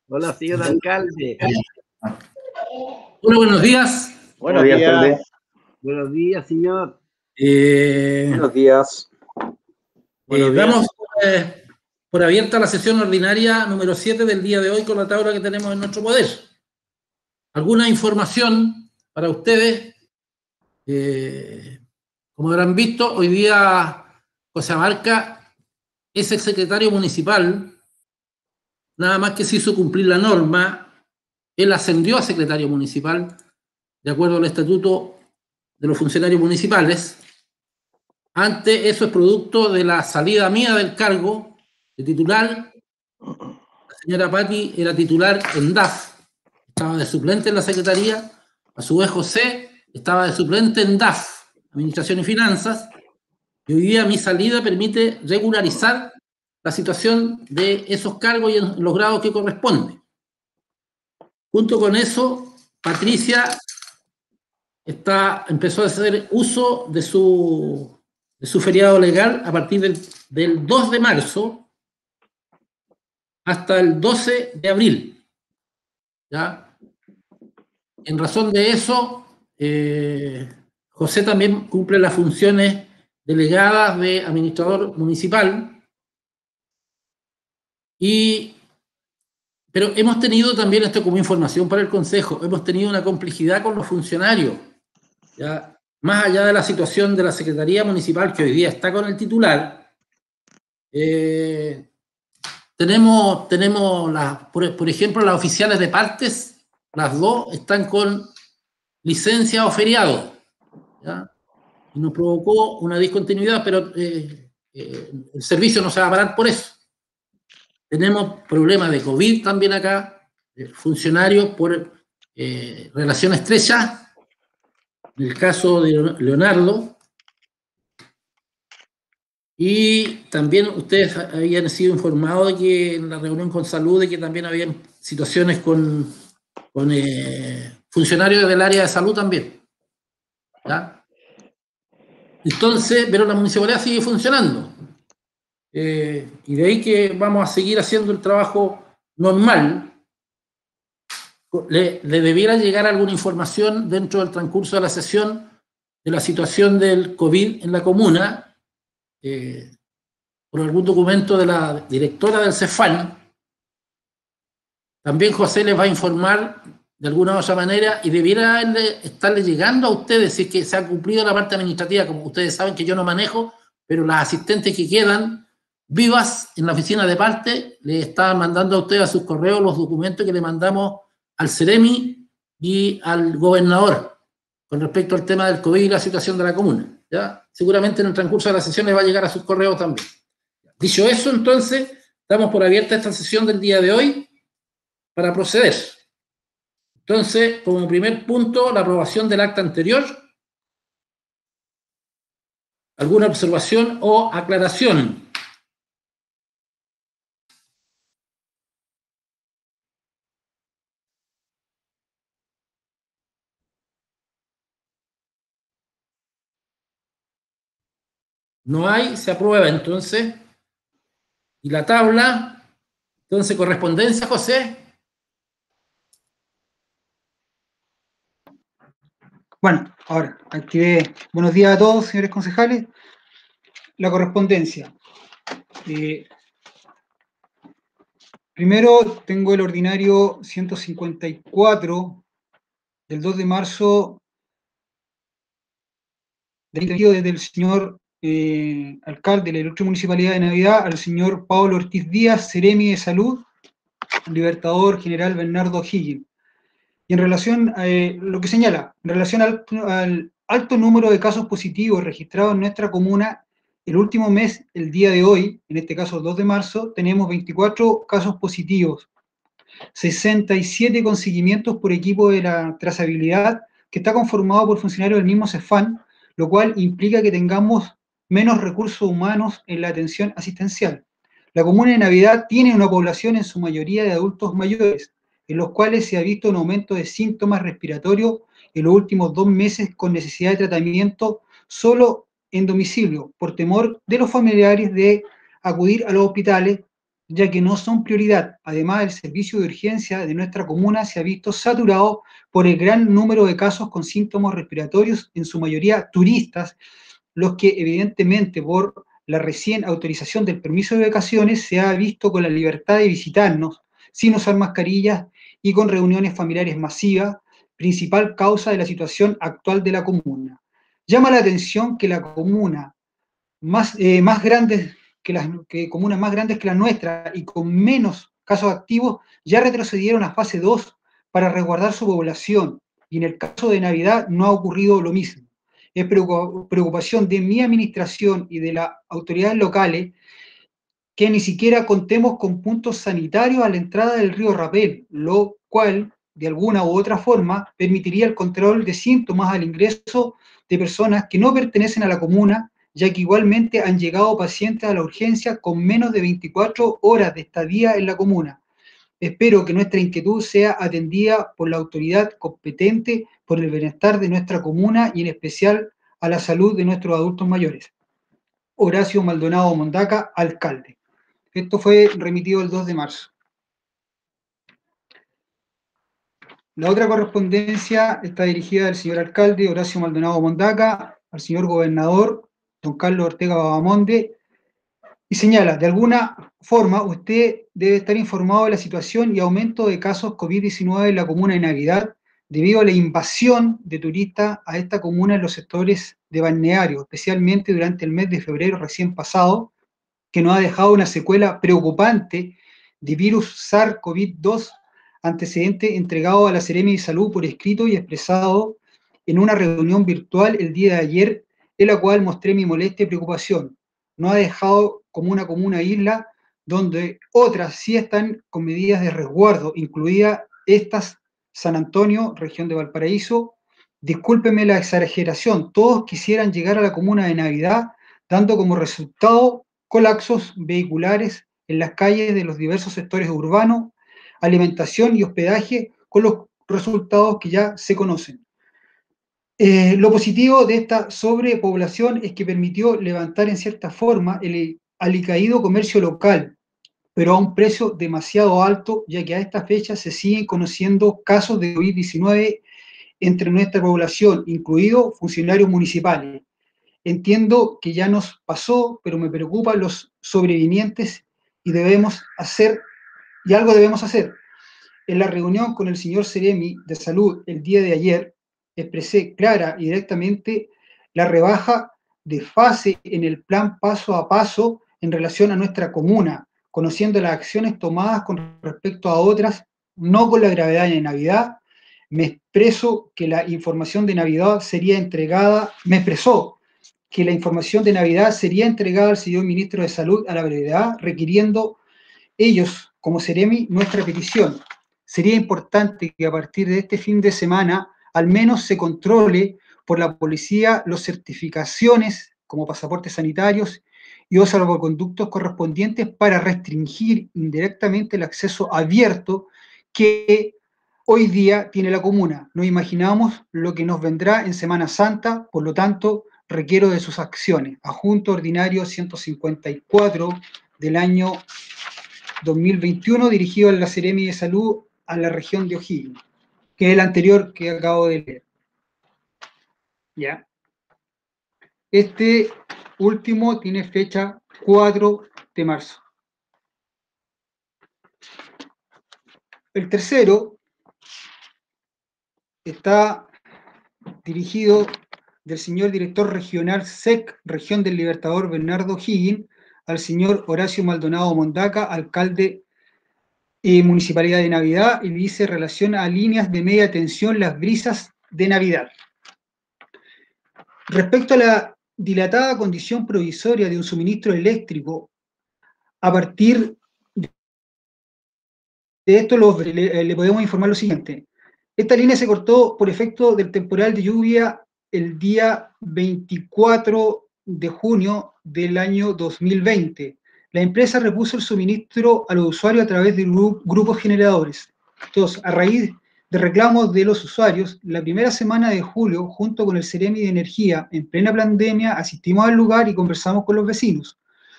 Hola, señor alcalde. Hola, buenos días. Buenos días, alcalde. Buenos días, señor. Buenos días. Damos por abierta la sesión ordinaria número 7 del día de hoy con la tabla que tenemos en nuestro poder. ¿Alguna información para ustedes? Como habrán visto, hoy día José Abarca es el secretario municipal, nada más que se hizo cumplir la norma. Él ascendió a secretario municipal de acuerdo al estatuto de los funcionarios municipales. Antes, eso es producto de la salida mía del cargo de titular. La señora Patti era titular en DAF, estaba de suplente en la secretaría. A su vez, José estaba de suplente en DAF, Administración y Finanzas. Y hoy día mi salida permite regularizar la situación de esos cargos y en los grados que corresponden. Junto con eso, Patricia empezó a hacer uso de su feriado legal a partir del 2 de marzo hasta el 12 de abril. ¿Ya? En razón de eso, José también cumple las funciones delegadas de administrador municipal. Pero hemos tenido también, esto como información para el Consejo, hemos tenido una complejidad con los funcionarios. ¿Ya? Más allá de la situación de la Secretaría Municipal, que hoy día está con el titular, tenemos por ejemplo, las oficiales de partes, las dos están con licencia o feriado, ¿ya? Y nos provocó una discontinuidad, pero el servicio no se va a parar por eso. Tenemos problemas de COVID también acá, funcionarios por relación estrecha. En el caso de Leonardo, y también ustedes habían sido informados de que en la reunión con salud de que también había situaciones con funcionarios del área de salud también. ¿Ya? Entonces, pero la municipalidad sigue funcionando. Y de ahí que vamos a seguir haciendo el trabajo normal. Le debiera llegar alguna información dentro del transcurso de la sesión de la situación del COVID en la comuna, por algún documento de la directora del CEFAN. También José les va a informar de alguna u otra manera y debiera estarle llegando a ustedes si es que se ha cumplido la parte administrativa, como ustedes saben que yo no manejo, pero las asistentes que quedan vivas en la oficina de parte le están mandando a ustedes a sus correos los documentos que le mandamos al CEREMI y al gobernador con respecto al tema del COVID y la situación de la comuna. ¿Ya? Seguramente en el transcurso de la sesión les va a llegar a sus correos también. Dicho eso, entonces, damos por abierta esta sesión del día de hoy para proceder. Entonces, como primer punto, la aprobación del acta anterior. ¿Alguna observación o aclaración? No hay, se aprueba entonces. Y la tabla, entonces, correspondencia, José. Bueno, ahora, activé. Buenos días a todos, señores concejales. La correspondencia. Primero tengo el ordinario 154 del 2 de marzo, desde el señor alcalde de la Ilustre Municipalidad de Navidad al señor Pablo Ortiz Díaz, Seremi de Salud, Libertador General Bernardo Higgins. Y en relación a lo que señala, en relación al alto número de casos positivos registrados en nuestra comuna, el último mes, el día de hoy, en este caso el 2 de marzo, tenemos 24 casos positivos, 67 con seguimientos por equipo de la trazabilidad, que está conformado por funcionarios del mismo CEFAN, lo cual implica que tengamos menos recursos humanos en la atención asistencial. La comuna de Navidad tiene una población en su mayoría de adultos mayores, en los cuales se ha visto un aumento de síntomas respiratorios en los últimos 2 meses con necesidad de tratamiento solo en domicilio, por temor de los familiares de acudir a los hospitales ya que no son prioridad. Además, el servicio de urgencia de nuestra comuna se ha visto saturado por el gran número de casos con síntomas respiratorios, en su mayoría turistas, los que evidentemente por la recién autorización del permiso de vacaciones se ha visto con la libertad de visitarnos sin usar mascarillas y con reuniones familiares masivas, principal causa de la situación actual de la comuna. Llama la atención que la comuna más grandes comunas más grandes que la nuestra y con menos casos activos ya retrocedieron a fase 2 para resguardar su población, y en el caso de Navidad no ha ocurrido lo mismo. Es preocupación de mi administración y de las autoridades locales que ni siquiera contemos con puntos sanitarios a la entrada del río Rapel, lo cual, de alguna u otra forma, permitiría el control de síntomas al ingreso de personas que no pertenecen a la comuna, ya que igualmente han llegado pacientes a la urgencia con menos de 24 horas de estadía en la comuna. Espero que nuestra inquietud sea atendida por la autoridad competente por el bienestar de nuestra comuna y en especial a la salud de nuestros adultos mayores. Horacio Maldonado Mondaca, alcalde. Esto fue remitido el 2 de marzo. La otra correspondencia está dirigida al señor alcalde Horacio Maldonado Mondaca, al señor gobernador don Carlos Ortega Babamonde, y señala, de alguna forma, usted debe estar informado de la situación y aumento de casos COVID-19 en la comuna de Navidad, debido a la invasión de turistas a esta comuna en los sectores de balneario, especialmente durante el mes de febrero recién pasado, que nos ha dejado una secuela preocupante de virus SARS-CoV-2, antecedente entregado a la Seremi de Salud por escrito y expresado en una reunión virtual el día de ayer, en la cual mostré mi molestia y preocupación. No ha dejado como una comuna isla, donde otras sí están con medidas de resguardo, incluidas estas San Antonio, región de Valparaíso. Discúlpeme la exageración, todos quisieran llegar a la comuna de Navidad, dando como resultado colapsos vehiculares en las calles de los diversos sectores urbanos, alimentación y hospedaje, con los resultados que ya se conocen. Lo positivo de esta sobrepoblación es que permitió levantar en cierta forma el alicaído comercio local, pero a un precio demasiado alto, ya que a esta fecha se siguen conociendo casos de COVID-19 entre nuestra población, incluidos funcionarios municipales. Entiendo que ya nos pasó, pero me preocupan los sobrevivientes y algo debemos hacer. En la reunión con el señor Seremi de Salud el día de ayer, expresé clara y directamente la rebaja de fase en el plan paso a paso en relación a nuestra comuna, conociendo las acciones tomadas con respecto a otras, no con la gravedad de Navidad. Me expresó que la información de Navidad sería entregada al señor ministro de Salud a la brevedad, requiriendo ellos, como Seremi, nuestra petición. Sería importante que a partir de este fin de semana al menos se controle por la policía las certificaciones como pasaportes sanitarios y los salvoconductos correspondientes para restringir indirectamente el acceso abierto que hoy día tiene la comuna. No imaginamos lo que nos vendrá en Semana Santa, por lo tanto, requiero de sus acciones. Adjunto ordinario 154 del año 2021, dirigido a la Seremi de Salud a la región de O'Higgins, que es el anterior que acabo de leer. ¿Ya? Este último tiene fecha 4 de marzo. El tercero está dirigido del señor director regional SEC, región del Libertador Bernardo O'Higgins, al señor Horacio Maldonado Mondaca, alcalde Municipalidad de Navidad, y dice relación a líneas de media tensión, las brisas de Navidad. Respecto a la dilatada condición provisoria de un suministro eléctrico, a partir de esto le podemos informar lo siguiente. Esta línea se cortó por efecto del temporal de lluvia el día 24 de junio del año 2020. La empresa repuso el suministro a los usuarios a través de grupos generadores. Entonces, a raíz de reclamos de los usuarios, la primera semana de julio, junto con el Seremi de Energía, en plena pandemia, asistimos al lugar y conversamos con los vecinos.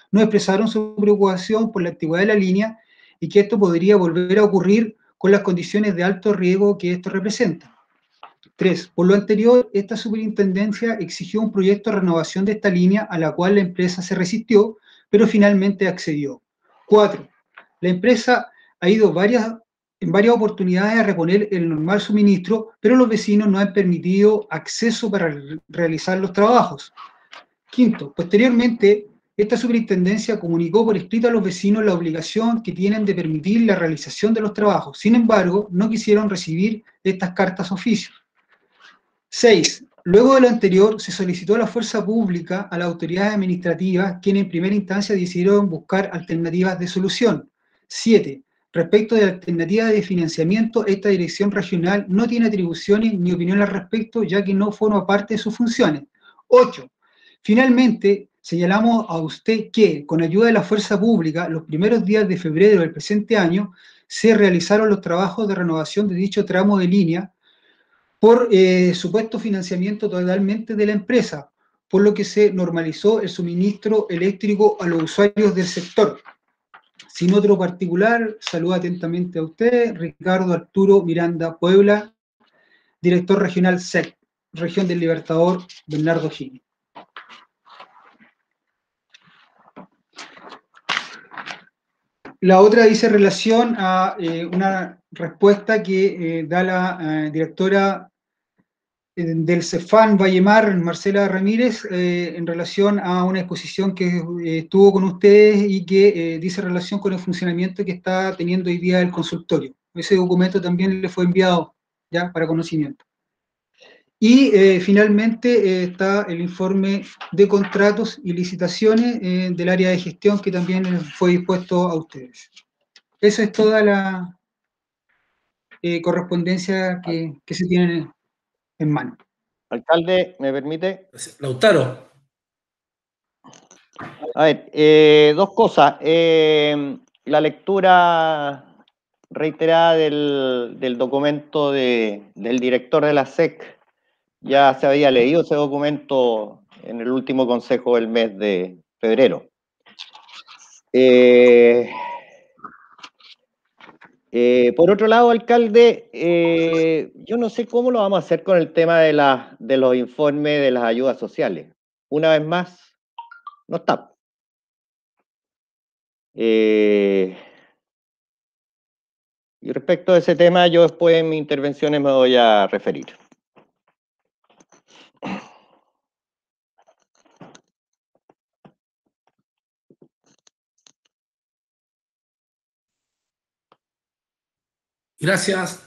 nos expresaron su preocupación por la antigüedad de la línea y que esto podría volver a ocurrir con las condiciones de alto riesgo que esto representa. 3. Por lo anterior, esta superintendencia exigió un proyecto de renovación de esta línea a la cual la empresa se resistió, pero finalmente accedió. 4. La empresa ha ido en varias oportunidades a reponer el normal suministro, pero los vecinos no han permitido acceso para realizar los trabajos. 5. Posteriormente, esta superintendencia comunicó por escrito a los vecinos la obligación que tienen de permitir la realización de los trabajos. Sin embargo, no quisieron recibir estas cartas oficio. 6. Luego de lo anterior, se solicitó a la fuerza pública, a las autoridades administrativas, quienes en primera instancia decidieron buscar alternativas de solución. 7. Respecto de alternativas de financiamiento, esta dirección regional no tiene atribuciones ni opinión al respecto, ya que no forma parte de sus funciones. 8. Finalmente, señalamos a usted que, con ayuda de la fuerza pública, los primeros días de febrero del presente año, se realizaron los trabajos de renovación de dicho tramo de línea por supuesto financiamiento totalmente de la empresa, por lo que se normalizó el suministro eléctrico a los usuarios del sector. Sin otro particular, saludo atentamente a usted, Ricardo Arturo Miranda Puebla, director regional SEC, Región del Libertador, Bernardo O'Higgins. La otra dice relación a una respuesta que da la directora del CEFAN Vallemar, Marcela Ramírez, en relación a una exposición que estuvo con ustedes y que dice relación con el funcionamiento que está teniendo hoy día el consultorio. Ese documento también le fue enviado ya para conocimiento. Y finalmente está el informe de contratos y licitaciones del área de gestión que también fue dispuesto a ustedes. Esa es toda la correspondencia que se tiene en mano. Alcalde, ¿me permite? Lautaro. A ver, dos cosas. La lectura reiterada del documento del director de la SEC. Ya se había leído ese documento en el último consejo del mes de febrero. Por otro lado, alcalde, yo no sé cómo lo vamos a hacer con el tema de los informes de las ayudas sociales. Una vez más, no está. Y respecto a ese tema, yo después en mis intervenciones me voy a referir. Gracias.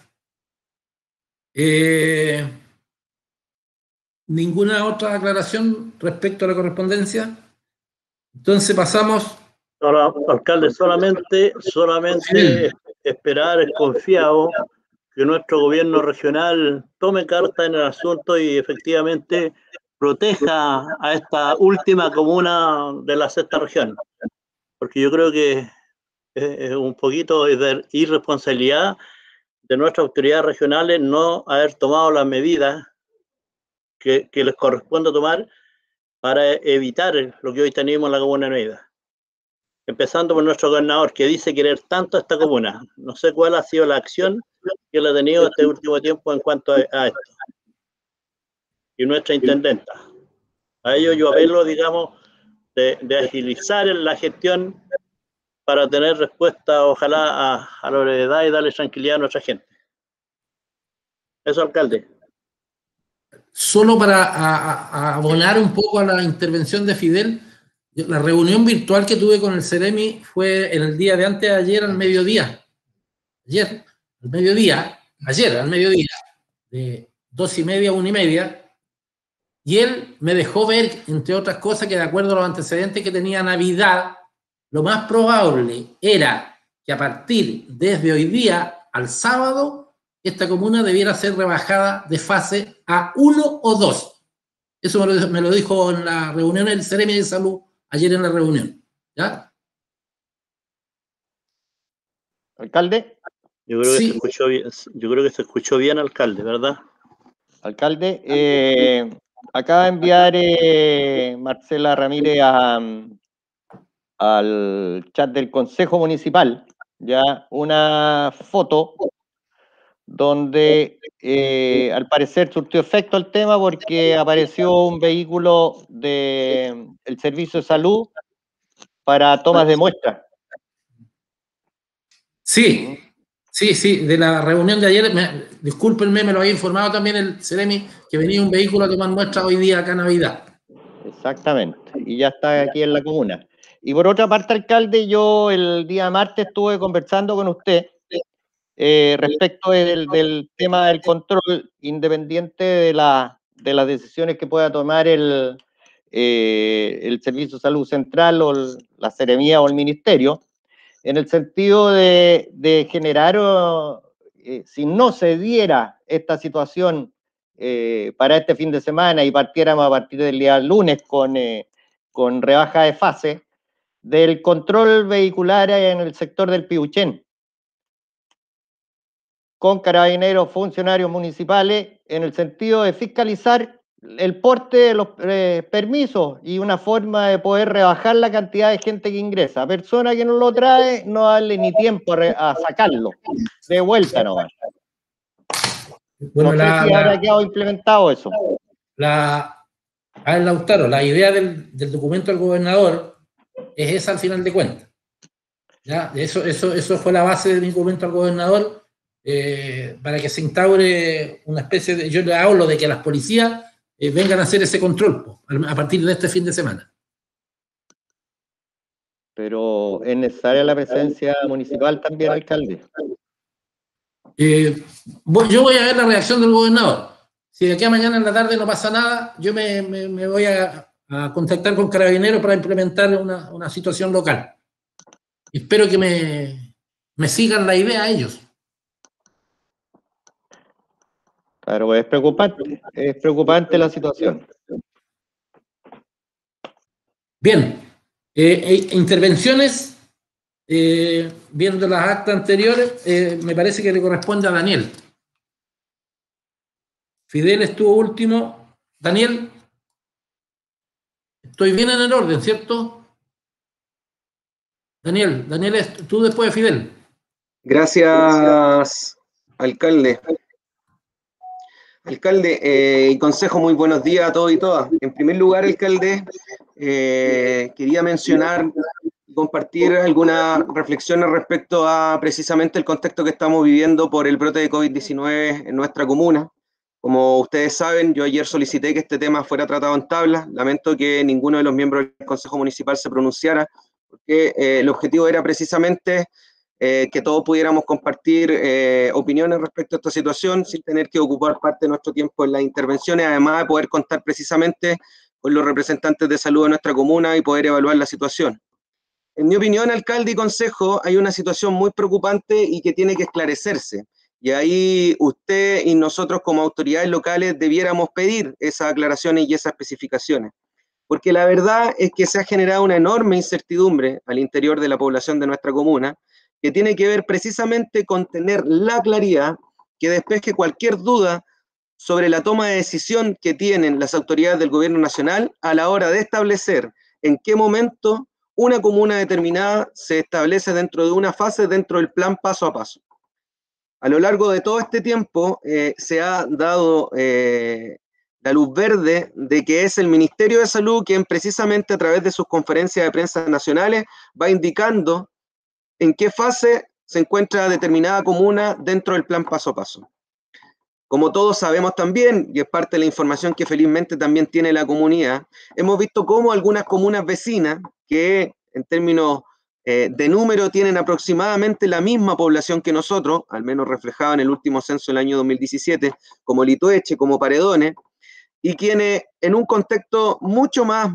¿Ninguna otra aclaración respecto a la correspondencia? Entonces pasamos... Ahora, alcalde, solamente esperar, es confiado que nuestro gobierno regional tome carta en el asunto y efectivamente proteja a esta última comuna de la sexta región. Porque yo creo que es un poquito de irresponsabilidad de nuestras autoridades regionales no haber tomado las medidas que les corresponde tomar para evitar lo que hoy tenemos en la Comuna de Neida. Empezando por nuestro gobernador, que dice querer tanto a esta comuna. No sé cuál ha sido la acción que él ha tenido este último tiempo en cuanto a esto. Y nuestra intendenta. A ello yo apelo, digamos, de agilizar la gestión para tener respuesta, ojalá, a la brevedad y darle tranquilidad a nuestra gente. Eso, alcalde. Solo para abonar un poco a la intervención de Fidel, la reunión virtual que tuve con el Ceremi fue el día de antes de ayer al mediodía. Ayer al mediodía, de 2:30 a 1:30, y él me dejó ver, entre otras cosas, que de acuerdo a los antecedentes que tenía Navidad, lo más probable era que a partir desde hoy día al sábado, esta comuna debiera ser rebajada de fase a 1 o 2. Eso me lo dijo en la reunión del Ceremi de Salud ayer en la reunión. ¿Ya? ¿Alcalde? Yo creo que se escuchó bien, alcalde, ¿verdad? Alcalde, acaba de enviar Marcela Ramírez a al chat del Consejo Municipal ya una foto donde al parecer surtió efecto el tema porque apareció un vehículo del Servicio de Salud para tomas de muestra. Sí, sí, de la reunión de ayer, discúlpenme, me lo había informado también el Ceremi, que venía un vehículo a tomar muestra hoy día acá en Navidad. Exactamente, y ya está aquí en la comuna. Y por otra parte, alcalde, yo el día martes estuve conversando con usted respecto del tema del control, independiente de las decisiones que pueda tomar el Servicio de Salud Central o la Seremía o el Ministerio, en el sentido de generar, si no se diera esta situación para este fin de semana y partiéramos a partir del día lunes con rebaja de fase, del control vehicular en el sector del Piuchén, con carabineros, funcionarios municipales, en el sentido de fiscalizar el porte de los permisos y una forma de poder rebajar la cantidad de gente que ingresa. Persona que no lo trae, no darle ni tiempo a sacarlo. De vuelta nomás. Bueno, no sé si habrá quedado implementado eso. A ver, Lautaro, la idea del documento del gobernador es esa al final de cuentas. ¿Ya? Eso fue la base de mi documento al gobernador, para que se instaure una especie de... Yo le hablo de que las policías vengan a hacer ese control a partir de este fin de semana. Pero es necesaria la presencia municipal también, alcalde. Yo voy a ver la reacción del gobernador. Si de aquí a mañana en la tarde no pasa nada, yo me voy a contactar con Carabineros para implementar una situación local. Espero que me sigan la idea ellos. Claro, es preocupante la situación. Bien, intervenciones, viendo las actas anteriores, me parece que le corresponde a Daniel. Fidel estuvo último. Daniel, estoy bien en el orden, ¿cierto? Daniel, tú después de Fidel. Gracias, alcalde. Alcalde y consejo, muy buenos días a todos y todas. En primer lugar, alcalde, quería mencionar y compartir algunas reflexiones respecto a precisamente el contexto que estamos viviendo por el brote de COVID-19 en nuestra comuna. Como ustedes saben, yo ayer solicité que este tema fuera tratado en tabla. Lamento que ninguno de los miembros del Consejo Municipal se pronunciara, porque el objetivo era precisamente que todos pudiéramos compartir opiniones respecto a esta situación sin tener que ocupar parte de nuestro tiempo en las intervenciones, además de poder contar precisamente con los representantes de salud de nuestra comuna y poder evaluar la situación. En mi opinión, alcalde y consejo, hay una situación muy preocupante y que tiene que esclarecerse. Y ahí usted y nosotros como autoridades locales debiéramos pedir esas aclaraciones y esas especificaciones. Porque la verdad es que se ha generado una enorme incertidumbre al interior de la población de nuestra comuna, que tiene que ver precisamente con tener la claridad que despeje cualquier duda sobre la toma de decisión que tienen las autoridades del gobierno nacional a la hora de establecer en qué momento una comuna determinada se establece dentro de una fase dentro del plan paso a paso. A lo largo de todo este tiempo se ha dado la luz verde de que es el Ministerio de Salud quien precisamente a través de sus conferencias de prensa nacionales va indicando en qué fase se encuentra determinada comuna dentro del plan paso a paso. Como todos sabemos también, y es parte de la información que felizmente también tiene la comunidad, hemos visto cómo algunas comunas vecinas, que en términos de número tienen aproximadamente la misma población que nosotros, al menos reflejado en el último censo del año 2017, como Litueche, como Paredones, y quienes en un contexto mucho más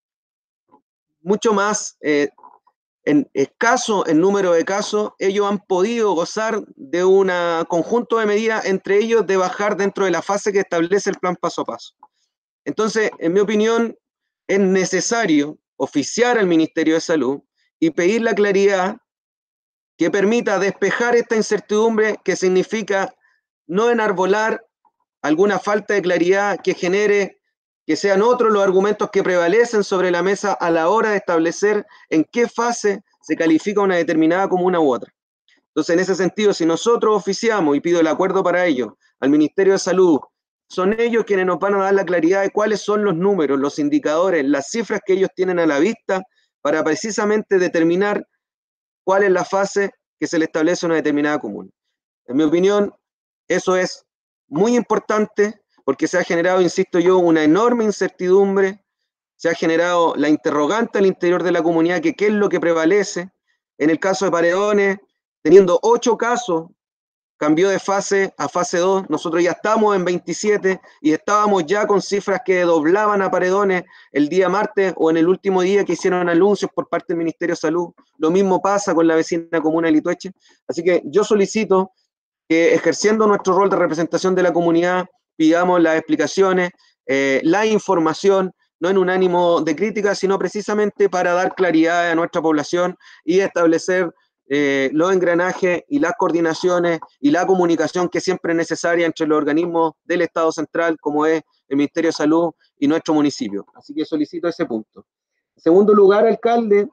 escaso en número de casos, ellos han podido gozar de un conjunto de medidas, entre ellos de bajar dentro de la fase que establece el plan paso a paso. Entonces, en mi opinión, es necesario oficiar al Ministerio de Salud y pedir la claridad que permita despejar esta incertidumbre que significa no enarbolar alguna falta de claridad que genere que sean otros los argumentos que prevalecen sobre la mesa a la hora de establecer en qué fase se califica una determinada comuna u otra. Entonces, en ese sentido, si nosotros oficiamos, y pido el acuerdo para ello, al Ministerio de Salud, son ellos quienes nos van a dar la claridad de cuáles son los números, los indicadores, las cifras que ellos tienen a la vista para precisamente determinar cuál es la fase que se le establece a una determinada comuna. En mi opinión, eso es muy importante porque se ha generado, insisto yo, una enorme incertidumbre, se ha generado la interrogante al interior de la comunidad que qué es lo que prevalece. En el caso de Paredones, teniendo 8 casos, cambió de fase a fase 2, nosotros ya estamos en 27 y estábamos ya con cifras que doblaban a Paredones el día martes o en el último día que hicieron anuncios por parte del Ministerio de Salud. Lo mismo pasa con la vecina comuna de Litueche. Así que yo solicito que, ejerciendo nuestro rol de representación de la comunidad, pidamos las explicaciones, la información, no en un ánimo de crítica, sino precisamente para dar claridad a nuestra población y establecer los engranajes y las coordinaciones y la comunicación que siempre es necesaria entre los organismos del Estado central, como es el Ministerio de Salud y nuestro municipio. Así que solicito ese punto. En segundo lugar, alcalde,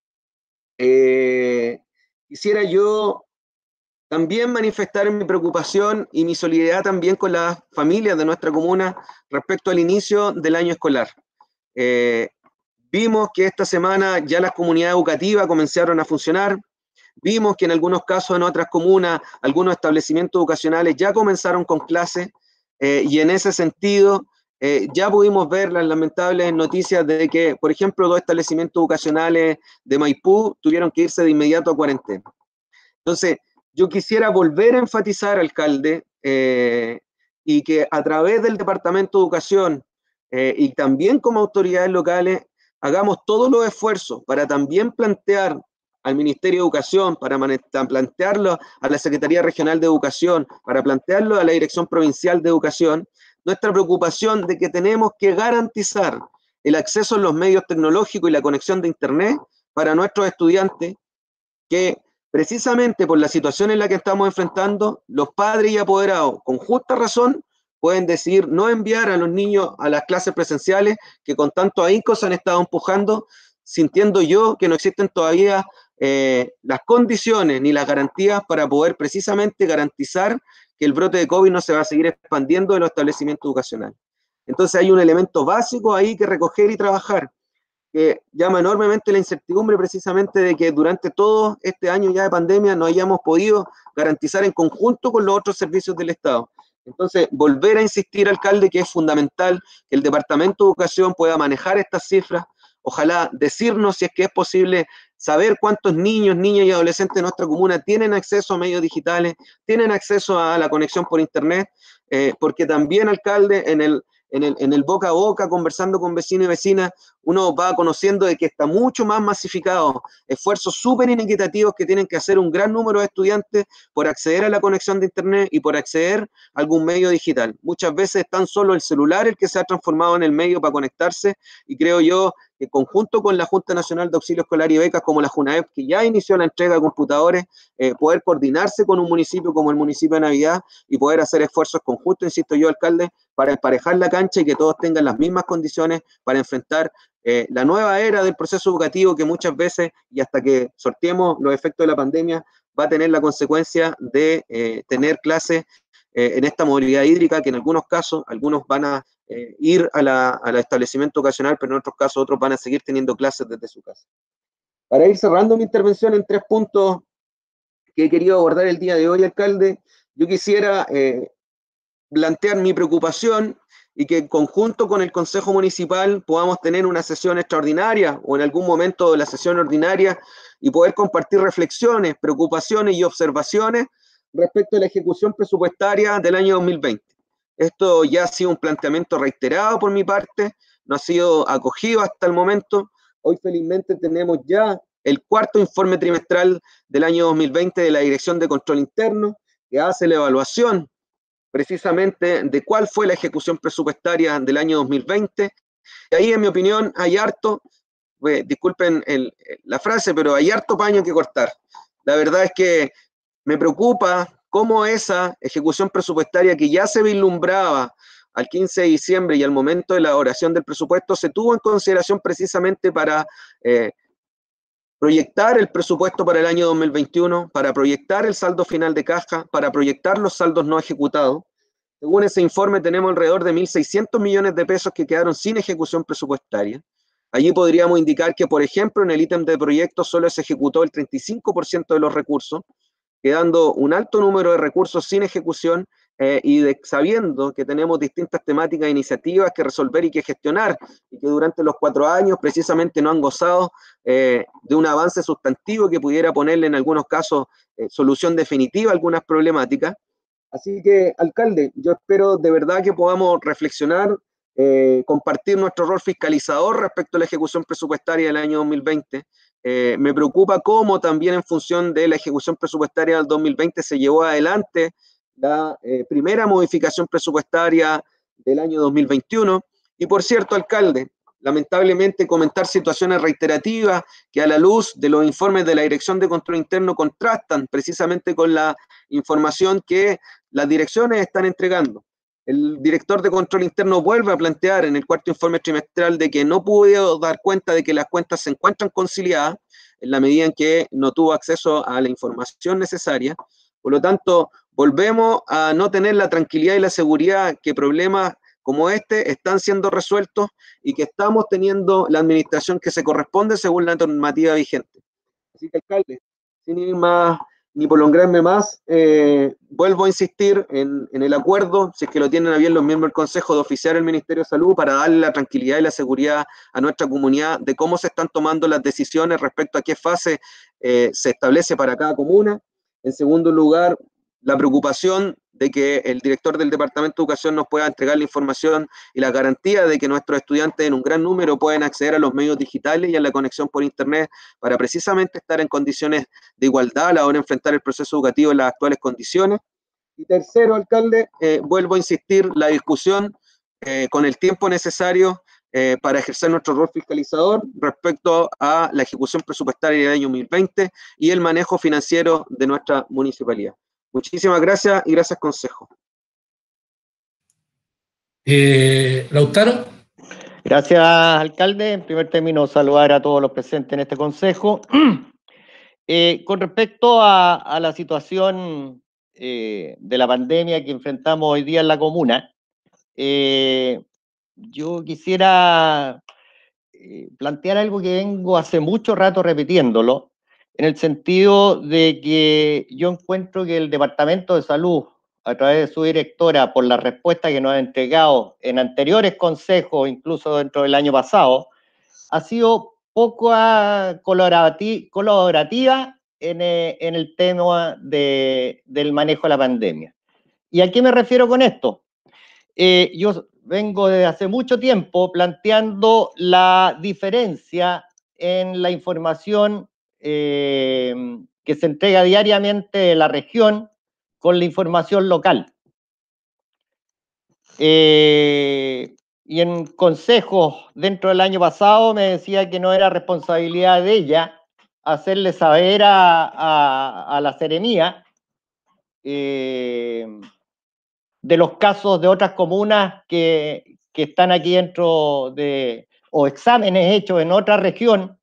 quisiera yo también manifestar mi preocupación y mi solidaridad también con las familias de nuestra comuna respecto al inicio del año escolar. Vimos que esta semana ya las comunidades educativas comenzaron a funcionar. Vimos que en algunos casos en otras comunas, algunos establecimientos educacionales ya comenzaron con clases y en ese sentido ya pudimos ver las lamentables noticias de que, por ejemplo, 2 establecimientos educacionales de Maipú tuvieron que irse de inmediato a cuarentena. Entonces, yo quisiera volver a enfatizar, alcalde, y que a través del Departamento de Educación y también como autoridades locales hagamos todos los esfuerzos para también plantear al Ministerio de Educación, para plantearlo a la Secretaría Regional de Educación, para plantearlo a la Dirección Provincial de Educación, nuestra preocupación de que tenemos que garantizar el acceso a los medios tecnológicos y la conexión de Internet para nuestros estudiantes, que precisamente por la situación en la que estamos enfrentando, los padres y apoderados, con justa razón, pueden decidir no enviar a los niños a las clases presenciales que con tanto ahínco se han estado empujando, sintiendo yo que no existen todavía las condiciones ni las garantías para poder precisamente garantizar que el brote de COVID no se va a seguir expandiendo en los establecimientos educacionales. Entonces hay un elemento básico ahí que recoger y trabajar, que llama enormemente la incertidumbre precisamente de que durante todo este año ya de pandemia no hayamos podido garantizar en conjunto con los otros servicios del Estado. Entonces, volver a insistir, alcalde, que es fundamental que el Departamento de Educación pueda manejar estas cifras, ojalá decirnos si es que es posible saber cuántos niños, niñas y adolescentes de nuestra comuna tienen acceso a medios digitales, tienen acceso a la conexión por Internet, porque también, alcalde, en el boca a boca, conversando con vecinos y vecinas, uno va conociendo de que está mucho más masificado, esfuerzos súper inequitativos que tienen que hacer un gran número de estudiantes por acceder a la conexión de Internet y por acceder a algún medio digital. Muchas veces es tan solo el celular el que se ha transformado en el medio para conectarse, y creo yo que conjunto con la Junta Nacional de Auxilio Escolar y Becas, como la JUNAEP, que ya inició la entrega de computadores, poder coordinarse con un municipio como el municipio de Navidad y poder hacer esfuerzos conjuntos, insisto yo, alcalde, para emparejar la cancha y que todos tengan las mismas condiciones para enfrentar la nueva era del proceso educativo que muchas veces, y hasta que sorteemos los efectos de la pandemia, va a tener la consecuencia de tener clases en esta modalidad hídrica, que en algunos casos, algunos van a ir al establecimiento ocasional, pero en otros casos otros van a seguir teniendo clases desde su casa. Para ir cerrando mi intervención en 3 puntos que he querido abordar el día de hoy, alcalde, yo quisiera plantear mi preocupación y que en conjunto con el Consejo Municipal podamos tener una sesión extraordinaria o en algún momento de la sesión ordinaria y poder compartir reflexiones, preocupaciones y observaciones respecto a la ejecución presupuestaria del año 2020. Esto ya ha sido un planteamiento reiterado por mi parte, no ha sido acogido hasta el momento. Hoy felizmente tenemos ya el 4º informe trimestral del año 2020 de la Dirección de Control Interno, que hace la evaluación precisamente de cuál fue la ejecución presupuestaria del año 2020. Y ahí, en mi opinión, hay harto, disculpen la frase, pero hay harto paño que cortar. La verdad es que me preocupa cómo esa ejecución presupuestaria que ya se vislumbraba al 15 de diciembre y al momento de la elaboración del presupuesto se tuvo en consideración precisamente para proyectar el presupuesto para el año 2021, para proyectar el saldo final de caja, para proyectar los saldos no ejecutados. Según ese informe tenemos alrededor de 1.600 millones de pesos que quedaron sin ejecución presupuestaria. Allí podríamos indicar que, por ejemplo, en el ítem de proyectos solo se ejecutó el 35% de los recursos, quedando un alto número de recursos sin ejecución sabiendo que tenemos distintas temáticas e iniciativas que resolver y que gestionar, y que durante los 4 años precisamente no han gozado de un avance sustantivo que pudiera ponerle en algunos casos solución definitiva a algunas problemáticas. Así que, alcalde, yo espero de verdad que podamos reflexionar, compartir nuestro rol fiscalizador respecto a la ejecución presupuestaria del año 2020. Me preocupa cómo también en función de la ejecución presupuestaria del 2020 se llevó adelante la primera modificación presupuestaria del año 2021. Y por cierto, alcalde, lamentablemente comentar situaciones reiterativas que a la luz de los informes de la Dirección de Control Interno contrastan precisamente con la información que las direcciones están entregando. El director de Control Interno vuelve a plantear en el 4º informe trimestral de que no pudo dar cuenta de que las cuentas se encuentran conciliadas en la medida en que no tuvo acceso a la información necesaria. Por lo tanto, volvemos a no tener la tranquilidad y la seguridad que problemas como este están siendo resueltos y que estamos teniendo la administración que se corresponde según la normativa vigente. Así que, alcalde, sin ir más ni prolongarme más, vuelvo a insistir en el acuerdo, si es que lo tienen a bien los miembros del Consejo, de oficiar al Ministerio de Salud para darle la tranquilidad y la seguridad a nuestra comunidad de cómo se están tomando las decisiones respecto a qué fase se establece para cada comuna. En segundo lugar, la preocupación de que el director del Departamento de Educación nos pueda entregar la información y la garantía de que nuestros estudiantes en un gran número pueden acceder a los medios digitales y a la conexión por Internet para precisamente estar en condiciones de igualdad a la hora de enfrentar el proceso educativo en las actuales condiciones. Y tercero, alcalde, vuelvo a insistir, la discusión con el tiempo necesario para ejercer nuestro rol fiscalizador respecto a la ejecución presupuestaria del año 2020 y el manejo financiero de nuestra municipalidad. Muchísimas gracias y gracias, Consejo. Lautaro. Gracias, alcalde. En primer término, saludar a todos los presentes en este consejo. Con respecto a la situación de la pandemia que enfrentamos hoy día en la comuna, yo quisiera plantear algo que vengo hace mucho rato repitiéndolo, en el sentido de que yo encuentro que el Departamento de Salud, a través de su directora, por la respuesta que nos ha entregado en anteriores consejos, incluso dentro del año pasado, ha sido poco colaborativa en el tema del manejo de la pandemia. ¿Y a qué me refiero con esto? Yo vengo desde hace mucho tiempo planteando la diferencia en la información que se entrega diariamente de la región con la información local. Y en consejos dentro del año pasado me decía que no era responsabilidad de ella hacerle saber a la Seremía de los casos de otras comunas que están aquí dentro o exámenes hechos en otra región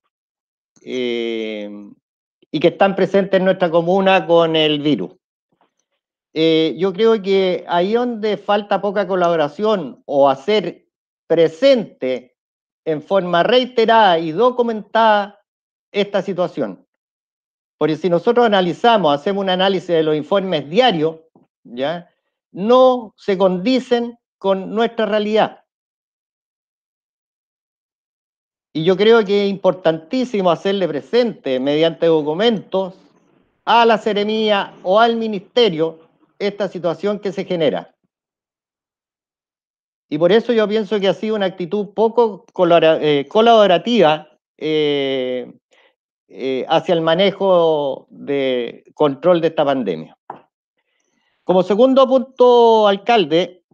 y que están presentes en nuestra comuna con el virus. Yo creo que ahí donde falta poca colaboración o hacer presente en forma reiterada y documentada esta situación. Porque si nosotros hacemos un análisis de los informes diarios, ¿ya?, no se condicen con nuestra realidad. Y yo creo que es importantísimo hacerle presente mediante documentos a la Seremía o al Ministerio esta situación que se genera. Y por eso yo pienso que ha sido una actitud poco colaborativa hacia el manejo de control de esta pandemia. Como segundo punto, alcalde,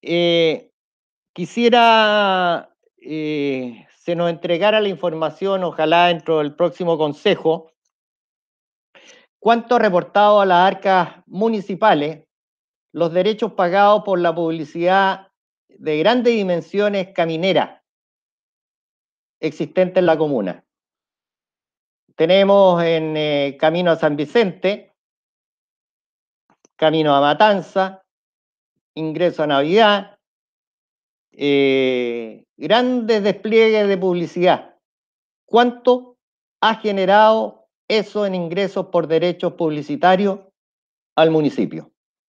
quisiera se nos entregara la información, ojalá dentro del próximo consejo, cuánto ha reportado a las arcas municipales los derechos pagados por la publicidad de grandes dimensiones camineras existentes en la comuna. Tenemos en camino a San Vicente, camino a Matanza, ingreso a Navidad, grandes despliegues de publicidad. ¿Cuánto ha generado eso en ingresos por derechos publicitarios al municipio?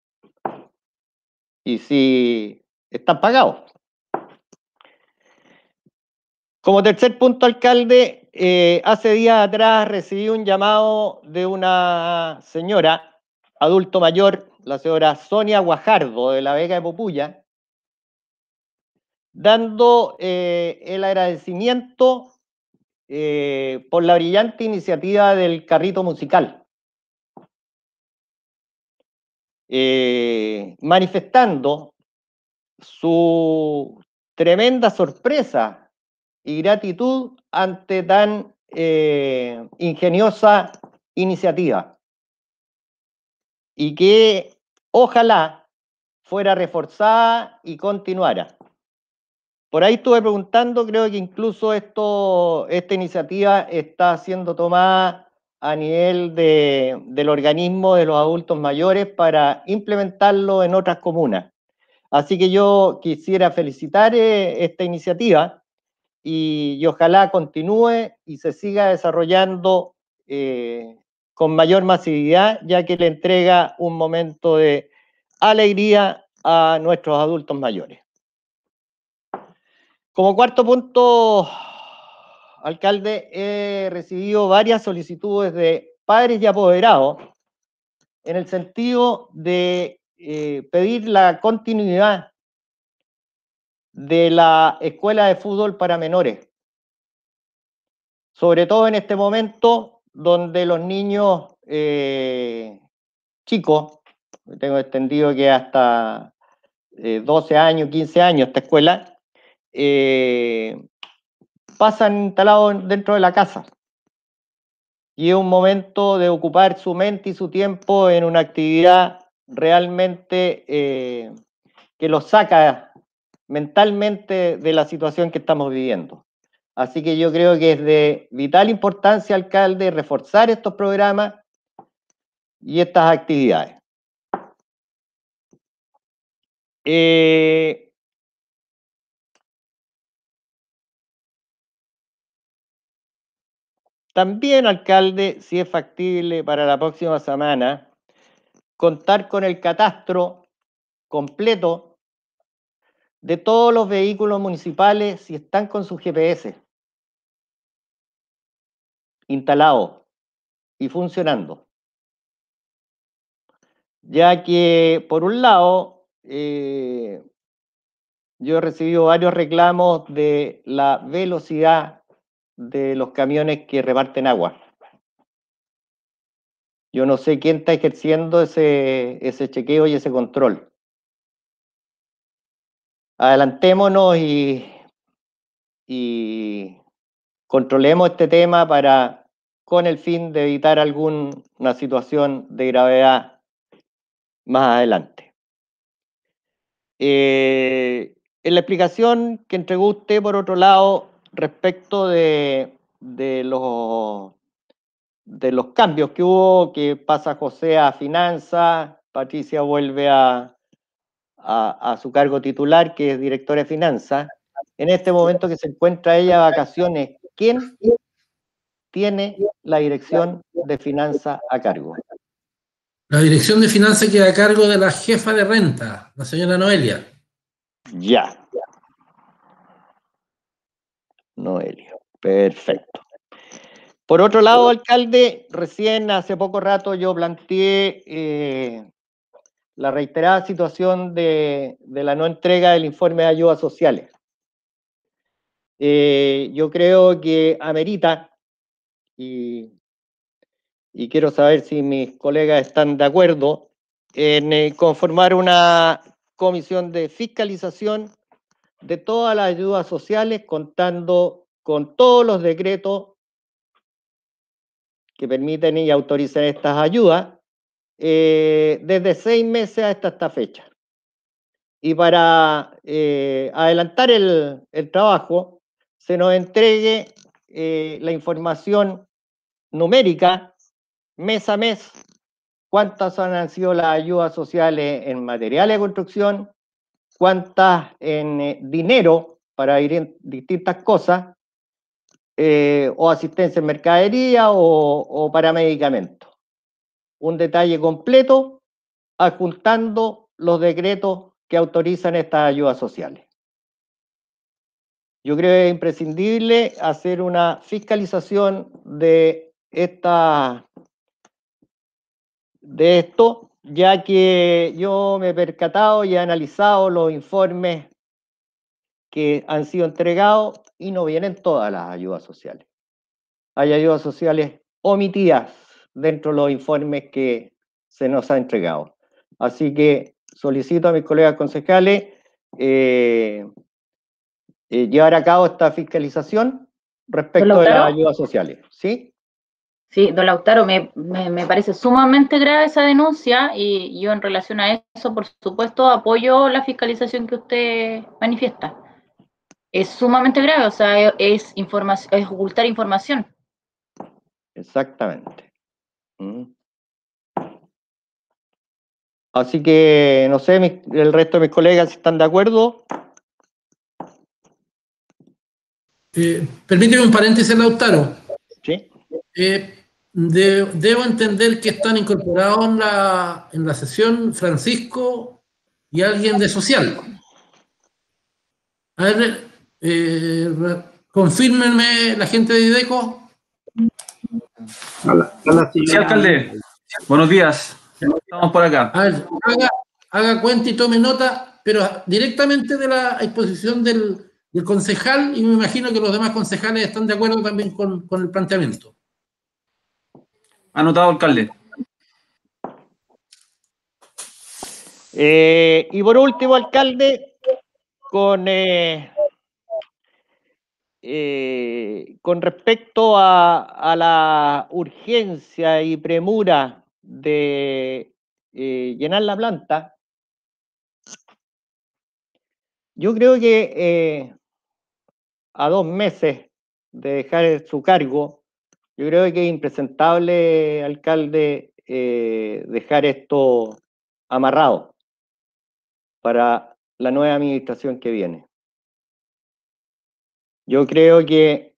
Y si están pagados. Como tercer punto, alcalde, hace días atrás recibí un llamado de una señora, adulto mayor, la señora Sonia Guajardo, de la Vega de Populla, dando el agradecimiento por la brillante iniciativa del carrito musical, manifestando su tremenda sorpresa y gratitud ante tan ingeniosa iniciativa, y que ojalá fuera reforzada y continuara. Por ahí estuve preguntando, creo que incluso esta iniciativa está siendo tomada a nivel del organismo de los adultos mayores para implementarlo en otras comunas. Así que yo quisiera felicitar esta iniciativa y ojalá continúe y se siga desarrollando con mayor masividad, ya que le entrega un momento de alegría a nuestros adultos mayores. Como cuarto punto, alcalde, he recibido varias solicitudes de padres y apoderados en el sentido de pedir la continuidad de la escuela de fútbol para menores, sobre todo en este momento donde los niños chicos, tengo entendido que hasta 12 años, 15 años esta escuela, pasan instalados dentro de la casa. Y es un momento de ocupar su mente y su tiempo en una actividad realmente que los saca mentalmente de la situación que estamos viviendo. Así que yo creo que es de vital importancia, alcalde, reforzar estos programas y estas actividades. También, alcalde, si es factible para la próxima semana, contar con el catastro completo de todos los vehículos municipales si están con su GPS instalado y funcionando. Ya que, por un lado, yo he recibido varios reclamos de la velocidad de los camiones que reparten agua. Yo no sé quién está ejerciendo ese chequeo y ese control. Adelantémonos y controlemos este tema con el fin de evitar alguna situación de gravedad más adelante. En la explicación que entregó usted, por otro lado, respecto de los cambios que hubo, que pasa José a Finanzas, Patricia vuelve a su cargo titular, que es directora de Finanzas. En este momento que se encuentra ella de vacaciones, ¿quién tiene la dirección de Finanzas a cargo? La dirección de finanzas queda a cargo de la jefa de renta, la señora Noelia. Ya. Noelia, perfecto. Por otro lado, alcalde, recién hace poco rato yo planteé la reiterada situación de la no entrega del informe de ayudas sociales. Yo creo que amerita, y quiero saber si mis colegas están de acuerdo, en conformar una comisión de fiscalización de todas las ayudas sociales, contando con todos los decretos que permiten y autorizan estas ayudas, desde 6 meses hasta esta fecha. y para adelantar el trabajo, se nos entregue la información numérica mes a mes, cuántas han sido las ayudas sociales en materiales de construcción, cuántas en dinero para ir en distintas cosas, o asistencia en mercadería o para medicamentos. Un detalle completo adjuntando los decretos que autorizan estas ayudas sociales. Yo creo que es imprescindible hacer una fiscalización de esto, ya que yo me he percatado y he analizado los informes que han sido entregados y no vienen todas las ayudas sociales. Hay ayudas sociales omitidas dentro de los informes que se nos han entregado. Así que solicito a mis colegas concejales llevar a cabo esta fiscalización respecto de las ayudas sociales. ¿Sí? Sí, don Lautaro, me parece sumamente grave esa denuncia y yo en relación a eso, por supuesto, apoyo la fiscalización que usted manifiesta. Es sumamente grave, o sea, es ocultar información. Exactamente. Así que, no sé, el resto de mis colegas están de acuerdo. Permíteme un paréntesis, Lautaro. Sí. Debo entender que están incorporados en la sesión Francisco y alguien de social. A ver, confírmenme la gente de IDECO. Hola, sí, alcalde. Buenos días. Estamos por acá. A ver, haga cuenta y tome nota, pero directamente de la exposición del concejal, y me imagino que los demás concejales están de acuerdo también con el planteamiento. Anotado, alcalde. Y por último, alcalde, con respecto a la urgencia y premura de llenar la planta, yo creo que a 2 meses de dejar su cargo, yo creo que es impresentable, alcalde, dejar esto amarrado para la nueva administración que viene. Yo creo que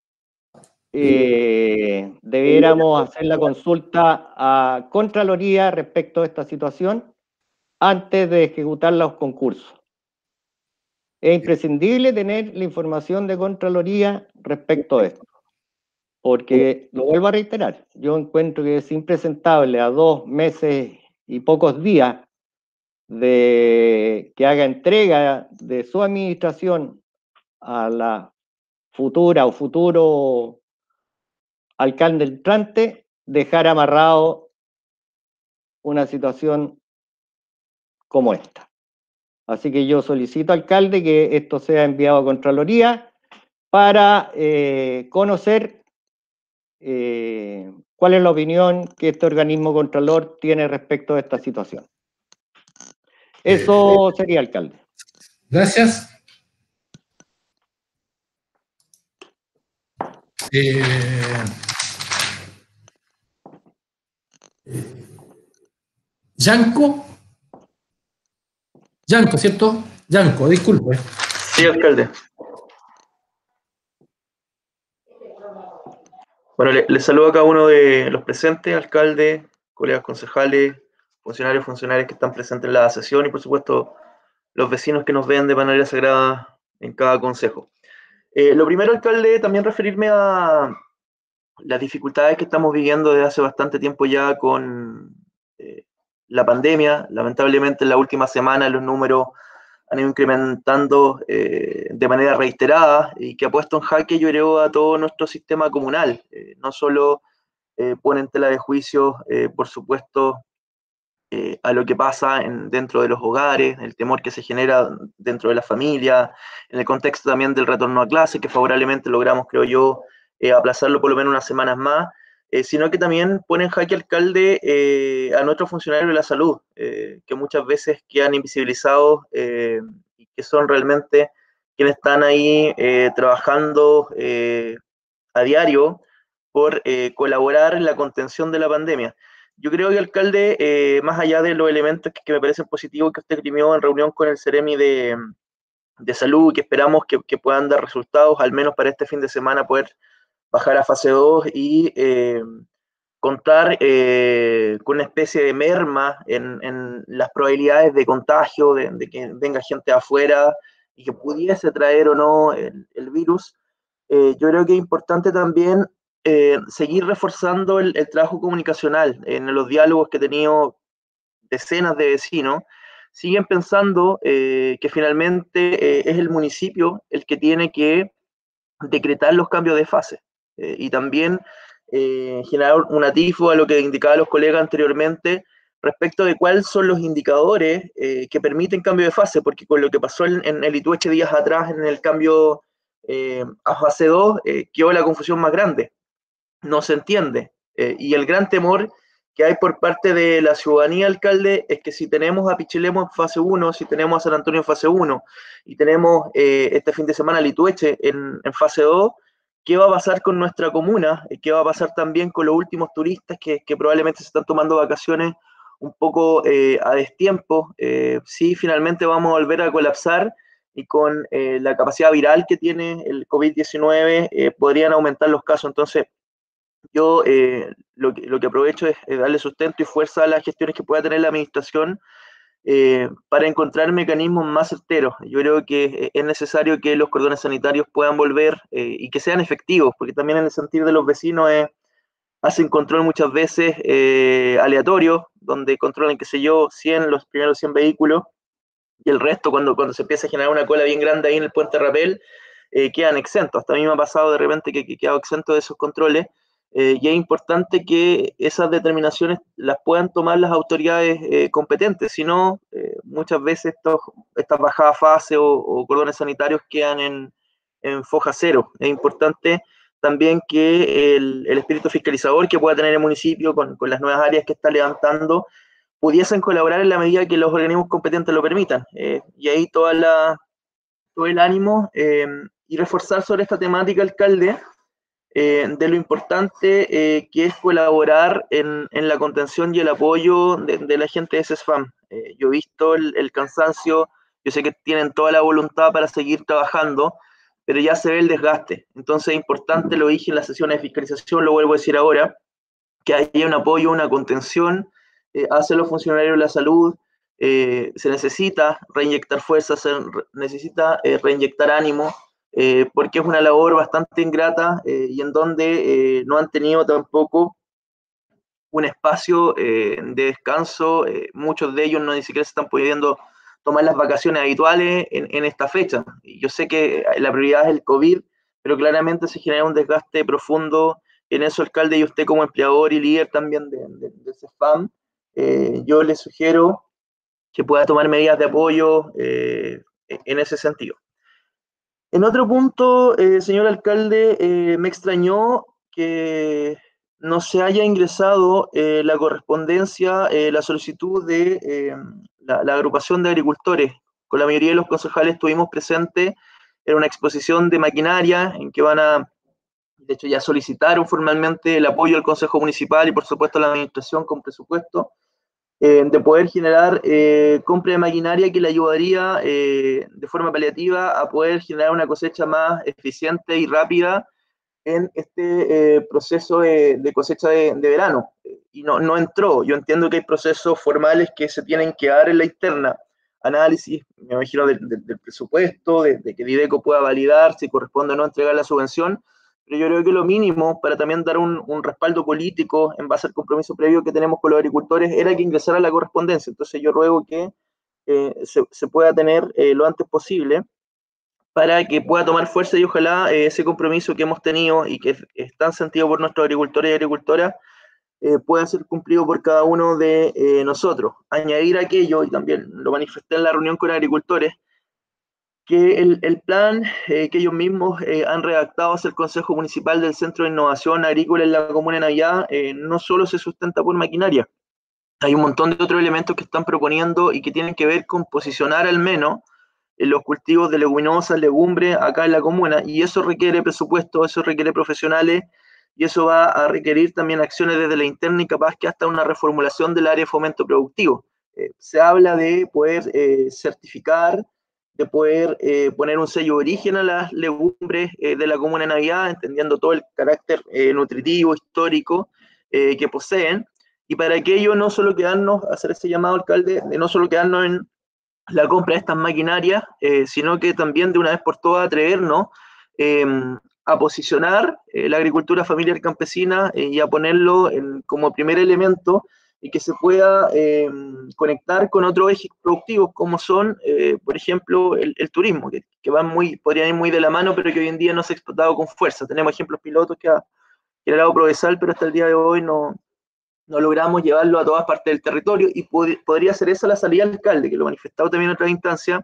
debiéramos hacer la consulta a Contraloría respecto a esta situación antes de ejecutar los concursos. Es imprescindible tener la información de Contraloría respecto a esto, porque, lo vuelvo a reiterar, yo encuentro que es impresentable a 2 meses y pocos días de que haga entrega de su administración a la futura o futuro alcalde entrante, dejar amarrado una situación como esta. Así que yo solicito, alcalde, que esto sea enviado a Contraloría para conocer cuál es la opinión que este organismo contralor tiene respecto a esta situación. Eso sería, alcalde. Gracias. Yanko, ¿cierto? Yanko, disculpe. Sí, alcalde. Bueno, les saludo a cada uno de los presentes, alcalde, colegas concejales, funcionarios que están presentes en la sesión y, por supuesto, los vecinos que nos ven de manera sagrada en cada consejo. Lo primero, alcalde, también referirme a las dificultades que estamos viviendo desde hace bastante tiempo ya con la pandemia. Lamentablemente, en la última semana los números han ido incrementando de manera reiterada y que ha puesto en jaque, yo creo, a todo nuestro sistema comunal. No solo pone en tela de juicio, por supuesto, a lo que pasa dentro de los hogares, el temor que se genera dentro de la familia, en el contexto también del retorno a clase, que favorablemente logramos, creo yo, aplazarlo por lo menos unas semanas más, sino que también pone en jaque, alcalde, a nuestros funcionarios de la salud, que muchas veces quedan invisibilizados y que son realmente quienes están ahí trabajando a diario por colaborar en la contención de la pandemia. Yo creo que, alcalde, más allá de los elementos que me parecen positivos que usted esgrimió en reunión con el Ceremi de salud, que esperamos que puedan dar resultados, al menos para este fin de semana poder bajar a fase 2 y contar con una especie de merma en las probabilidades de contagio, de que venga gente de afuera y que pudiese traer o no el virus. Yo creo que es importante también seguir reforzando el trabajo comunicacional en los diálogos que he tenido decenas de vecinos. Siguen pensando que finalmente es el municipio el que tiene que decretar los cambios de fase y también generar un atisbo a lo que indicaban los colegas anteriormente respecto de cuáles son los indicadores que permiten cambio de fase, porque con lo que pasó en el Itueche días atrás en el cambio a fase 2 quedó la confusión más grande. No se entiende. Y el gran temor que hay por parte de la ciudadanía, alcalde, es que si tenemos a Pichilemu en fase 1, si tenemos a San Antonio en fase 1 y tenemos este fin de semana a Litueche en fase 2, ¿qué va a pasar con nuestra comuna? ¿Qué va a pasar también con los últimos turistas que probablemente se están tomando vacaciones un poco a destiempo? Sí, finalmente vamos a volver a colapsar y con la capacidad viral que tiene el COVID-19 podrían aumentar los casos. Entonces, yo lo que aprovecho es darle sustento y fuerza a las gestiones que pueda tener la administración para encontrar mecanismos más certeros. Yo creo que es necesario que los cordones sanitarios puedan volver y que sean efectivos, porque también en el sentir de los vecinos hacen control muchas veces aleatorio, donde controlan, qué sé yo, 100, los primeros 100 vehículos, y el resto, cuando se empieza a generar una cola bien grande ahí en el puente Rapel, quedan exentos. Hasta a mí me ha pasado de repente que he quedado exento de esos controles, y es importante que esas determinaciones las puedan tomar las autoridades competentes, si no, muchas veces estas bajadas fase o cordones sanitarios quedan en foja cero. Es importante también que el espíritu fiscalizador que pueda tener el municipio con las nuevas áreas que está levantando pudiesen colaborar en la medida que los organismos competentes lo permitan. Y ahí todo el ánimo y reforzar sobre esta temática, alcalde, de lo importante que es colaborar en la contención y el apoyo de la gente de CESFAM. Yo he visto el cansancio, yo sé que tienen toda la voluntad para seguir trabajando, pero ya se ve el desgaste. Entonces es importante, lo dije en las sesiones de fiscalización, lo vuelvo a decir ahora, que haya un apoyo, una contención hacia los funcionarios de la salud. Se necesita reinyectar fuerzas, se necesita reinyectar ánimo, porque es una labor bastante ingrata y en donde no han tenido tampoco un espacio de descanso. Muchos de ellos ni siquiera se están pudiendo tomar las vacaciones habituales en esta fecha. Y yo sé que la prioridad es el COVID, pero claramente se genera un desgaste profundo en eso, alcalde, y usted como empleador y líder también de CESFAM, yo le sugiero que pueda tomar medidas de apoyo en ese sentido. En otro punto, señor alcalde, me extrañó que no se haya ingresado la correspondencia, la solicitud de la agrupación de agricultores. Con la mayoría de los concejales estuvimos presentes en una exposición de maquinaria en que de hecho ya solicitaron formalmente el apoyo del Consejo Municipal y por supuesto la administración con presupuesto, de poder generar compra de maquinaria que le ayudaría de forma paliativa a poder generar una cosecha más eficiente y rápida en este proceso de cosecha de verano. Y no entró. Yo entiendo que hay procesos formales que se tienen que dar en la interna, análisis, me imagino, del presupuesto, de que el IDECO pueda validar si corresponde o no entregar la subvención, pero yo creo que lo mínimo para también dar un respaldo político en base al compromiso previo que tenemos con los agricultores era que ingresara la correspondencia. Entonces yo ruego que se pueda tener lo antes posible para que pueda tomar fuerza y ojalá ese compromiso que hemos tenido y que es tan sentido por nuestros agricultores y agricultoras pueda ser cumplido por cada uno de nosotros. Añadir aquello, y también lo manifesté en la reunión con agricultores, que el plan que ellos mismos han redactado hacia el Consejo Municipal del Centro de Innovación Agrícola en la Comuna de Navidad no solo se sustenta por maquinaria. Hay un montón de otros elementos que están proponiendo y que tienen que ver con posicionar al menos los cultivos de leguminosas, legumbres acá en la comuna, y eso requiere presupuesto, eso requiere profesionales, y eso va a requerir también acciones desde la interna y capaz que hasta una reformulación del área de fomento productivo. Se habla de poder certificar, de poder poner un sello de origen a las legumbres de la comuna de Navidad, entendiendo todo el carácter nutritivo, histórico que poseen, y para aquello no solo quedarnos, hacer ese llamado, alcalde, de no solo quedarnos en la compra de estas maquinarias, sino que también de una vez por todas atrevernos a posicionar la agricultura familiar campesina y a ponerlo como primer elemento y que se pueda conectar con otros ejes productivos como son, por ejemplo, el turismo, que podrían ir muy de la mano, pero que hoy en día no se ha explotado con fuerza. Tenemos ejemplos pilotos que ha generado Prodesal, pero hasta el día de hoy no logramos llevarlo a todas partes del territorio, y podría ser esa la salida del alcalde, que lo ha manifestado también en otras instancias,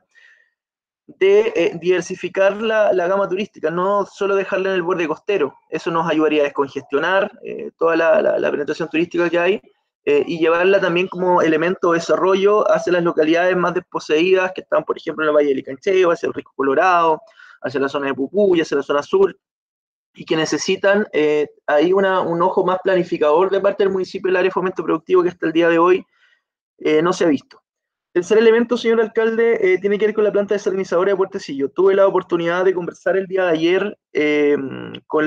de diversificar la gama turística, no solo dejarla en el borde costero. Eso nos ayudaría a descongestionar toda la penetración turística que hay, y llevarla también como elemento de desarrollo hacia las localidades más desposeídas que están, por ejemplo, en el Valle del Licancheo, hacia el Risco Colorado, hacia la zona de Pupuy, hacia la zona sur, y que necesitan ahí un ojo más planificador de parte del municipio del área de fomento productivo que hasta el día de hoy no se ha visto. El tercer elemento, señor alcalde, tiene que ver con la planta desalinizadora de Puertecillo. Tuve la oportunidad de conversar el día de ayer con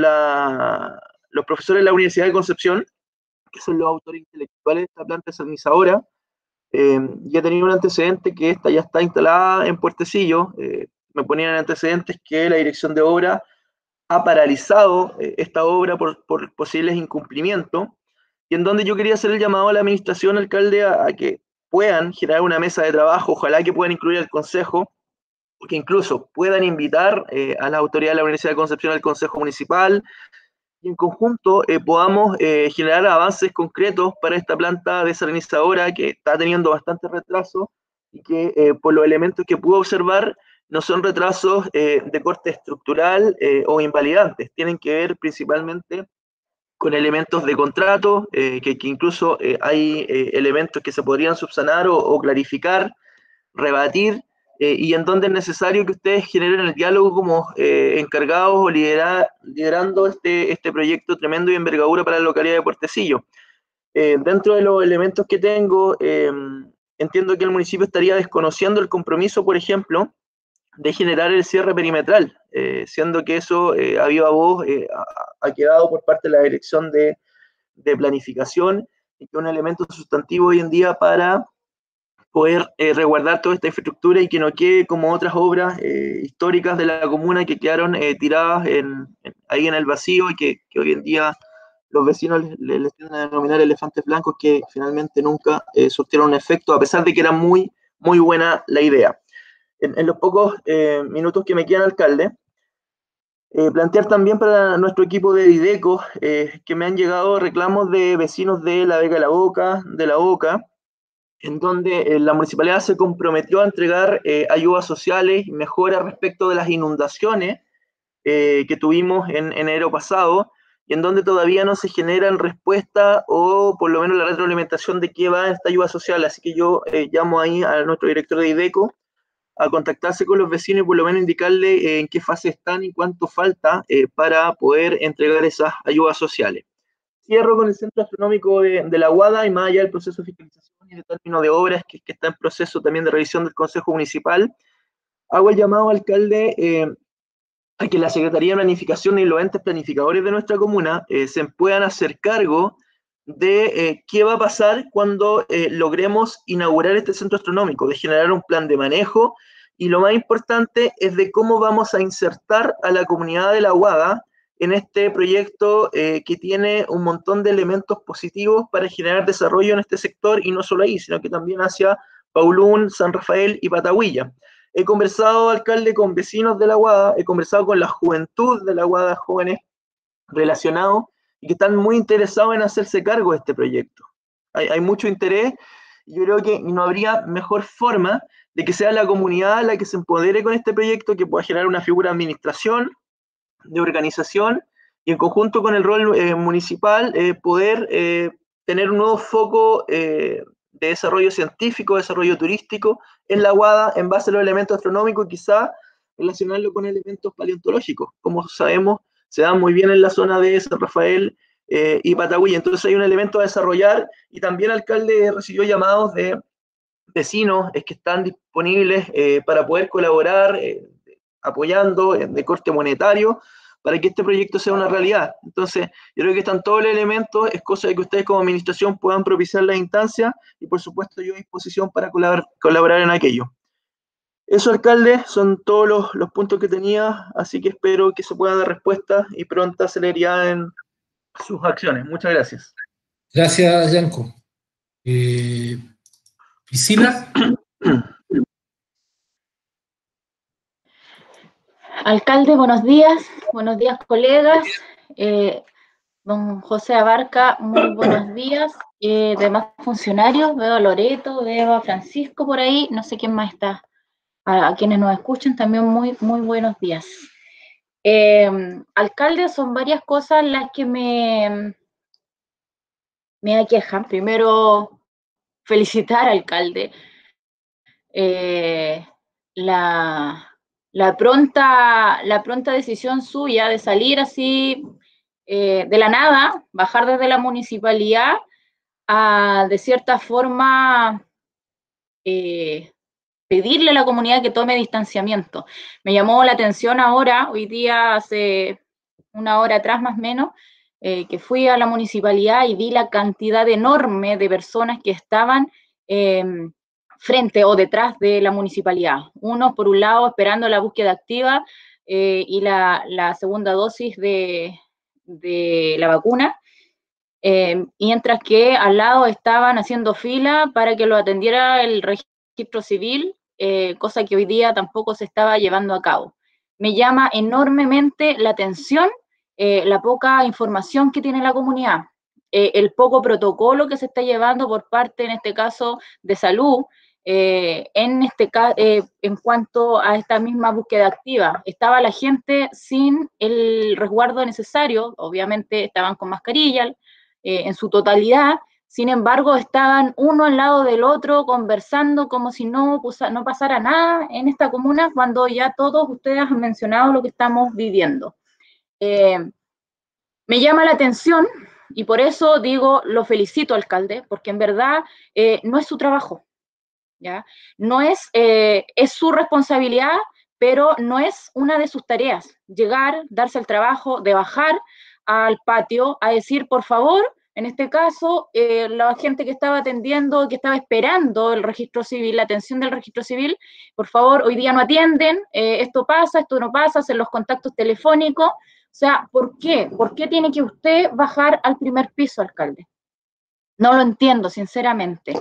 los profesores de la Universidad de Concepción, que son los autores intelectuales de esta planta desalinizadora. Ya he tenido un antecedente que esta ya está instalada en Puertecillo. Me ponían antecedentes que la dirección de obra ha paralizado esta obra por posibles incumplimientos, y en donde yo quería hacer el llamado a la administración, alcalde, a que puedan generar una mesa de trabajo, ojalá que puedan incluir al Consejo, que incluso puedan invitar a las autoridades de la Universidad de Concepción al Consejo Municipal, y en conjunto podamos generar avances concretos para esta planta desalinizadora que está teniendo bastante retraso, y que por los elementos que pude observar, no son retrasos de corte estructural o invalidantes, tienen que ver principalmente con elementos de contrato, que incluso hay elementos que se podrían subsanar o clarificar, rebatir, y en donde es necesario que ustedes generen el diálogo como encargados o liderando este proyecto tremendo y envergadura para la localidad de Puertecillo. Dentro de los elementos que tengo, entiendo que el municipio estaría desconociendo el compromiso, por ejemplo, de generar el cierre perimetral, siendo que eso a viva voz ha quedado por parte de la Dirección de Planificación, y que es un elemento sustantivo hoy en día para poder resguardar toda esta infraestructura y que no quede como otras obras históricas de la comuna que quedaron tiradas ahí en el vacío, y que hoy en día los vecinos les tienden a denominar elefantes blancos, que finalmente nunca surtieron un efecto, a pesar de que era muy, muy buena la idea. En los pocos minutos que me quedan, alcalde, plantear también para nuestro equipo de Dideco que me han llegado reclamos de vecinos de la Vega de la Oca, en donde la municipalidad se comprometió a entregar ayudas sociales y mejoras respecto de las inundaciones que tuvimos en enero pasado, y en donde todavía no se generan respuestas o por lo menos la retroalimentación de qué va esta ayuda social. Así que yo llamo ahí a nuestro director de Dideco a contactarse con los vecinos y por lo menos indicarle en qué fase están y cuánto falta para poder entregar esas ayudas sociales. Cierro con el Centro Astronómico de la Aguada, y más allá del proceso de fiscalización y de término de obras que está en proceso también de revisión del Consejo Municipal, hago el llamado, alcalde, a que la Secretaría de Planificación y los entes planificadores de nuestra comuna se puedan hacer cargo de qué va a pasar cuando logremos inaugurar este centro astronómico, de generar un plan de manejo, y lo más importante es de cómo vamos a insertar a la comunidad de La Aguada en este proyecto que tiene un montón de elementos positivos para generar desarrollo en este sector, y no solo ahí, sino que también hacia Paulún, San Rafael y Patahuilla. He conversado, alcalde, con vecinos de La Aguada, he conversado con la juventud de La Aguada, jóvenes relacionados, y que están muy interesados en hacerse cargo de este proyecto. Hay mucho interés, y yo creo que no habría mejor forma de que sea la comunidad la que se empodere con este proyecto, que pueda generar una figura de administración, de organización, y en conjunto con el rol municipal poder tener un nuevo foco de desarrollo científico, desarrollo turístico en la Guada en base a los elementos astronómicos y quizá relacionarlo con elementos paleontológicos. Como sabemos, se dan muy bien en la zona de San Rafael y Patagüí. Entonces hay un elemento a desarrollar y también el alcalde recibió llamados de vecinos que están disponibles para poder colaborar apoyando de corte monetario para que este proyecto sea una realidad. Entonces, yo creo que están todos los elementos, es cosa de que ustedes como administración puedan propiciar las instancias y por supuesto yo a disposición para colaborar en aquello. Eso, alcalde, son todos los puntos que tenía, así que espero que se pueda dar respuesta y pronta celeridad en sus acciones. Muchas gracias. Gracias, Yanko. Priscila. Alcalde, buenos días colegas. Don José Abarca, muy buenos días. Demás funcionarios, veo a Loreto, veo a Francisco por ahí, no sé quién más está. A quienes nos escuchan también muy buenos días. Alcalde, son varias cosas las que me aquejan. Primero, felicitar al alcalde. La pronta decisión suya de salir así de la nada, bajar desde la municipalidad a, de cierta forma, pedirle a la comunidad que tome distanciamiento. Me llamó la atención ahora, hoy día, hace una hora atrás más o menos, que fui a la municipalidad y vi la cantidad enorme de personas que estaban frente o detrás de la municipalidad. Unos, por un lado, esperando la búsqueda activa y la segunda dosis de la vacuna, mientras que al lado estaban haciendo fila para que lo atendiera el registro civil, cosa que hoy día tampoco se estaba llevando a cabo. Me llama enormemente la atención la poca información que tiene la comunidad, el poco protocolo que se está llevando por parte, en este caso, de salud, en cuanto a esta misma búsqueda activa. Estaba la gente sin el resguardo necesario, obviamente estaban con mascarilla en su totalidad, sin embargo estaban uno al lado del otro conversando como si no pasara nada en esta comuna, cuando ya todos ustedes han mencionado lo que estamos viviendo. Me llama la atención y por eso digo, lo felicito, alcalde, porque en verdad no es su trabajo, ¿ya? No es su responsabilidad, pero no es una de sus tareas, llegar, darse el trabajo de bajar al patio a decir, por favor, en este caso, la gente que estaba atendiendo, que estaba esperando el registro civil, la atención del registro civil, por favor, hoy día no atienden, esto pasa, esto no pasa, hacen los contactos telefónicos. O sea, ¿por qué? ¿Por qué tiene que usted bajar al primer piso, alcalde? No lo entiendo, sinceramente.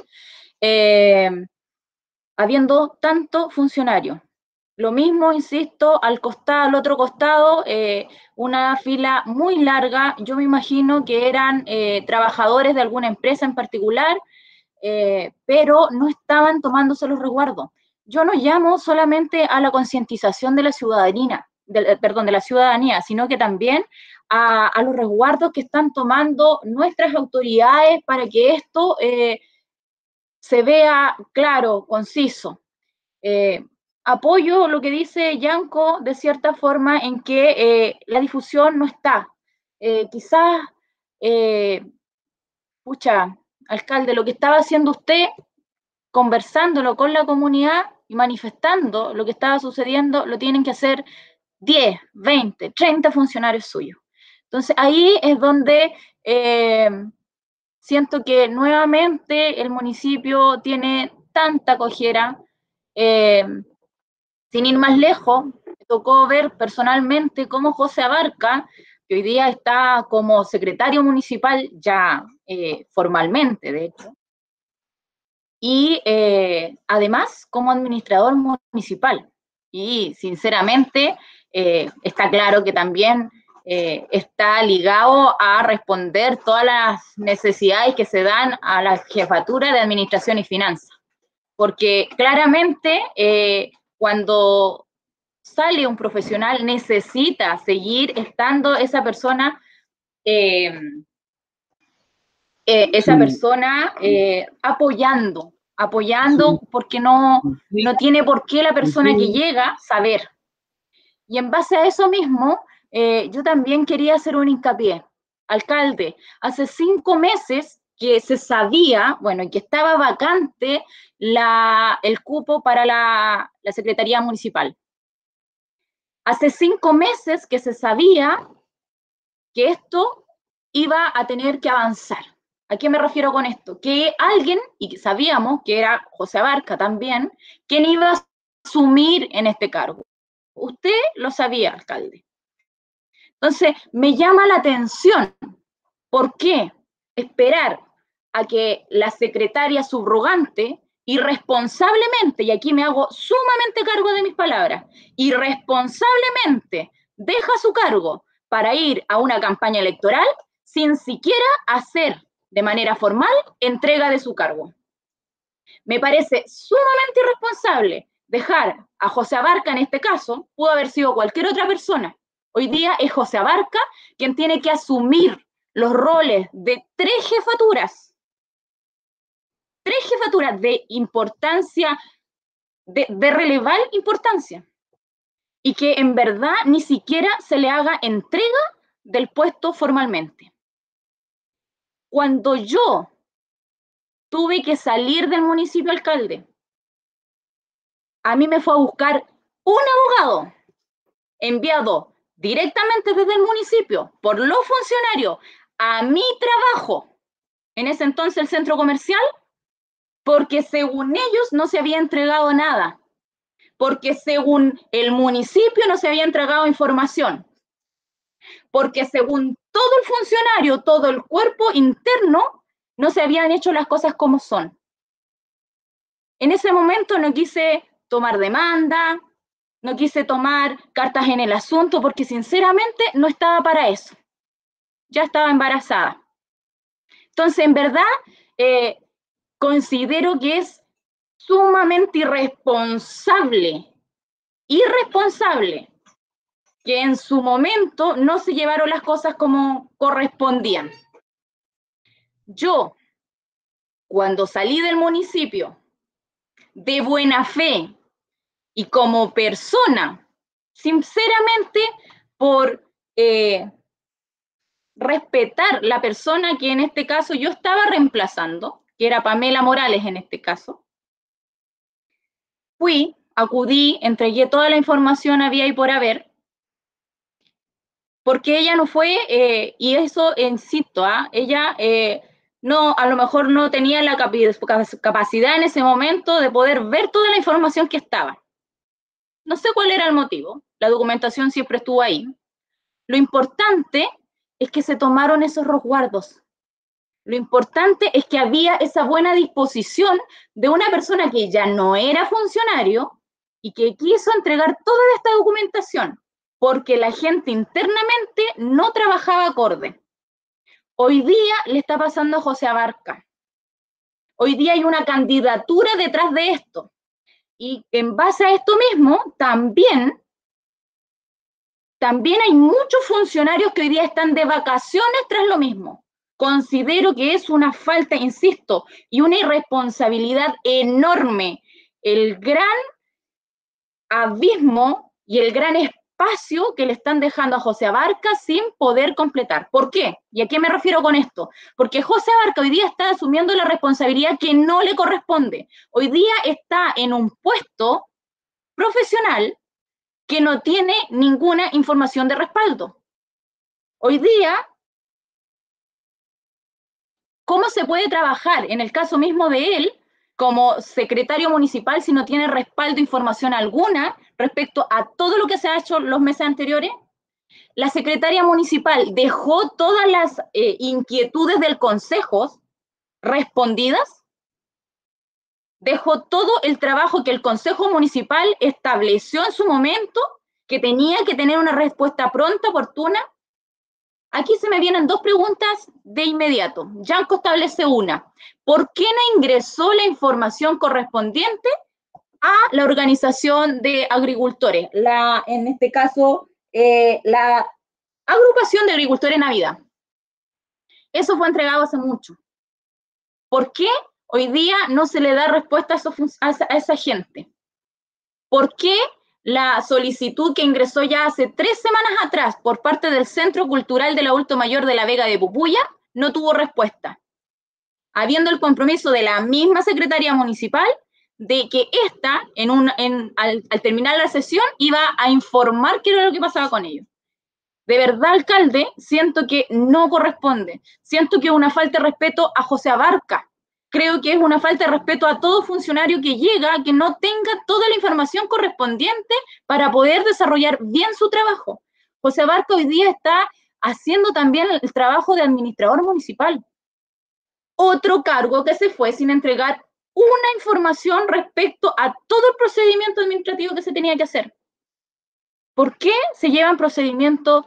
Habiendo tanto funcionario. Lo mismo, insisto, al otro costado, una fila muy larga. Yo me imagino que eran trabajadores de alguna empresa en particular, pero no estaban tomándose los resguardos. Yo no llamo solamente a la concientización de la ciudadanía, de la ciudadanía, sino que también a los resguardos que están tomando nuestras autoridades para que esto se vea claro, conciso. Apoyo lo que dice Yanko de cierta forma en que la difusión no está. Quizás, alcalde, lo que estaba haciendo usted, conversándolo con la comunidad y manifestando lo que estaba sucediendo, lo tienen que hacer 10, 20, 30 funcionarios suyos. Entonces ahí es donde siento que nuevamente el municipio tiene tanta cojera. Sin ir más lejos, me tocó ver personalmente cómo José Abarca, que hoy día está como secretario municipal ya formalmente, de hecho, y además como administrador municipal. Y sinceramente está claro que también está ligado a responder todas las necesidades que se dan a la jefatura de Administración y Finanzas. Porque claramente cuando sale un profesional necesita seguir estando esa persona apoyando, porque no tiene por qué la persona que llega saber. Y en base a eso mismo, yo también quería hacer un hincapié. Alcalde, hace 5 meses que se sabía, bueno, que estaba vacante el cupo para la Secretaría Municipal. Hace 5 meses que se sabía que esto iba a tener que avanzar. ¿A qué me refiero con esto? Que alguien, y sabíamos que era José Abarca también, quien iba a asumir en este cargo. Usted lo sabía, alcalde. Entonces, me llama la atención. ¿Por qué esperar a que la secretaria subrogante irresponsablemente, y aquí me hago sumamente cargo de mis palabras, irresponsablemente deja su cargo para ir a una campaña electoral sin siquiera hacer de manera formal entrega de su cargo? Me parece sumamente irresponsable dejar a José Abarca, en este caso, pudo haber sido cualquier otra persona. Hoy día es José Abarca quien tiene que asumir los roles de 3 jefaturas de importancia, de relevante importancia, y que en verdad ni siquiera se le haga entrega del puesto formalmente. Cuando yo tuve que salir del municipio, alcalde, a mí me fue a buscar un abogado enviado directamente desde el municipio por los funcionarios a mi trabajo, en ese entonces el centro comercial, porque según ellos no se había entregado nada, porque según el municipio no se había entregado información, porque según todo el funcionario, todo el cuerpo interno, no se habían hecho las cosas como son. En ese momento no quise tomar demanda, no quise tomar cartas en el asunto, porque sinceramente no estaba para eso. Ya estaba embarazada. Entonces, en verdad, considero que es sumamente irresponsable que en su momento no se llevaron las cosas como correspondían. Yo, cuando salí del municipio, de buena fe y como persona, sinceramente, por respetar la persona que en este caso yo estaba reemplazando, que era Pamela Morales en este caso, acudí, entregué toda la información había y por haber, porque ella no fue, y eso insisto, ella no, a lo mejor no tenía la capacidad en ese momento de poder ver toda la información que estaba. No sé cuál era el motivo, la documentación siempre estuvo ahí. Lo importante es que se tomaron esos resguardos. Lo importante es que había esa buena disposición de una persona que ya no era funcionario y que quiso entregar toda esta documentación, porque la gente internamente no trabajaba acorde. Hoy día le está pasando a José Abarca. Hoy día hay una candidatura detrás de esto. Y en base a esto mismo, también hay muchos funcionarios que hoy día están de vacaciones tras lo mismo. Considero que es una falta, insisto, y una irresponsabilidad enorme, el gran abismo y el gran espacio que le están dejando a José Abarca sin poder completar. ¿Por qué? ¿Y a qué me refiero con esto? Porque José Abarca hoy día está asumiendo la responsabilidad que no le corresponde. Hoy día está en un puesto profesional que no tiene ninguna información de respaldo. Hoy día, ¿cómo se puede trabajar en el caso mismo de él como secretario municipal si no tiene respaldo, información alguna respecto a todo lo que se ha hecho los meses anteriores? La secretaria municipal dejó todas las inquietudes del consejo respondidas, dejó todo el trabajo que el consejo municipal estableció en su momento, que tenía que tener una respuesta pronta, oportuna, aquí se me vienen dos preguntas de inmediato. Yanko establece una. ¿Por qué no ingresó la información correspondiente a la organización de agricultores? En este caso, la agrupación de agricultores Navidad. Eso fue entregado hace mucho. ¿Por qué hoy día no se le da respuesta a esa gente? ¿Por qué la solicitud que ingresó ya hace 3 semanas atrás por parte del Centro Cultural del Adulto Mayor de la Vega de Pupuya no tuvo respuesta? Habiendo el compromiso de la misma Secretaría Municipal de que ésta, al terminar la sesión, iba a informar qué era lo que pasaba con ellos. De verdad, alcalde, siento que no corresponde. Siento que es una falta de respeto a José Abarca. Creo que es una falta de respeto a todo funcionario que llega, que no tenga toda la información correspondiente para poder desarrollar bien su trabajo. José Abarca hoy día está haciendo también el trabajo de administrador municipal. Otro cargo que se fue sin entregar una información respecto a todo el procedimiento administrativo que se tenía que hacer. ¿Por qué se llevan procedimientos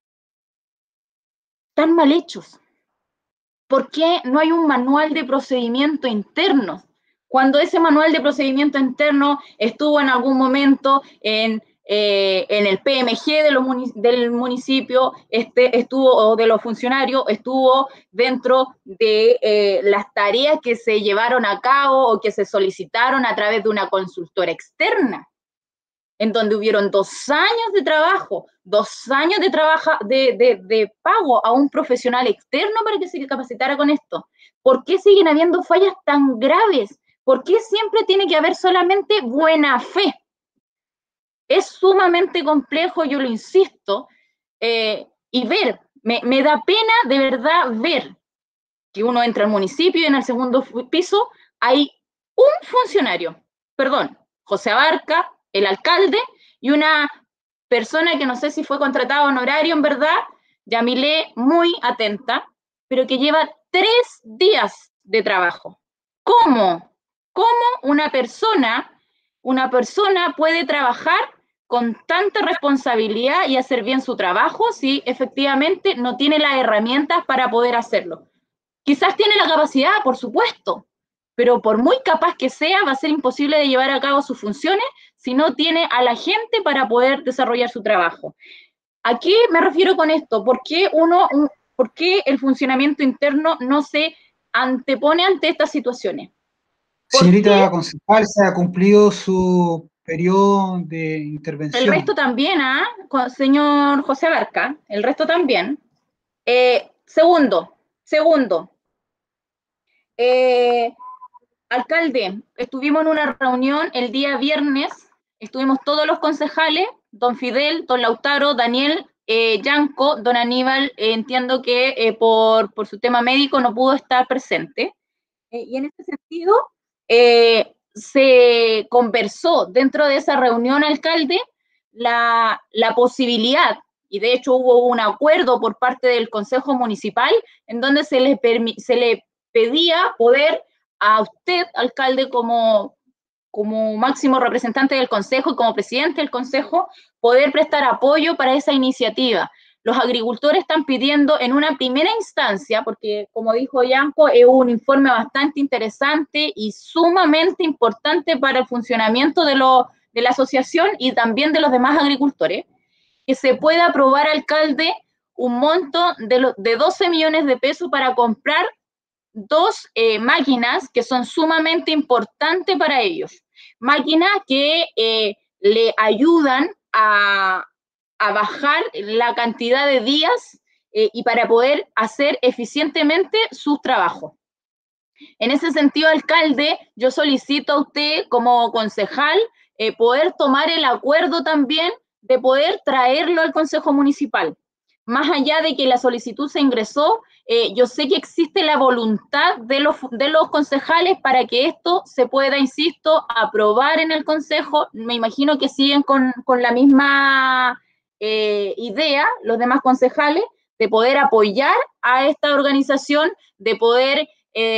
tan mal hechos? ¿Por qué no hay un manual de procedimiento interno? Cuando ese manual de procedimiento interno estuvo en algún momento en el PMG del municipio, estuvo, o de los funcionarios, estuvo dentro de las tareas que se llevaron a cabo o que se solicitaron a través de una consultora externa, en donde hubieron 2 años de trabajo, 2 años de pago a un profesional externo para que se capacitara con esto. ¿Por qué siguen habiendo fallas tan graves? ¿Por qué siempre tiene que haber solamente buena fe? Es sumamente complejo, yo lo insisto, y ver, me da pena de verdad ver que uno entra al municipio y en el segundo piso hay un funcionario, José Abarca, el alcalde, y una persona que no sé si fue contratada honorario en verdad, Yamilé, muy atenta, pero que lleva 3 días de trabajo. ¿Cómo una persona puede trabajar con tanta responsabilidad y hacer bien su trabajo si efectivamente no tiene las herramientas para poder hacerlo? Quizás tiene la capacidad, por supuesto, pero por muy capaz que sea, va a ser imposible de llevar a cabo sus funciones si no tiene a la gente para poder desarrollar su trabajo. ¿A qué me refiero con esto? ¿Por qué el funcionamiento interno no se antepone ante estas situaciones? Señorita concejal, se ha cumplido su periodo de intervención. El resto también, señor José Abarca, el resto también. Segundo, alcalde, estuvimos en una reunión el día viernes, estuvimos todos los concejales, don Fidel, don Lautaro, Daniel, Yanko, don Aníbal, entiendo que por su tema médico no pudo estar presente. Y en este sentido, se conversó dentro de esa reunión, alcalde, la posibilidad, y de hecho hubo un acuerdo por parte del Consejo Municipal en donde se le pedía poder a usted, alcalde, como máximo representante del Consejo y como presidente del Consejo, poder prestar apoyo para esa iniciativa. Los agricultores están pidiendo en una primera instancia, porque como dijo Yanko, es un informe bastante interesante y sumamente importante para el funcionamiento de la asociación y también de los demás agricultores, que se pueda aprobar, alcalde, un monto de 12 millones de pesos para comprar 2 máquinas que son sumamente importantes para ellos. Máquinas que le ayudan a bajar la cantidad de días y para poder hacer eficientemente sus trabajos. En ese sentido, alcalde, yo solicito a usted como concejal poder tomar el acuerdo también de poder traerlo al Consejo Municipal. Más allá de que la solicitud se ingresó, yo sé que existe la voluntad de los concejales para que esto se pueda, insisto, aprobar en el Consejo. Me imagino que siguen con la misma idea, los demás concejales, de poder apoyar a esta organización, de poder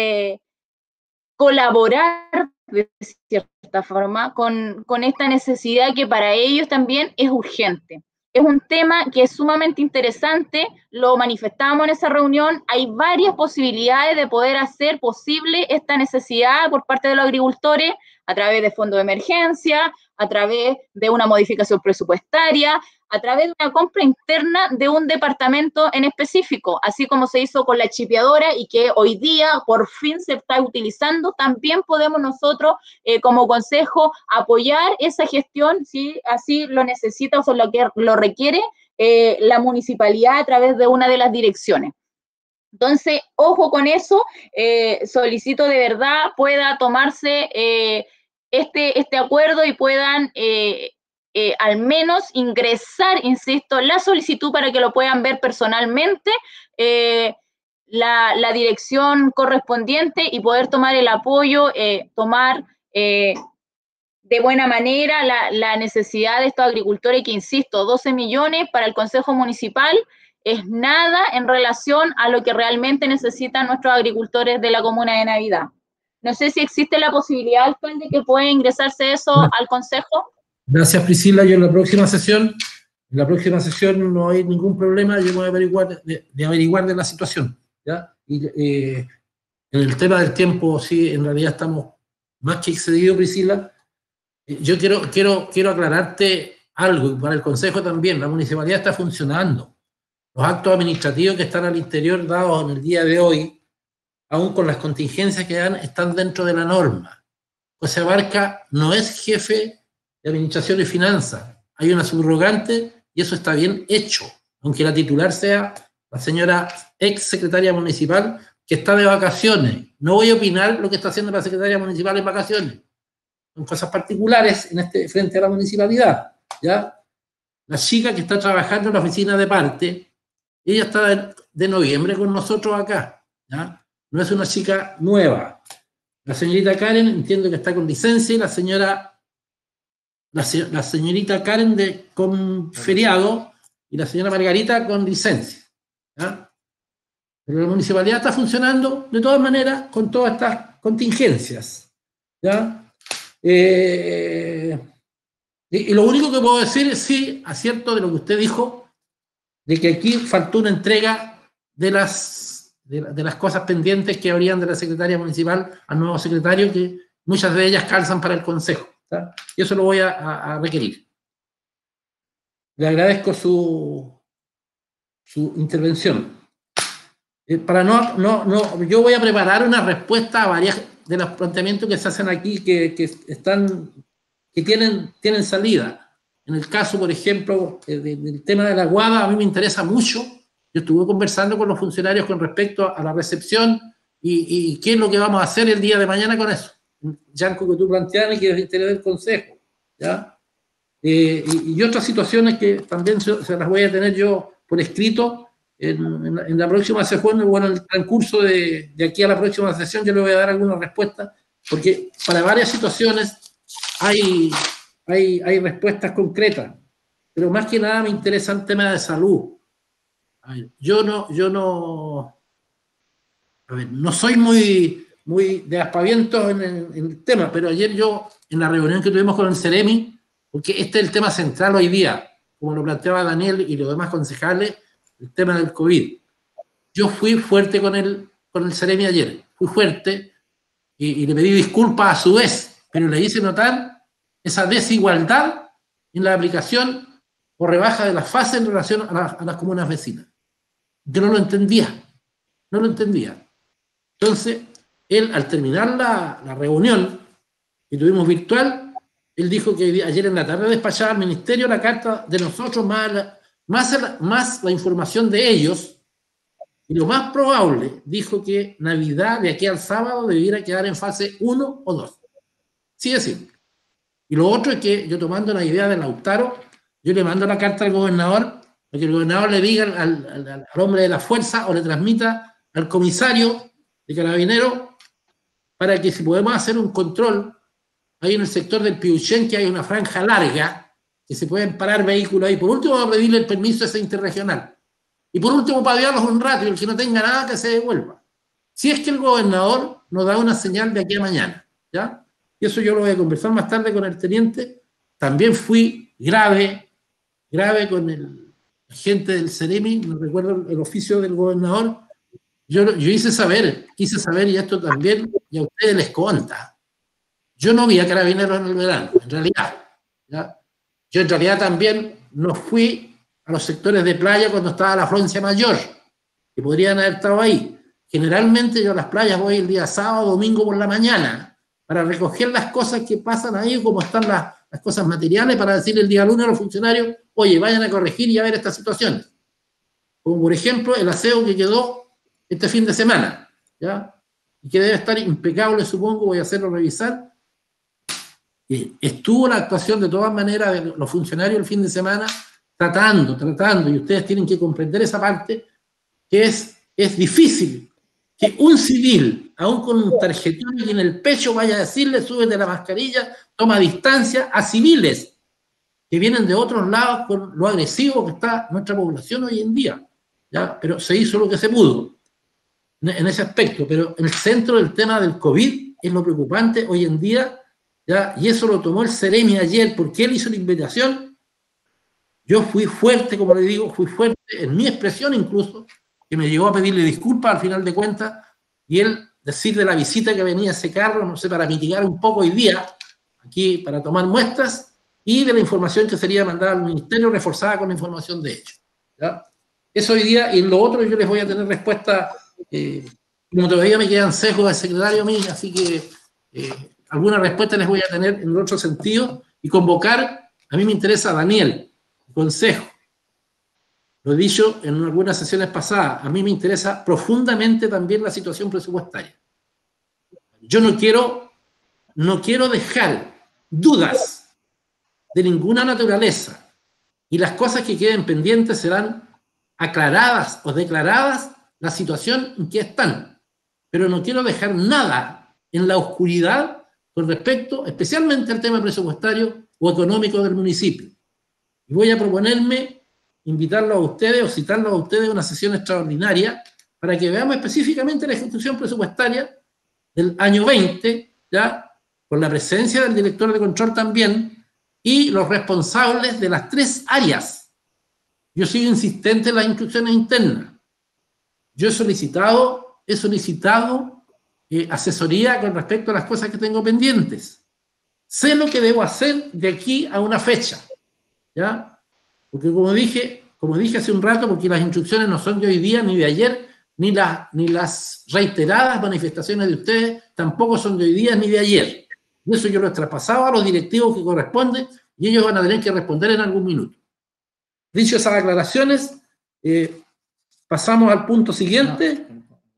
colaborar de cierta forma con esta necesidad que para ellos también es urgente. es un tema que es sumamente interesante, lo manifestábamos en esa reunión, hay varias posibilidades de poder hacer posible esta necesidad por parte de los agricultores a través de fondos de emergencia, a través de una modificación presupuestaria, a través de una compra interna de un departamento en específico, así como se hizo con la chipeadora y que hoy día por fin se está utilizando, también podemos nosotros como consejo apoyar esa gestión si así lo necesita o lo requiere la municipalidad a través de una de las direcciones. Entonces, ojo con eso, solicito de verdad pueda tomarse este acuerdo y puedan al menos ingresar, insisto, la solicitud para que lo puedan ver personalmente la dirección correspondiente y poder tomar el apoyo, tomar de buena manera la necesidad de estos agricultores que, insisto, 12 millones para el Consejo Municipal es nada en relación a lo que realmente necesitan nuestros agricultores de la Comuna de Navidad. No sé si existe la posibilidad, alcalde, que pueda ingresarse eso al Consejo. Gracias, Priscila. Yo en la próxima sesión no hay ningún problema, yo voy a averiguar de la situación, ¿ya? Y en el tema del tiempo, sí, en realidad estamos más que excedidos, Priscila. Yo quiero aclararte algo, para el Consejo también, la municipalidad está funcionando. Los actos administrativos que están al interior dados en el día de hoy, aún con las contingencias que dan, están dentro de la norma. José Abarca no es jefe de Administración y Finanzas. Hay una subrogante y eso está bien hecho, aunque la titular sea la señora ex secretaria municipal que está de vacaciones. No voy a opinar lo que está haciendo la secretaria municipal en vacaciones. Son cosas particulares frente a la municipalidad, ¿ya? La chica que está trabajando en la oficina de parte, ella está de noviembre con nosotros acá, ¿ya? No es una chica nueva. La señorita Karen entiendo que está con licencia y la señorita Karen con feriado y la señora Margarita con licencia, ¿ya? Pero la municipalidad está funcionando de todas maneras con todas estas contingencias, ¿ya? Y lo único que puedo decir es sí, acierto de lo que usted dijo, de que aquí faltó una entrega de las cosas pendientes que habrían de la secretaria municipal al nuevo secretario, que muchas de ellas calzan para el Consejo, ¿tá? Y eso lo voy a requerir. Le agradezco su intervención. Yo voy a preparar una respuesta a varias de los planteamientos que se hacen aquí que tienen salida. En el caso, por ejemplo, del tema de la guada, a mí me interesa mucho. Yo estuve conversando con los funcionarios con respecto a la recepción y qué es lo que vamos a hacer el día de mañana con eso. Yanko, que tú planteabas y que es el interés del Consejo, ¿ya? Y otras situaciones que también se las voy a tener yo por escrito en la próxima sesión, bueno, en el transcurso de aquí a la próxima sesión yo le voy a dar alguna respuesta, porque para varias situaciones hay respuestas concretas, pero más que nada me interesa el tema de salud. A ver, yo no soy muy de aspavientos en el tema, pero ayer yo, en la reunión que tuvimos con el Ceremi, porque este es el tema central hoy día, como lo planteaba Daniel y los demás concejales, el tema del COVID. Yo fui fuerte con el Ceremi ayer, fui fuerte y le pedí disculpas a su vez, pero le hice notar esa desigualdad en la aplicación o rebaja de las fases en relación a las comunas vecinas. Yo no lo entendía. Entonces, él, al terminar la reunión que tuvimos virtual, él dijo que ayer en la tarde despachaba al ministerio la carta de nosotros más la información de ellos, y lo más probable, dijo que Navidad de aquí al sábado debiera quedar en fase 1 o 2. Sí es simple. Y lo otro es que yo, tomando la idea de Lautaro, yo le mando la carta al gobernador para que el gobernador le diga al hombre de la fuerza o le transmita al comisario de Carabineros para que si podemos hacer un control ahí en el sector del Piuchén, que hay una franja larga, que se pueden parar vehículos ahí. Por último, vamos a pedirle el permiso a ese interregional. Y por último, padearlos un rato y el que no tenga nada que se devuelva. Si es que el gobernador nos da una señal de aquí a mañana, ¿ya? Y eso yo lo voy a conversar más tarde con el teniente. También fui grave grave con el agente del Ceremi, no recuerdo el oficio del gobernador. Yo quise saber, y esto también, y a ustedes les conta. Yo no vi a Carabineros en el verano, en realidad. ¿Ya? Yo en realidad también no fui a los sectores de playa cuando estaba la afluencia mayor, que podrían haber estado ahí. Generalmente yo a las playas voy el día sábado, domingo por la mañana, para recoger las cosas que pasan ahí, como están las cosas materiales, para decirle el día lunes a los funcionarios, oye, vayan a corregir y a ver estas situaciones. Como por ejemplo el aseo que quedó este fin de semana, ¿ya? Y que debe estar impecable, supongo, voy a hacerlo revisar. Estuvo la actuación de todas maneras de los funcionarios el fin de semana tratando, y ustedes tienen que comprender esa parte, que es difícil que un civil, aún con un tarjetón y en el pecho, vaya a decirle, súbete la mascarilla, toma distancia a civiles que vienen de otros lados con lo agresivo que está nuestra población hoy en día, ¿ya? Pero se hizo lo que se pudo en ese aspecto, pero el centro del tema del COVID es lo preocupante hoy en día, ¿ya? Y eso lo tomó el Ceremi ayer, porque él hizo la invitación. Yo fui fuerte, como le digo, fui fuerte en mi expresión incluso, que me llegó a pedirle disculpas al final de cuentas, y él decir de la visita que venía ese carro, no sé, para mitigar un poco hoy día, aquí para tomar muestras, y de la información que sería mandada al ministerio reforzada con la información de hecho, ¿ya? Eso hoy día, y en lo otro yo les voy a tener respuesta, como todavía me quedan sesgos del secretario mío, así que alguna respuesta les voy a tener en el otro sentido, y convocar, a mí me interesa Daniel, consejo. Lo he dicho en algunas sesiones pasadas, a mí me interesa profundamente también la situación presupuestaria. Yo no quiero dejar dudas de ninguna naturaleza, y las cosas que queden pendientes serán aclaradas o declaradas la situación en que están, pero no quiero dejar nada en la oscuridad con respecto especialmente al tema presupuestario o económico del municipio. Y voy a proponerme invitarlo a ustedes o citarlo a ustedes a una sesión extraordinaria para que veamos específicamente la ejecución presupuestaria del año 20, ¿ya? Con la presencia del director de control también y los responsables de las 3 áreas. Yo sigo insistente en las instrucciones internas. Yo he solicitado asesoría con respecto a las cosas que tengo pendientes. Sé lo que debo hacer de aquí a una fecha, ¿ya? Porque como dije hace un rato, porque las instrucciones no son de hoy día, ni de ayer, ni las reiteradas manifestaciones de ustedes tampoco son de hoy día ni de ayer. Y eso yo lo he traspasado a los directivos que corresponden y ellos van a tener que responder en algún minuto. Dicho esas aclaraciones, pasamos al punto siguiente.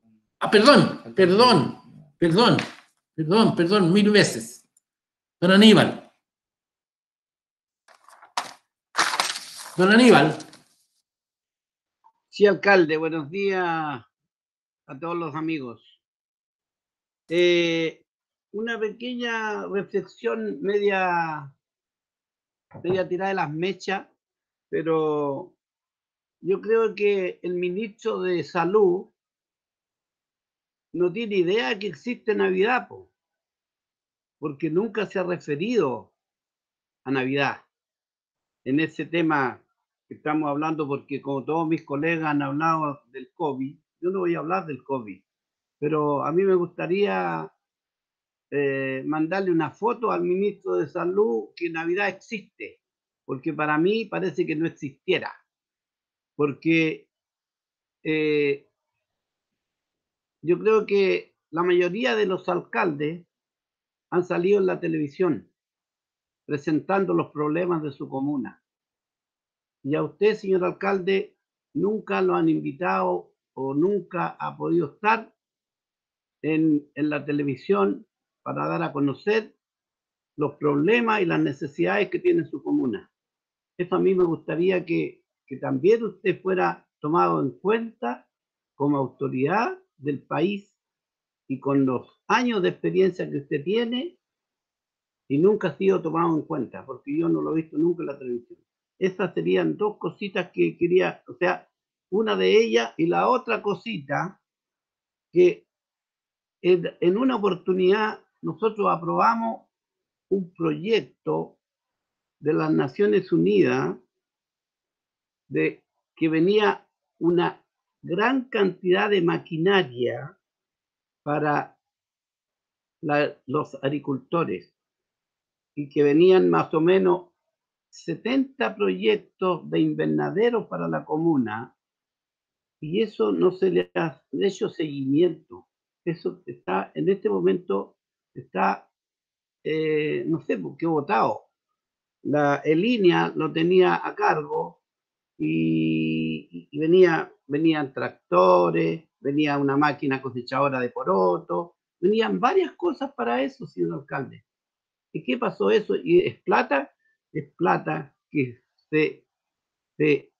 Perdón, 1000 veces. Don Aníbal. Sí, alcalde, buenos días a todos los amigos. Una pequeña reflexión media tirada de las mechas, pero yo creo que el ministro de Salud no tiene idea que existe Navidad, porque nunca se ha referido a Navidad en ese tema que estamos hablando, porque como todos mis colegas han hablado del COVID, yo no voy a hablar del COVID, pero a mí me gustaría mandarle una foto al ministro de Salud que Navidad existe, porque para mí parece que no existiera, porque yo creo que la mayoría de los alcaldes han salido en la televisión presentando los problemas de su comuna. Y a usted, señor alcalde, nunca lo han invitado o nunca ha podido estar en la televisión para dar a conocer los problemas y las necesidades que tiene su comuna. Eso a mí me gustaría que también usted fuera tomado en cuenta como autoridad del país y con los años de experiencia que usted tiene, y nunca ha sido tomado en cuenta, porque yo no lo he visto nunca en la televisión. Estas serían 2 cositas que quería, o sea, una de ellas, y la otra cosita, que en una oportunidad nosotros aprobamos un proyecto de las Naciones Unidas de que venía una gran cantidad de maquinaria para los agricultores y que venían más o menos 70 proyectos de invernadero para la comuna, y eso no se le ha hecho seguimiento. Eso está, en este momento, está, no sé por qué votado. El INEA lo tenía a cargo y venían tractores, venía una máquina cosechadora de poroto, venían varias cosas para eso, señor alcalde. ¿Y qué pasó eso? Y es plata que se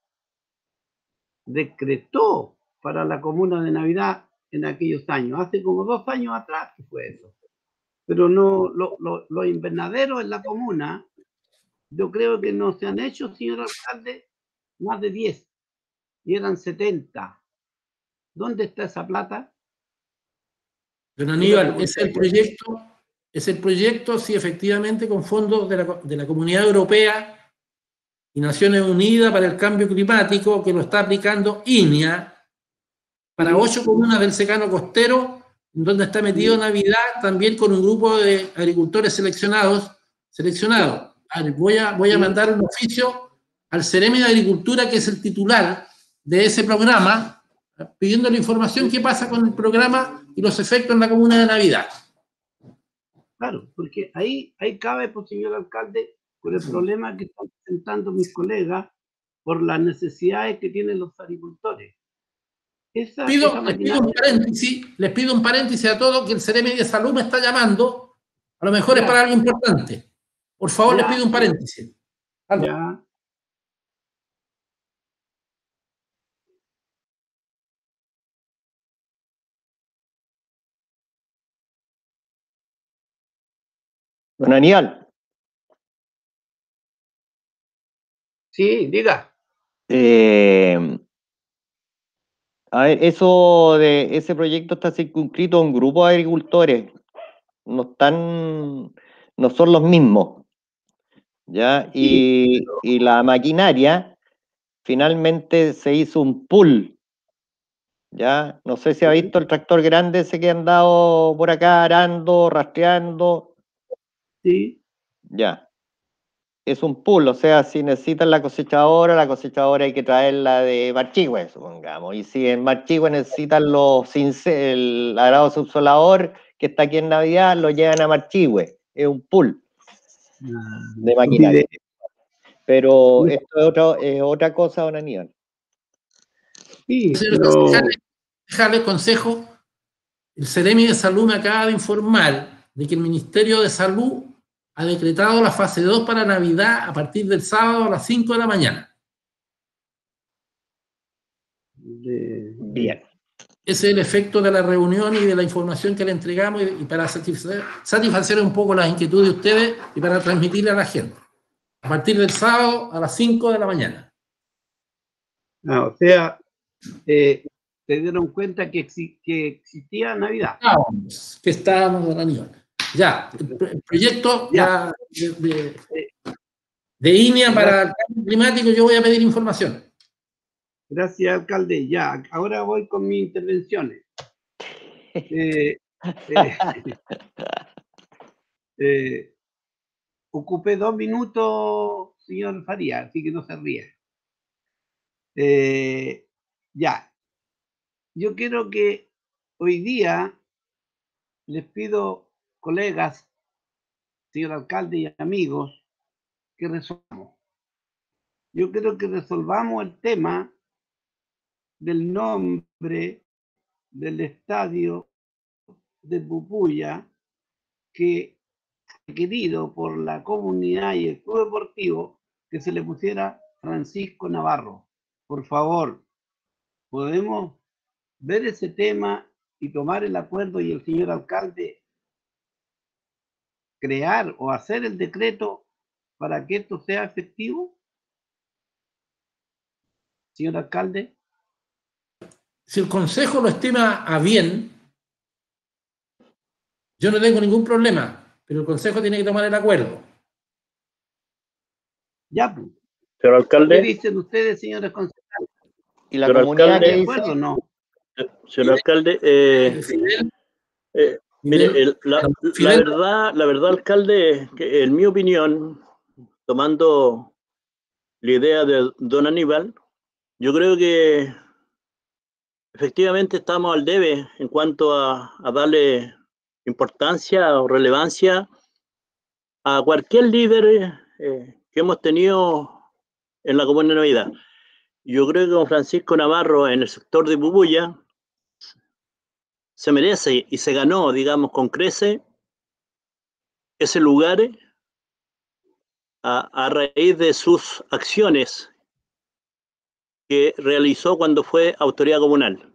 decretó para la comuna de Navidad en aquellos años, hace como 2 años atrás que fue eso. Pero no, los invernaderos en la comuna, yo creo que no se han hecho, señor alcalde, más de 10, y eran 70. ¿Dónde está esa plata? Don Aníbal, es el proyecto, sí, efectivamente, con fondos de la Comunidad Europea y Naciones Unidas para el Cambio Climático, que lo está aplicando INEA para 8 comunas del secano costero, donde está metido Navidad, también con un grupo de agricultores seleccionados. A ver, voy a mandar un oficio al Ceremi de Agricultura, que es el titular de ese programa, pidiendo la información qué pasa con el programa y los efectos en la comuna de Navidad. Claro, porque ahí cabe, pues, señor alcalde, por el problema que están presentando mis colegas por las necesidades que tienen los agricultores. Les pido un paréntesis a todos, que el Ceremi de Salud me está llamando. A lo mejor es para algo importante. Por favor, les pido un paréntesis. Ya. Don Aníbal. Sí, diga. A ver, ese proyecto está circunscrito a un grupo de agricultores, no son los mismos, ¿ya? Y la maquinaria, finalmente se hizo un pool, ¿ya? No sé si ha visto el tractor grande ese que ha andado por acá arando, rastreando. Sí. Ya. Es un pool, o sea, si necesitan la cosechadora hay que traerla de Marchihue, supongamos. Y si en Marchihue necesitan el arado subsolador, que está aquí en Navidad, lo llevan a Marchihue. Es un pool de maquinaria. Pero esto es otra cosa, don Aníbal. Sí, pero... Dejarle consejo. El Ceremi de Salud me acaba de informar de que el Ministerio de Salud ha decretado la fase 2 para Navidad a partir del sábado a las 5 de la mañana. Bien. Ese es el efecto de la reunión y de la información que le entregamos, y para satisfacer un poco las inquietudes de ustedes y para transmitirle a la gente. A partir del sábado a las 5 de la mañana. O sea, se dieron cuenta que existía Navidad. Que estábamos, don Aníbal. Ya, el proyecto ya de INEA para el cambio climático, yo voy a pedir información. Gracias, alcalde. Ya, ahora voy con mis intervenciones. Ocupé 2 minutos, señor Faría, así que no se ría. Ya. Yo quiero que hoy día les pido, colegas, señor alcalde y amigos, que resolvamos. Yo quiero que resolvamos el tema del nombre del estadio de Pupuya, que fue querido por la comunidad y el club deportivo, que se le pusiera Francisco Navarro. Por favor, podemos ver ese tema y tomar el acuerdo, y el señor alcalde crear o hacer el decreto para que esto sea efectivo. Señor alcalde. Si el Consejo lo estima a bien, yo no tengo ningún problema, pero el Consejo tiene que tomar el acuerdo. Ya, pues. Señor ¿Qué alcalde, dicen ustedes, señores concejales? ¿Y la Señor comunidad alcalde, qué ¿De dice? acuerdo o no? señor alcalde, Fidel, mire, Fidel, la Fidel, verdad, alcalde, que en mi opinión, tomando la idea de don Aníbal, yo creo que efectivamente estamos al debe en cuanto a darle importancia o relevancia a cualquier líder que hemos tenido en la Comuna de Navidad. Yo creo que don Francisco Navarro en el sector de Pupuya se merece y se ganó, digamos, con crece ese lugar a raíz de sus acciones que realizó cuando fue autoridad comunal.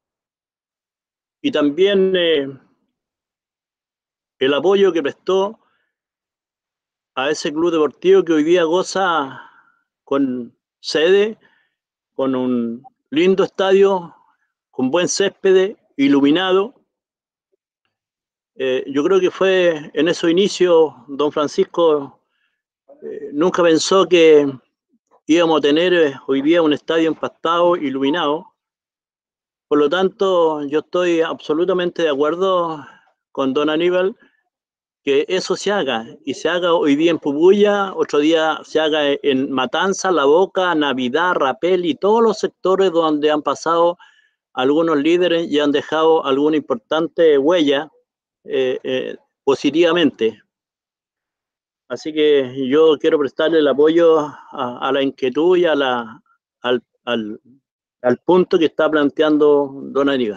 Y también el apoyo que prestó a ese club deportivo que hoy día goza con sede, con un lindo estadio, con buen césped, iluminado. Yo creo que fue en esos inicios, don Francisco nunca pensó que íbamos a tener hoy día un estadio empastado, iluminado. Por lo tanto, yo estoy absolutamente de acuerdo con don Aníbal que eso se haga, y se haga hoy día en Pupuya, otro día se haga en Matanza, La Boca, Navidad, Rapel y todos los sectores donde han pasado algunos líderes y han dejado alguna importante huella positivamente. Así que yo quiero prestarle el apoyo a la inquietud y al punto que está planteando don Aníbal.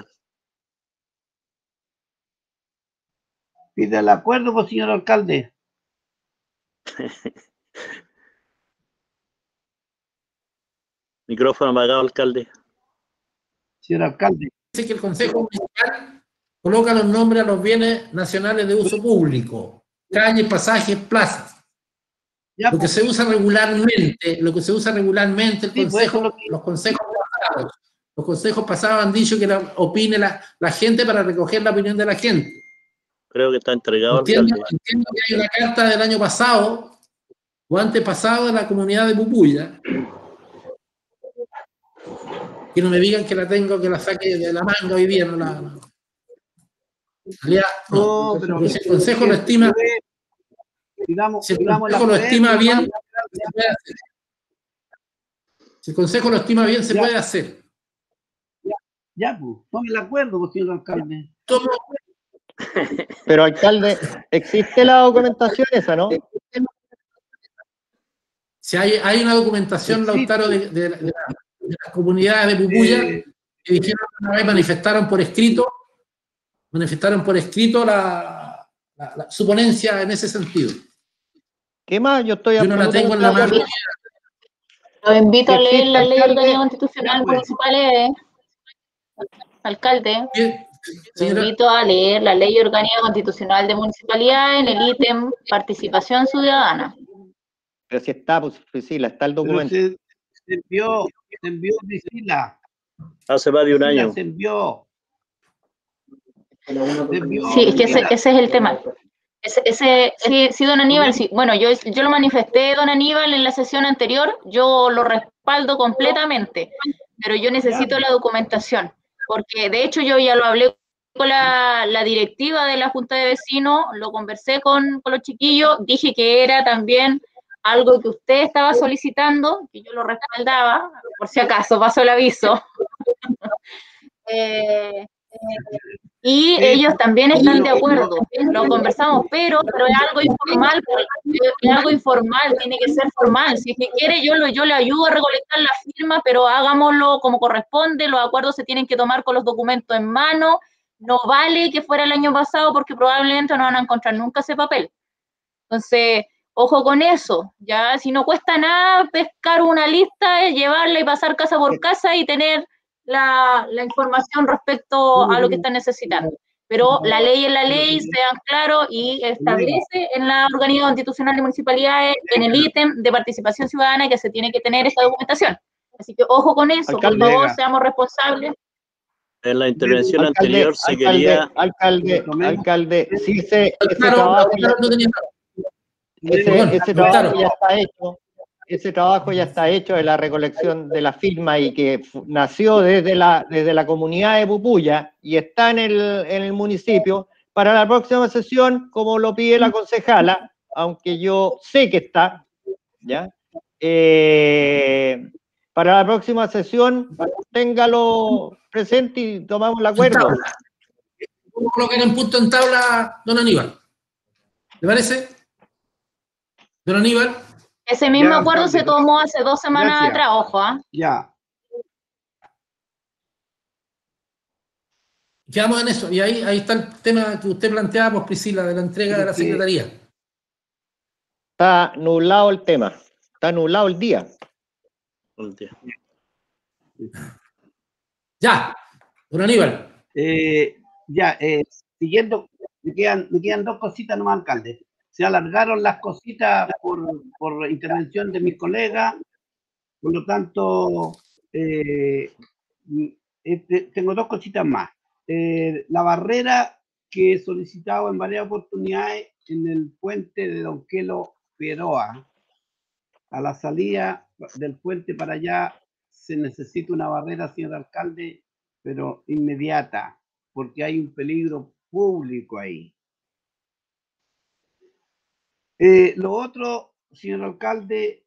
¿Pide el acuerdo, pues, señor alcalde? Micrófono apagado, alcalde. Señor alcalde. dice que el Consejo Municipal coloca los nombres a los bienes nacionales de uso público, calles, pasajes, plazas. Ya, Lo que pues, se usa regularmente, el sí, pues, eso es lo que- los consejos pasados han dicho que opine la gente para recoger la opinión de la gente. Creo que está entregado, Entiendo alcalde. que hay una carta del año pasado o antepasado de la comunidad de Pupuya, que no me digan que la tengo, que la saque de la manga hoy día, no. No, pero si el Consejo lo estima, digamos, si el digamos la Consejo lo estima frente, bien, digamos, se puede hacer. Si el Consejo lo estima bien, se Ya. puede hacer. ya, pues, tome el acuerdo, pues, señor alcalde. Tomo- Pero, alcalde, existe la documentación esa, ¿no? Si hay una documentación, Existe. Lautaro, de las comunidades de Pupuya, que dijeron que una vez manifestaron por escrito su ponencia en ese sentido. ¿Qué más? Yo estoy Yo no la tengo en la mano. Los invito a leer la ley Existe, orgánica constitucional municipal, alcalde. Los Señora, invito a leer la ley orgánica constitucional de municipalidad en el ítem participación ciudadana. Pero si está, pues sí, está el Pero documento. se envió Priscila. Hace más de un año. Se envió. Sí, es que ese es el tema. Sí, don Aníbal, sí. Bueno, yo lo manifesté, don Aníbal, en la sesión anterior, yo lo respaldo completamente, pero yo necesito la documentación, porque de hecho yo ya lo hablé con la directiva de la Junta de Vecinos, lo conversé con los chiquillos, dije que era también algo que usted estaba solicitando, que yo lo respaldaba, por si acaso, paso el aviso. Y ellos también están de acuerdo, lo conversamos, pero es algo informal, tiene que ser formal. Si es que quiere, yo le ayudo a recolectar la firma, pero hagámoslo como corresponde, los acuerdos se tienen que tomar con los documentos en mano, no vale que fuera el año pasado porque probablemente no van a encontrar nunca ese papel. Entonces, ojo con eso, ya, si no cuesta nada pescar una lista, llevarla y pasar casa por casa y tener la información respecto a lo que están necesitando. Pero la ley es la ley, sean claros, y establece en la Orgánica Constitucional de Municipalidades, en el ítem de participación ciudadana, que se tiene que tener esta documentación. Así que ojo con eso, Alcalde, por favor, seamos responsables. En la intervención anterior se quería... Alcalde, sí, ese Claro, trabajo, no tenía- ese trabajo ya está hecho. ese trabajo ya está hecho de la recolección de la firma y que nació desde la comunidad de Pupuya y está en el municipio. Para la próxima sesión, como lo pide la concejala, aunque yo sé que está, ¿ya? Para la próxima sesión, téngalo presente y tomamos el acuerdo. Vamos a colocar en punto en tabla, don Aníbal. ¿Le parece? Don Aníbal. Ese mismo Ya, acuerdo alcalde, se tomó hace 2 semanas gracias. atrás, ojo, ¿ah? Ya. Quedamos en eso. Y ahí está el tema que usted planteaba, pues, Priscila, de la entrega de la secretaría. Está nublado el tema, está nublado el día. Ya, don Aníbal. Siguiendo, me quedan 2 cositas nomás, alcalde. Se alargaron las cositas por intervención de mis colegas, por lo tanto, tengo 2 cositas más. La barrera que he solicitado en varias oportunidades en el puente de Don Quelo Figueroa, a la salida del puente para allá se necesita una barrera, señor alcalde, pero inmediata, porque hay un peligro público ahí. Lo otro, señor alcalde,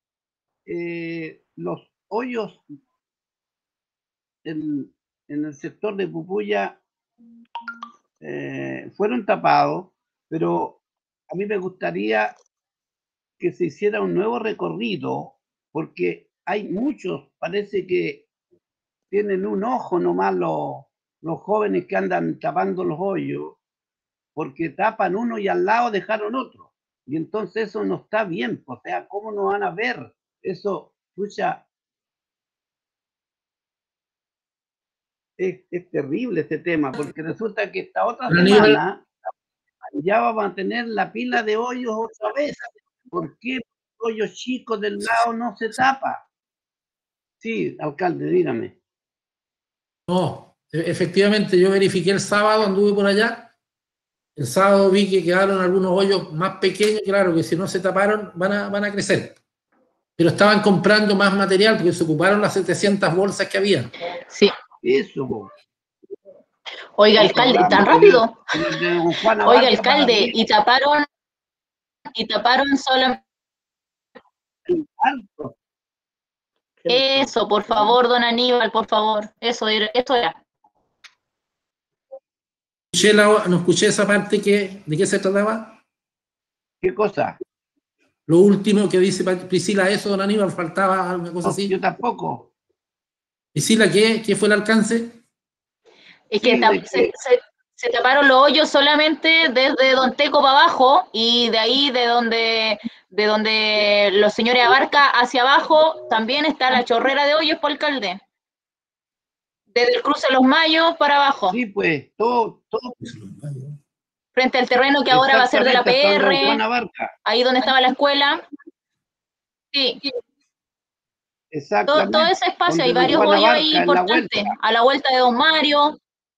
los hoyos en el sector de Pupuya fueron tapados, pero a mí me gustaría que se hiciera un nuevo recorrido, porque hay muchos, parece que tienen un ojo nomás los jóvenes que andan tapando los hoyos, porque tapan uno y al lado dejaron otro. Y entonces eso no está bien, o sea, ¿cómo no van a ver? Eso, pucha, es terrible este tema, porque resulta que esta otra semana ya vamos a tener la pila de hoyos otra vez. ¿Por qué hoyos chicos del lado no se tapa? Sí, alcalde, dígame. No, efectivamente, yo verifiqué el sábado, anduve por allá. El sábado vi que quedaron algunos hoyos más pequeños, claro, que si no se taparon van a crecer. Pero estaban comprando más material porque se ocuparon las 700 bolsas que había. Sí. Eso. Oiga, alcalde, tan rápido. Oiga, alcalde, y taparon solamente. Eso, por favor, don Aníbal, por favor. Esto era. No escuché esa parte ¿de qué se trataba? ¿Qué cosa? Lo último que dice Priscila, eso, don Aníbal, faltaba alguna cosa así. Yo tampoco. Priscila, ¿qué fue el alcance? Es que se taparon los hoyos solamente desde Don Teco para abajo y de ahí de donde los señores Abarca hacia abajo también está la chorrera de hoyos, por alcalde. Desde el cruce de Los Mayos para abajo. Sí, pues, todo. Frente al terreno que ahora va a ser de la PR, ahí donde estaba la escuela. Sí. Exactamente. Todo ese espacio, hay varios hoyos ahí importantes, a la vuelta de Don Mario.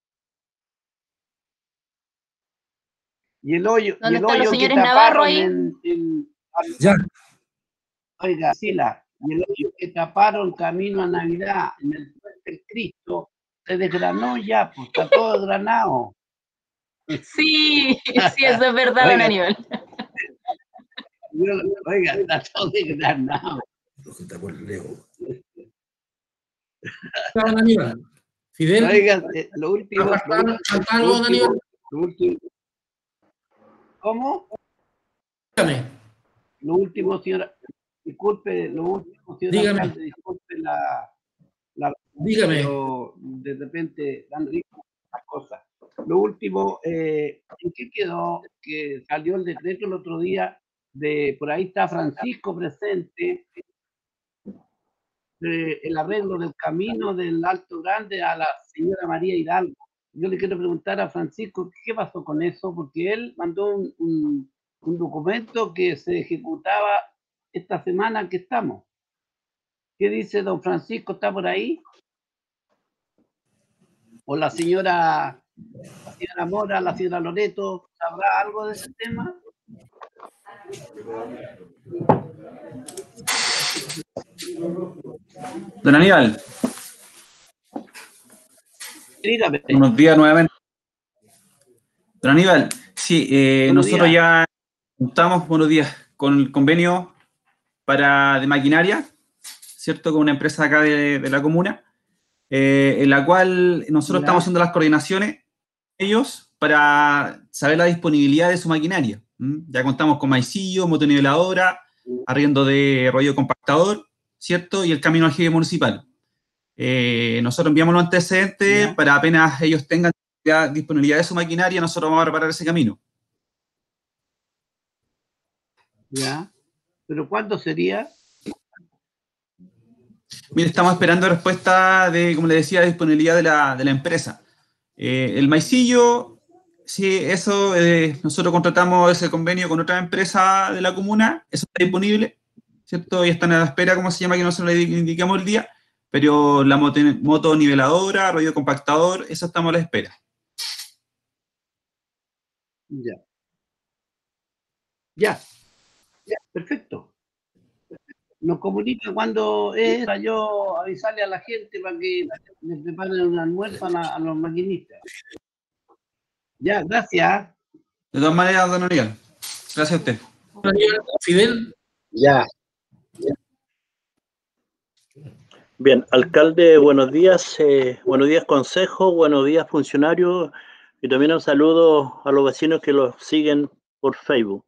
Y el hoyo, ¿dónde y el están hoyo los señores que Navarro ahí? Ya. Oiga, Sila, y el hoyo que taparon camino a Navidad en el puente del Cristo se desgranó ya, pues está todo desgranado. Sí, eso es verdad, don Aníbal. Oiga, está todo desgranado. Don Aníbal. Fidel. Oiga, lo último. ¿Cómo? Dígame. Lo último, señora, disculpe, Dígame. Alcalde, disculpe dígame. Pero de repente dando las cosas. Lo último, ¿en qué quedó? Que salió el decreto el otro día por ahí está Francisco presente, el arreglo del camino del Alto Grande a la señora María Hidalgo. Yo le quiero preguntar a Francisco, ¿qué pasó con eso? Porque él mandó un documento que se ejecutaba esta semana que estamos. ¿Qué dice don Francisco? ¿Está por ahí? ¿O la señora Mora, la señora Loreto, sabrá algo de ese tema? Don Aníbal. Dígame. Buenos días nuevamente. Don Aníbal, sí, nosotros ya contamos, buenos días, con el convenio de maquinaria, ¿cierto? Con una empresa acá de la comuna, en la cual nosotros estamos haciendo las coordinaciones ellos para saber la disponibilidad de su maquinaria. Ya contamos con maicillo, motoniveladora, arriendo de rollo compactador, ¿cierto? Y el camino aljibe municipal. Nosotros enviamos los antecedentes para apenas ellos tengan ya disponibilidad de su maquinaria, nosotros vamos a reparar ese camino. Ya. ¿Pero cuándo sería? Mire, estamos esperando respuesta de, como le decía, de disponibilidad de la empresa. El maicillo, sí, eso, nosotros contratamos ese convenio con otra empresa de la comuna, eso está disponible, ¿cierto? Y están a la espera, ¿cómo se llama? Que no se lo indicamos el día, pero la moto niveladora, rollo compactador, eso estamos a la espera. Ya. Ya. Perfecto. Nos comunica cuando es para yo avisarle a la gente para que les preparen un almuerzo a los maquinistas. Ya, gracias. De todas maneras, don Aníbal, gracias a usted. Fidel. Ya. Bien, alcalde, buenos días consejo, buenos días funcionarios y también un saludo a los vecinos que los siguen por Facebook.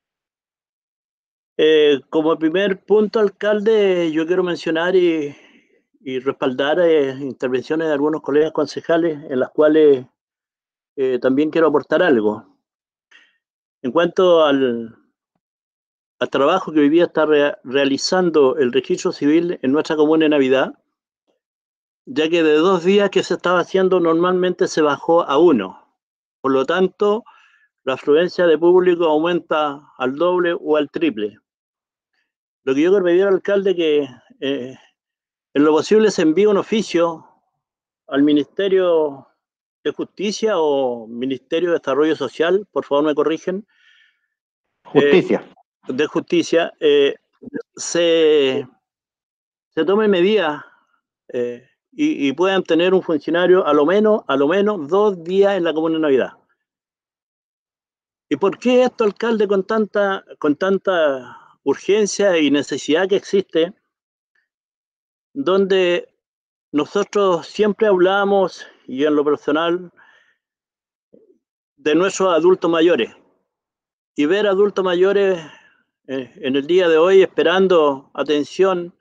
Como primer punto, alcalde, yo quiero mencionar y respaldar intervenciones de algunos colegas concejales en las cuales también quiero aportar algo. En cuanto al trabajo que hoy día está realizando el registro civil en nuestra comuna de Navidad, ya que de 2 días que se estaba haciendo normalmente se bajó a 1. Por lo tanto, la afluencia de público aumenta al doble o al triple. Lo que yo quiero pedir al alcalde que en lo posible se envíe un oficio al Ministerio de Justicia o Ministerio de Desarrollo Social, por favor me corrigen. Justicia. De Justicia, se tomen medidas y puedan tener un funcionario a lo menos 2 días en la comuna de Navidad. ¿Y por qué esto, alcalde, con tanta urgencia y necesidad que existe, donde nosotros siempre hablamos, y en lo personal, de nuestros adultos mayores, y ver adultos mayores en el día de hoy esperando atención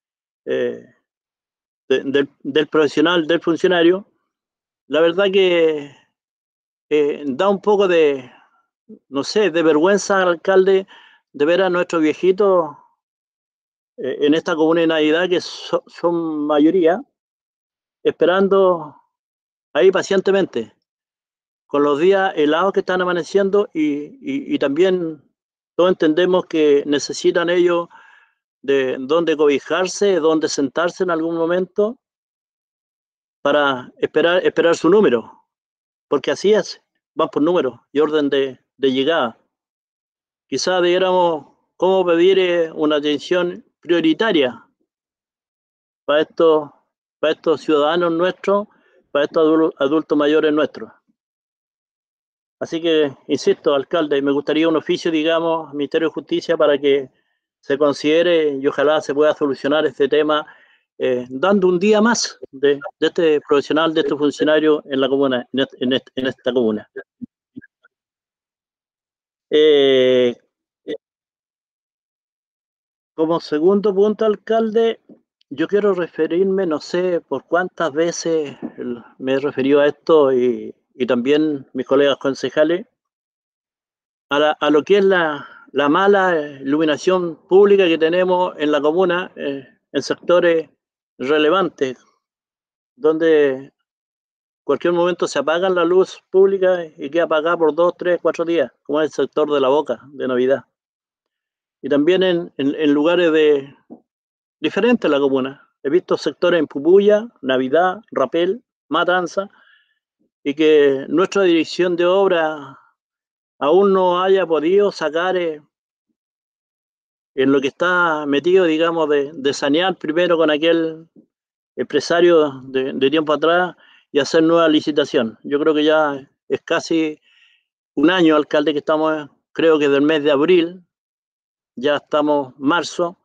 del profesional, del funcionario, la verdad que da un poco de, no sé, de vergüenza, alcalde, de ver a nuestros viejitos en esta comuna de Navidad, que son mayoría, esperando ahí pacientemente, con los días helados que están amaneciendo y también todos entendemos que necesitan ellos de dónde cobijarse, dónde sentarse en algún momento para esperar su número, porque así es, van por números y orden de llegada. Quizás debiéramos cómo pedir una atención prioritaria para estos ciudadanos nuestros, para estos adultos mayores nuestros. Así que, insisto, alcalde, me gustaría un oficio, digamos, al Ministerio de Justicia para que se considere y ojalá se pueda solucionar este tema dando un día más de este profesional, de este funcionario en la comuna, en esta comuna. Como segundo punto, alcalde, yo quiero referirme, no sé por cuántas veces me he referido a esto y también mis colegas concejales, a lo que es la mala iluminación pública que tenemos en la comuna, en sectores relevantes, donde en cualquier momento se apaga la luz pública y queda apagada por 2, 3, 4 días, como es el sector de La Boca, de Navidad. Y también en lugares diferentes de la comuna. He visto sectores en Pupuya, Navidad, Rapel, Matanza, y que nuestra dirección de obra aún no haya podido sacar en lo que está metido, digamos, de sanear primero con aquel empresario de tiempo atrás y hacer nueva licitación. Yo creo que ya es casi un año, alcalde, que estamos, creo que del mes de abril, ya estamos marzo,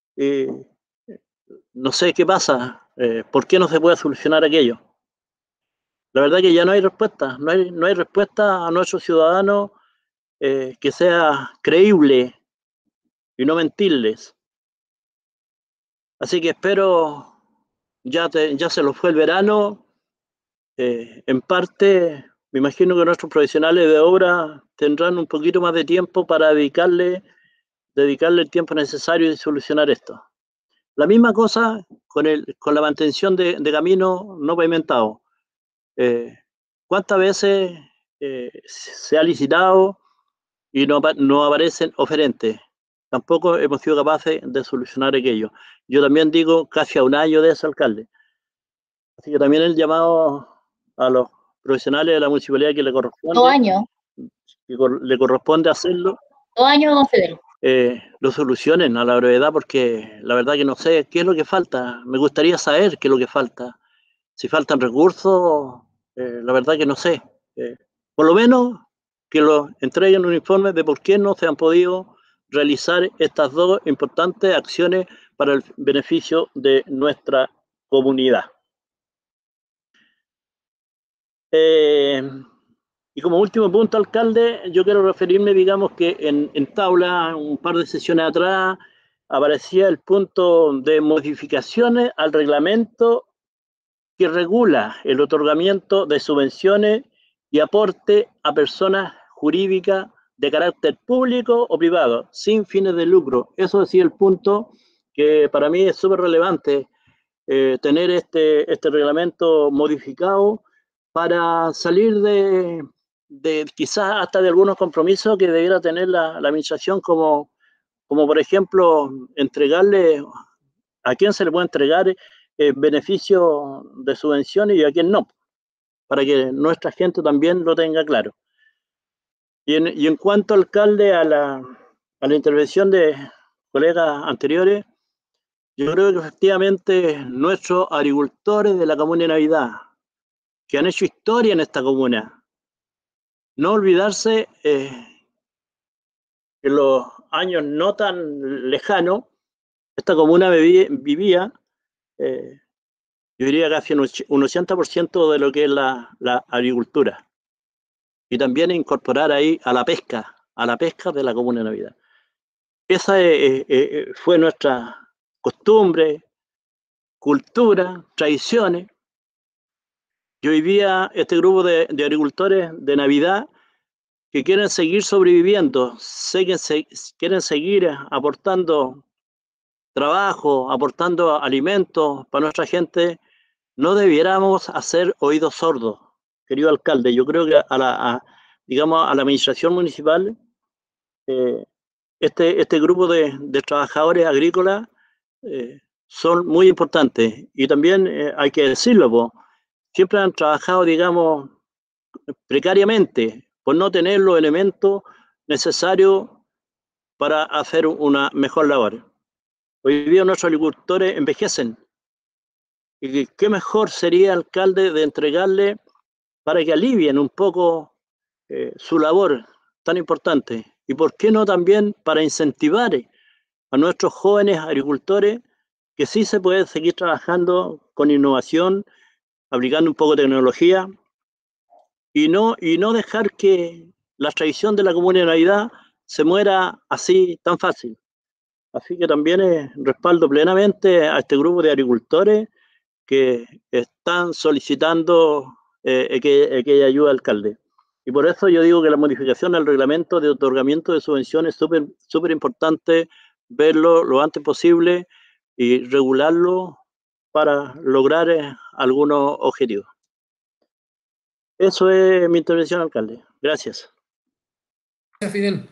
no sé qué pasa, ¿por qué no se puede solucionar aquello? La verdad que ya no hay respuesta, no hay respuesta a nuestros ciudadanos que sea creíble y no mentirles. Así que espero, ya se nos fue el verano, en parte me imagino que nuestros profesionales de obra tendrán un poquito más de tiempo para dedicarle el tiempo necesario y solucionar esto. La misma cosa con la mantención de caminos no pavimentados. ¿Cuántas veces se ha licitado y no aparecen oferentes? Tampoco hemos sido capaces de solucionar aquello. Yo también digo casi a un año de ese alcalde. Así que también el llamado a los profesionales de la municipalidad que le corresponde. 2 años. Que le corresponde hacerlo. 2 años, don Federico. Lo solucionen a la brevedad, porque la verdad que no sé qué es lo que falta. Me gustaría saber qué es lo que falta. Si faltan recursos, la verdad que no sé. Por lo menos que lo entreguen un informe de por qué no se han podido realizar estas dos importantes acciones para el beneficio de nuestra comunidad. Y como último punto, alcalde, yo quiero referirme, digamos que en tabla, un par de sesiones atrás, aparecía el punto de modificaciones al reglamento que regula el otorgamiento de subvenciones y aporte a personas jurídicas de carácter público o privado, sin fines de lucro. Eso decía el punto que para mí es súper relevante, tener este reglamento modificado para salir de quizás hasta de algunos compromisos que debiera tener la administración, como por ejemplo entregarle, a quién se le puede entregar beneficio de subvenciones y a quién no, para que nuestra gente también lo tenga claro. Y en cuanto, alcalde, a la intervención de colegas anteriores, yo creo que efectivamente nuestros agricultores de la Comuna de Navidad, que han hecho historia en esta comuna, no olvidarse en los años no tan lejanos, esta comuna vivía yo diría casi un 80% de lo que es la agricultura. Y también incorporar ahí a la pesca de la Comuna de Navidad. Esa fue nuestra costumbre, cultura, tradiciones. Y hoy día este grupo de agricultores de Navidad que quieren seguir sobreviviendo, quieren seguir aportando trabajo, aportando alimentos para nuestra gente, no debiéramos hacer oídos sordos, querido alcalde. Yo creo que a la administración municipal, este grupo de trabajadores agrícolas son muy importantes. Y también hay que decirlo, siempre han trabajado, digamos, precariamente, por no tener los elementos necesarios para hacer una mejor labor. Hoy día nuestros agricultores envejecen. Y qué mejor sería, alcalde, de entregarle para que alivien un poco su labor tan importante. Y por qué no también para incentivar a nuestros jóvenes agricultores que sí se puede seguir trabajando con innovación, aplicando un poco de tecnología y no dejar que la tradición de la Comuna de Navidad se muera así tan fácil. Así que también respaldo plenamente a este grupo de agricultores que están solicitando aquella ayuda, alcalde. Y por eso yo digo que la modificación al reglamento de otorgamiento de subvenciones es súper importante verlo lo antes posible y regularlo para lograr algunos objetivos. Eso es mi intervención, alcalde. Gracias. Gracias, Fidel.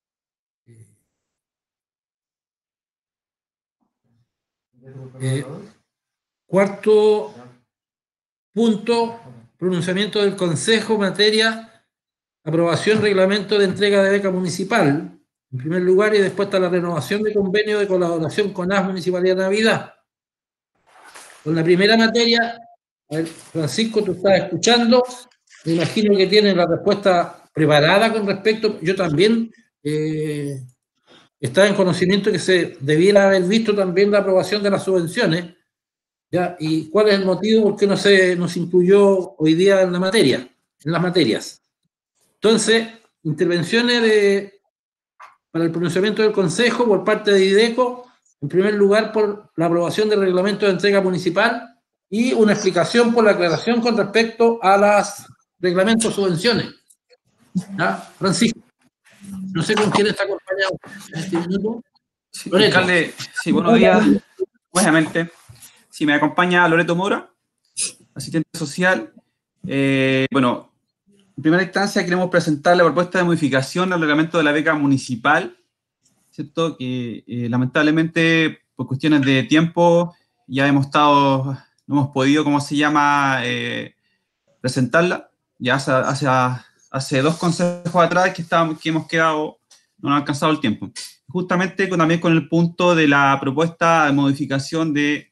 Cuarto punto, pronunciamiento del Consejo en materia aprobación reglamento de entrega de beca municipal en primer lugar, y después está la renovación de convenio de colaboración con AS Municipalidad de Navidad. Con la primera materia, a ver, Francisco, tú estás escuchando, me imagino que tienes la respuesta preparada con respecto, yo también estaba en conocimiento que se debiera haber visto también la aprobación de las subvenciones, ¿ya? ¿Y cuál es el motivo por qué no se nos incluyó hoy día en la materia, en las materias? Entonces, intervenciones para el pronunciamiento del Consejo por parte de IDECO, en primer lugar por la aprobación del reglamento de entrega municipal y una explicación por la aclaración con respecto a los reglamentos de subvenciones. ¿Ya? Francisco, no sé con quién está acompañado en este minuto. Sí, alcalde, sí, buenos días. Buenamente. Sí, me acompaña Loreto Mora, asistente social. Bueno, en primera instancia queremos presentar la propuesta de modificación al reglamento de la beca municipal, ¿cierto? Que lamentablemente por cuestiones de tiempo ya no hemos podido, ¿cómo se llama?, presentarla. Ya hace 2 consejos atrás que hemos quedado, no nos ha alcanzado el tiempo. Justamente también con el punto de la propuesta de modificación de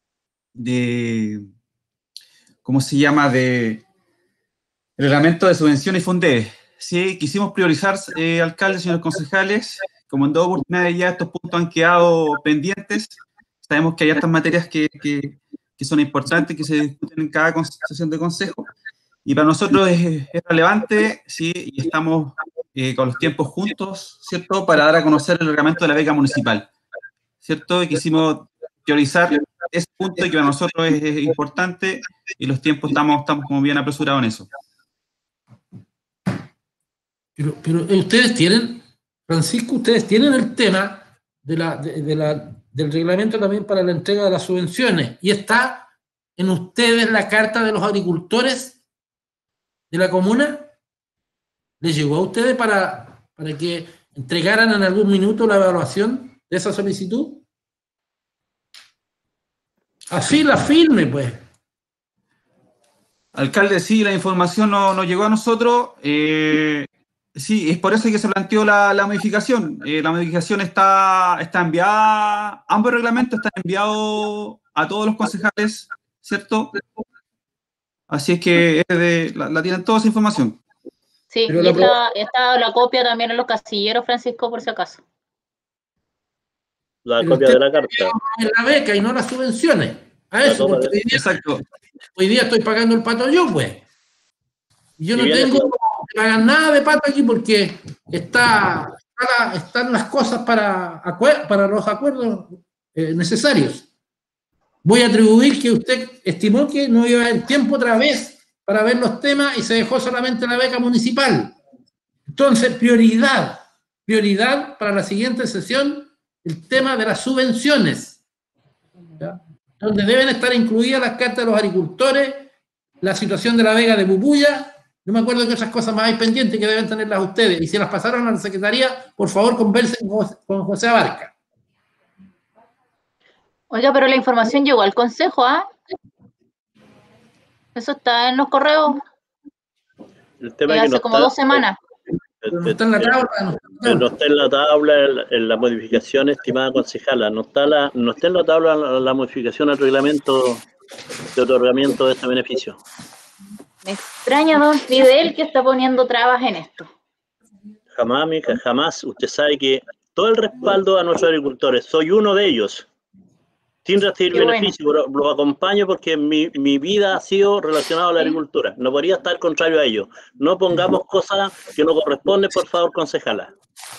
¿cómo se llama?, de reglamento de subvenciones y FONDE. Sí, quisimos priorizar, alcaldes, señores concejales, como en 2 oportunidades ya estos puntos han quedado pendientes. Sabemos que hay estas materias que son importantes, que se discuten en cada sesión de consejo, y para nosotros es relevante, sí, y estamos con los tiempos juntos, ¿cierto?, para dar a conocer el reglamento de la beca municipal, ¿cierto? Y quisimos priorizar ese punto que para nosotros es importante, y los tiempos estamos como bien apresurados en eso. Pero ustedes tienen, Francisco, ustedes tienen el tema del reglamento también para la entrega de las subvenciones, y está en ustedes la carta de los agricultores de la comuna. ¿Les llegó a ustedes para que entregaran en algún minuto la evaluación de esa solicitud? Así la firme, pues. Alcalde, sí, la información no llegó a nosotros. Sí, es por eso que se planteó la modificación. La modificación está enviada, ambos reglamentos están enviados a todos los concejales, ¿cierto? Así es que la tienen toda esa información. Sí, y está la copia también en los casilleros, Francisco, por si acaso. La copia de la carta. La beca y no las subvenciones. A eso, porque exacto. Hoy día estoy pagando el pato yo, pues. Y yo no tengo que pagar nada de pato aquí porque están las cosas para los acuerdos necesarios. Voy a atribuir que usted estimó que no iba a haber tiempo otra vez para ver los temas y se dejó solamente la beca municipal. Entonces, prioridad para la siguiente sesión, el tema de las subvenciones, ¿ya?, donde deben estar incluidas las cartas de los agricultores, la situación de la vega de Pupuya. No me acuerdo que otras cosas más hay pendientes que deben tenerlas ustedes, y si las pasaron a la Secretaría, por favor conversen con José Abarca. Oiga, pero la información llegó al Consejo, ¿ah? Eso está en los correos. El tema es que hace como 2 semanas. No está en la tabla. No está en la tabla en la modificación, estimada concejala. No está en la tabla la modificación al reglamento de otorgamiento de este beneficio. Me extraña, don Fidel, que está poniendo trabas en esto. Jamás, mija, jamás. Usted sabe que todo el respaldo a nuestros agricultores, soy uno de ellos, sin recibir beneficio, pero lo acompaño porque mi vida ha sido relacionada a la agricultura. No podría estar contrario a ello. No pongamos cosas que no corresponden, por favor, concejala.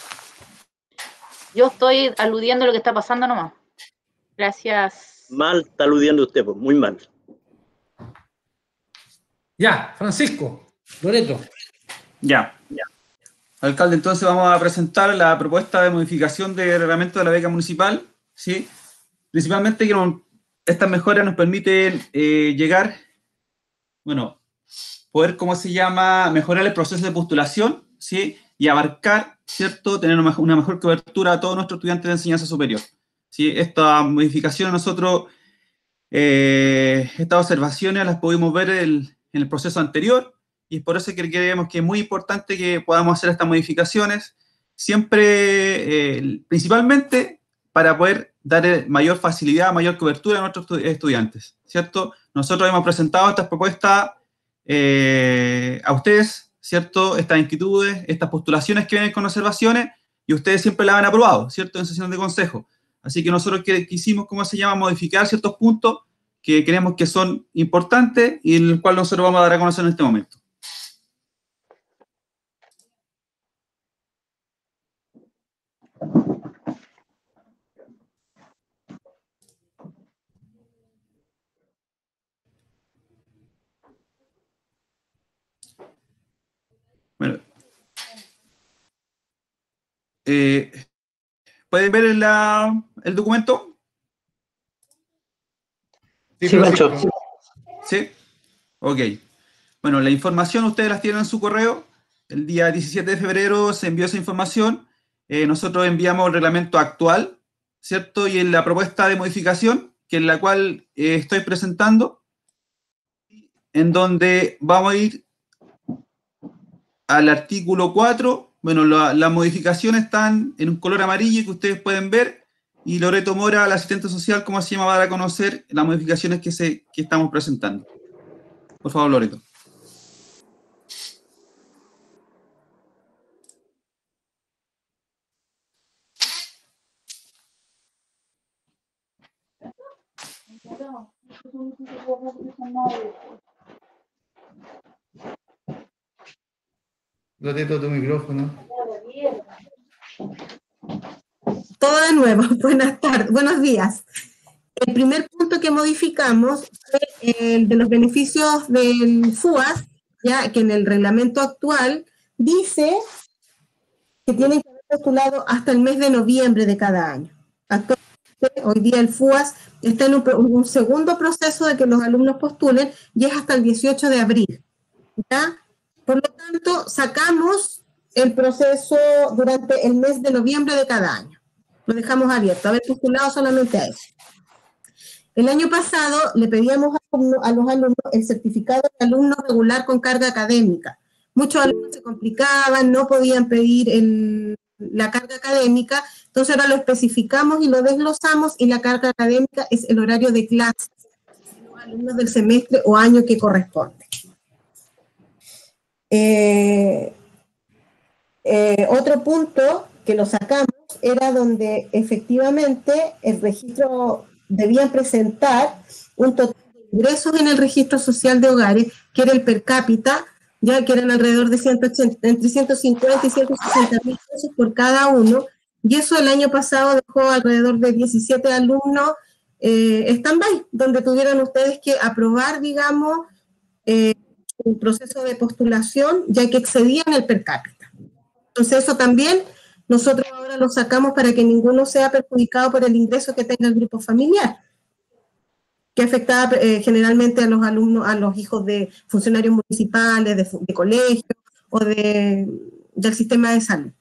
Yo estoy aludiendo a lo que está pasando nomás. Gracias. Mal está aludiendo usted, pues, muy mal. Ya, Francisco, Loreto. Ya. Alcalde, entonces vamos a presentar la propuesta de modificación del reglamento de la beca municipal, ¿sí? Principalmente que estas mejoras nos permiten llegar, poder, ¿cómo se llama?, mejorar el proceso de postulación, ¿sí?, y abarcar, ¿cierto?, tener una mejor cobertura a todos nuestros estudiantes de enseñanza superior, ¿sí? Esta modificación nosotros, estas observaciones las pudimos ver en el proceso anterior, y es por eso que creemos que es muy importante que podamos hacer estas modificaciones, siempre, principalmente, para poder dar mayor facilidad, mayor cobertura a nuestros estudiantes, ¿cierto? Nosotros hemos presentado estas propuestas a ustedes, ¿cierto? Estas inquietudes, estas postulaciones que vienen con observaciones, y ustedes siempre las han aprobado, ¿cierto? En sesión de consejo. Así que nosotros quisimos, ¿cómo se llama?, modificar ciertos puntos que creemos que son importantes y el cual nosotros vamos a dar a conocer en este momento. Bueno, ¿pueden ver el documento? Sí, Pancho. ¿Sí? Ok. Bueno, la información ustedes las tienen en su correo. El día 17 de febrero se envió esa información. Nosotros enviamos el reglamento actual, ¿cierto? Y en la propuesta de modificación, que es la cual estoy presentando, en donde vamos a ir al artículo 4. Bueno, las modificaciones están en un color amarillo que ustedes pueden ver, y Loreto Mora, la asistente social, ¿cómo se llama?, va a dar a conocer las modificaciones que estamos presentando. Por favor, Loreto. Loreto, tu micrófono. Todo de nuevo, buenas tardes, buenos días. El primer punto que modificamos fue el de los beneficios del FUAS, ya que en el reglamento actual dice que tienen que haber postulado hasta el mes de noviembre de cada año. Actualmente, hoy día el FUAS está en un segundo proceso de que los alumnos postulen y es hasta el 18 de abril, ¿ya? Por lo tanto, sacamos el proceso durante el mes de noviembre de cada año. Lo dejamos abierto, haber postulado solamente a eso. El año pasado le pedíamos a los alumnos el certificado de alumno regular con carga académica. Muchos alumnos se complicaban, no podían pedir la carga académica, entonces ahora lo especificamos y lo desglosamos, y la carga académica es el horario de clases de los alumnos del semestre o año que corresponde. Otro punto que lo sacamos era donde efectivamente el registro debían presentar un total de ingresos en el registro social de hogares, que era el per cápita, ya que eran alrededor de entre 150 y 160 mil pesos por cada uno, y eso el año pasado dejó alrededor de 17 alumnos stand-by, donde tuvieron ustedes que aprobar, digamos, un proceso de postulación, ya que excedían el per cápita. Entonces eso también nosotros ahora lo sacamos para que ninguno sea perjudicado por el ingreso que tenga el grupo familiar, que afectaba generalmente a los alumnos, a los hijos de funcionarios municipales, de colegios o del sistema de salud.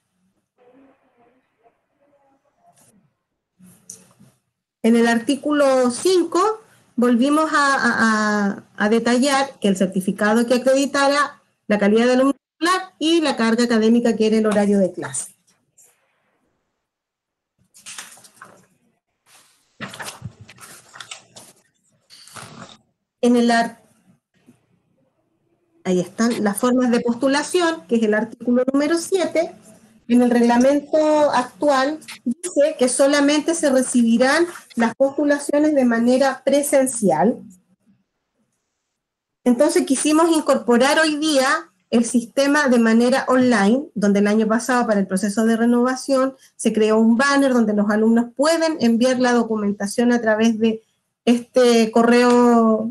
En el artículo 5 volvimos a detallar que el certificado que acreditara la calidad del alumno escolar y la carga académica, que era el horario de clase. Ahí están las formas de postulación, que es el artículo número 7. En el reglamento actual dice que solamente se recibirán las postulaciones de manera presencial. Entonces quisimos incorporar hoy día el sistema de manera online, donde el año pasado para el proceso de renovación se creó un banner donde los alumnos pueden enviar la documentación a través de este correo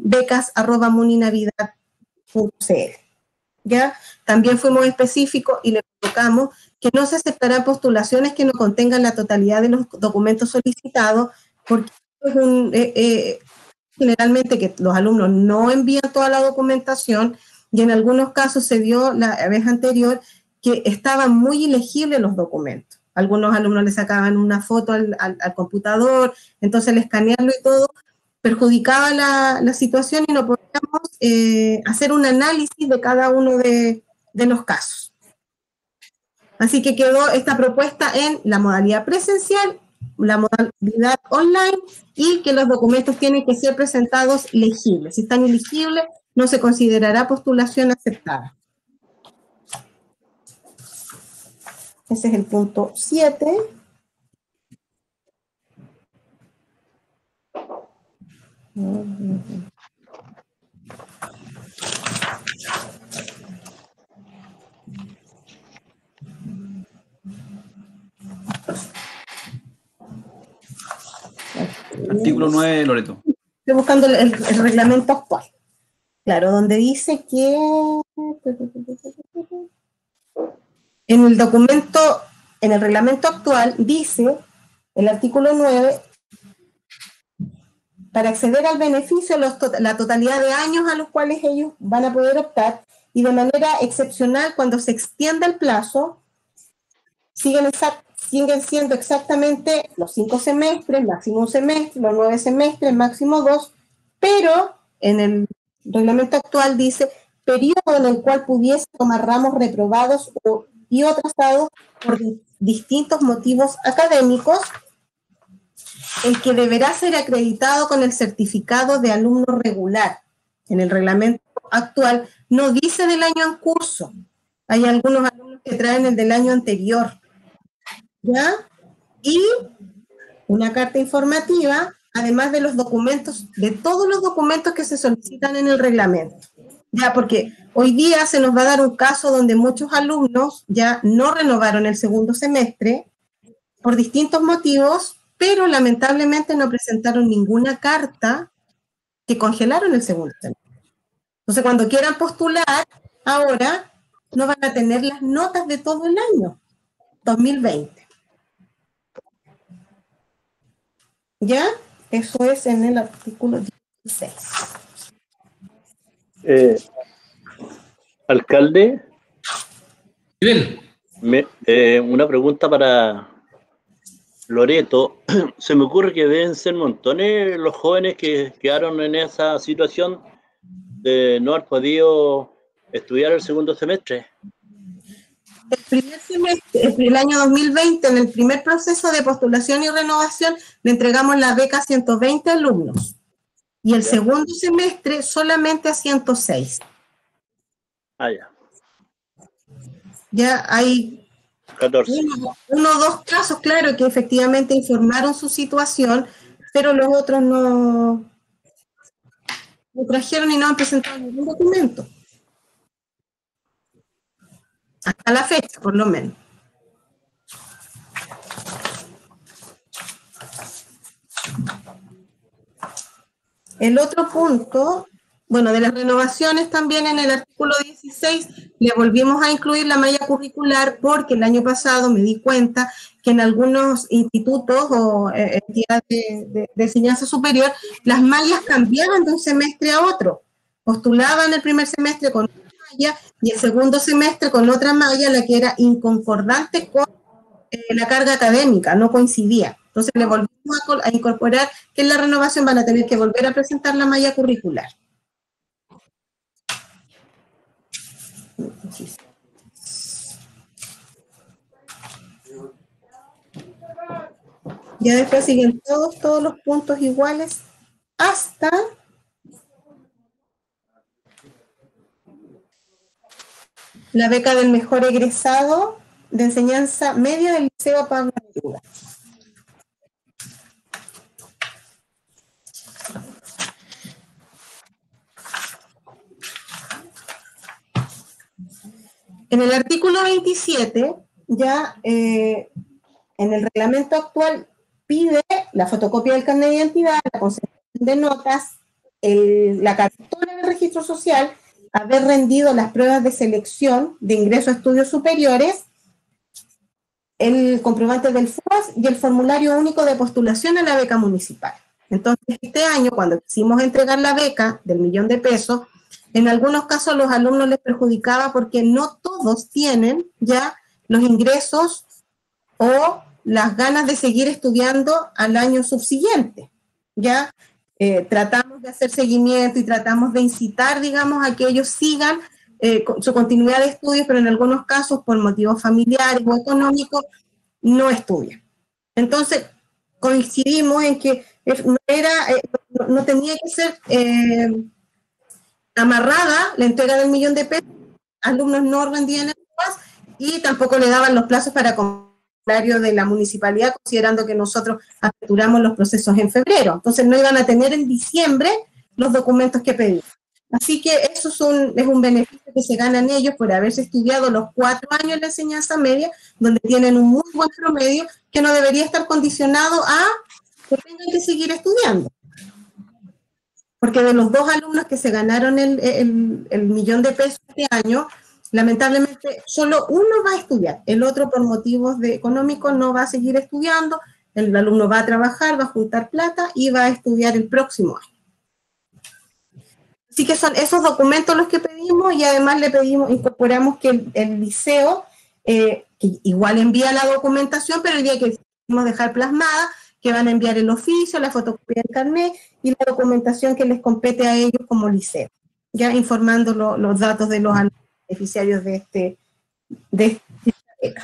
becas@muninavidad.cl. ¿Ya? También fuimos específicos y le colocamos que no se aceptarán postulaciones que no contengan la totalidad de los documentos solicitados, porque es generalmente que los alumnos no envían toda la documentación, y en algunos casos se dio la vez anterior que estaban muy ilegibles los documentos. Algunos alumnos le sacaban una foto al computador, entonces al escanearlo y todo, perjudicaba la situación y no podíamos hacer un análisis de cada uno de los casos. Así que quedó esta propuesta en la modalidad presencial, la modalidad online, y que los documentos tienen que ser presentados legibles. Si están ilegibles, no se considerará postulación aceptada. Ese es el punto 7. Artículo 9, Loreto. Estoy buscando el reglamento actual. Claro, donde dice que en el documento, en el reglamento actual, dice el artículo 9, para acceder al beneficio, la totalidad de años a los cuales ellos van a poder optar, y de manera excepcional, cuando se extienda el plazo, siguen siendo exactamente los 5 semestres, máximo un semestre, los 9 semestres, máximo 2, pero en el reglamento actual dice periodo en el cual pudiese tomar ramos reprobados y o atrasados por distintos motivos académicos, el que deberá ser acreditado con el certificado de alumno regular. En el reglamento actual no dice del año en curso. Hay algunos alumnos que traen el del año anterior, ¿ya? Y una carta informativa, además de los documentos, de todos los documentos que se solicitan en el reglamento. Ya, porque hoy día se nos va a dar un caso donde muchos alumnos ya no renovaron el segundo semestre por distintos motivos, pero lamentablemente no presentaron ninguna carta que congelaron el segundo semestre. Entonces, cuando quieran postular, ahora no van a tener las notas de todo el año 2020. ¿Ya? Eso es en el artículo 16. Alcalde, Bien. una pregunta para Loreto. Se me ocurre que deben ser montones los jóvenes que quedaron en esa situación de no haber podido estudiar el segundo semestre. El primer semestre, el año 2020, en el primer proceso de postulación y renovación, le entregamos la beca a 120 alumnos. Y el segundo semestre solamente a 106. Ah, ya. Ya hay 14. uno o dos casos, claro, que efectivamente informaron su situación, pero los otros no trajeron y no han presentado ningún documento. Hasta la fecha, por lo menos. El otro punto, bueno, de las renovaciones también en el artículo 16, le volvimos a incluir la malla curricular porque el año pasado me di cuenta que en algunos institutos o entidades de enseñanza superior, las mallas cambiaban de un semestre a otro. Postulaban el primer semestre con una malla y el segundo semestre con otra malla, la que era inconcordante con la carga académica, no coincidía. Entonces le volvimos a incorporar que en la renovación van a tener que volver a presentar la malla curricular. Ya después siguen todos los puntos iguales hasta la beca del mejor egresado de enseñanza media del Liceo Pablo Neruda. En el artículo 27, ya en el reglamento actual pide la fotocopia del carnet de identidad, la conservación de notas, la captura del registro social, haber rendido las pruebas de selección de ingreso a estudios superiores, el comprobante del FUAS y el formulario único de postulación a la beca municipal. Entonces, este año, cuando quisimos entregar la beca del $1.000.000, en algunos casos los alumnos les perjudicaba porque no todos tienen ya los ingresos o las ganas de seguir estudiando al año subsiguiente. Ya tratamos de hacer seguimiento y tratamos de incitar, digamos, a que ellos sigan su continuidad de estudios, pero en algunos casos por motivos familiares o económicos no estudian. Entonces, coincidimos en que no tenía que ser amarrada la entrega del $1.000.000, alumnos no rendían el FUAS y tampoco le daban los plazos para comentario de la municipalidad, considerando que nosotros aperturamos los procesos en febrero. Entonces no iban a tener en diciembre los documentos que pedían. Así que eso es un beneficio que se ganan ellos por haberse estudiado los 4 años de enseñanza media, donde tienen un muy buen promedio, que no debería estar condicionado a que tengan que seguir estudiando. Porque de los 2 alumnos que se ganaron el $1.000.000 este año, lamentablemente solo uno va a estudiar, el otro por motivos económicos no va a seguir estudiando, el alumno va a trabajar, va a juntar plata y va a estudiar el próximo año. Así que son esos documentos los que pedimos y además incorporamos que el liceo, que igual envía la documentación, pero el día que decidimos dejar plasmada, que van a enviar el oficio, la fotocopia del carnet y la documentación que les compete a ellos como liceo, ya informando los datos de los alumnos beneficiarios de esta beca.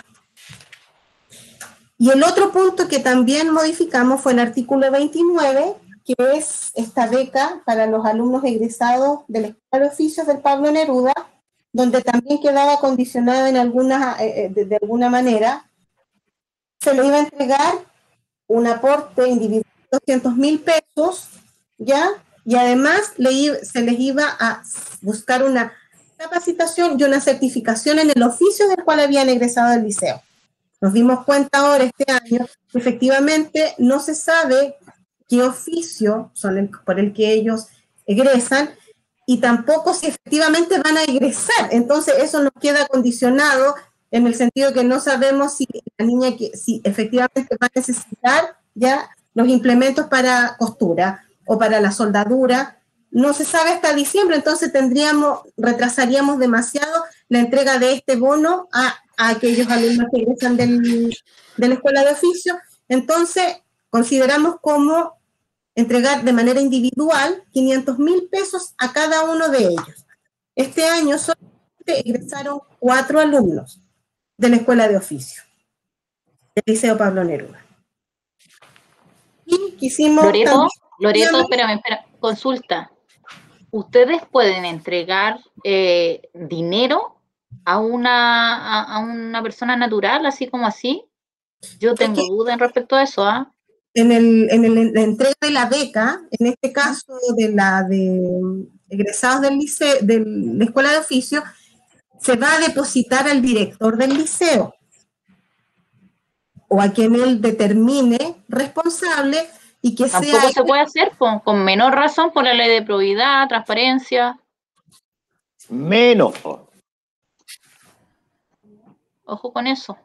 Y el otro punto que también modificamos fue el artículo 29, que es esta beca para los alumnos egresados de la Escuela de Oficios del Pablo Neruda, donde también quedaba condicionado de alguna manera, se le iba a entregar un aporte individual de $200.000, ¿ya? Y además se les iba a buscar una capacitación y una certificación en el oficio del cual habían egresado del liceo. Nos dimos cuenta ahora este año que efectivamente no se sabe qué oficio son por el que ellos egresan y tampoco si efectivamente van a egresar. Entonces eso nos queda condicionado en el sentido que no sabemos si la niña si efectivamente va a necesitar ya los implementos para costura o para la soldadura. No se sabe hasta diciembre, entonces retrasaríamos demasiado la entrega de este bono a aquellos alumnos que egresan de la Escuela de Oficio. Entonces, consideramos como entregar de manera individual $500.000 a cada uno de ellos. Este año solamente egresaron 4 alumnos de la Escuela de Oficio, del Liceo Pablo Neruda. Y quisimos... Loreto, espérame, consulta. ¿Ustedes pueden entregar dinero a una persona natural, así como así? Yo tengo duda en respecto a eso, ¿ah? En la entrega de la beca, en este caso de egresados del liceo, de la Escuela de Oficio, se va a depositar al director del liceo o a quien él determine responsable y que tampoco se puede hacer con menor razón por la ley de probidad, transparencia. Menos. Ojo con eso.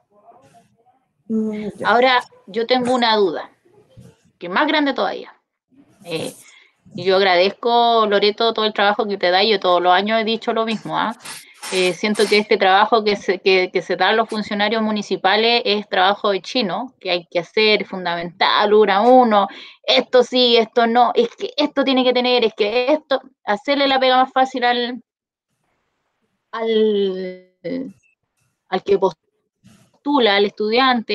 Ahora, yo tengo una duda, que es más grande todavía. Yo agradezco, Loreto, todo el trabajo que te da, yo todos los años he dicho lo mismo, ¿ah? Siento que este trabajo que se da a los funcionarios municipales es trabajo de chino, que hay que hacer, fundamental, uno, esto sí, esto no, es que esto tiene que tener, es que esto, hacerle la pega más fácil al que postula, al estudiante,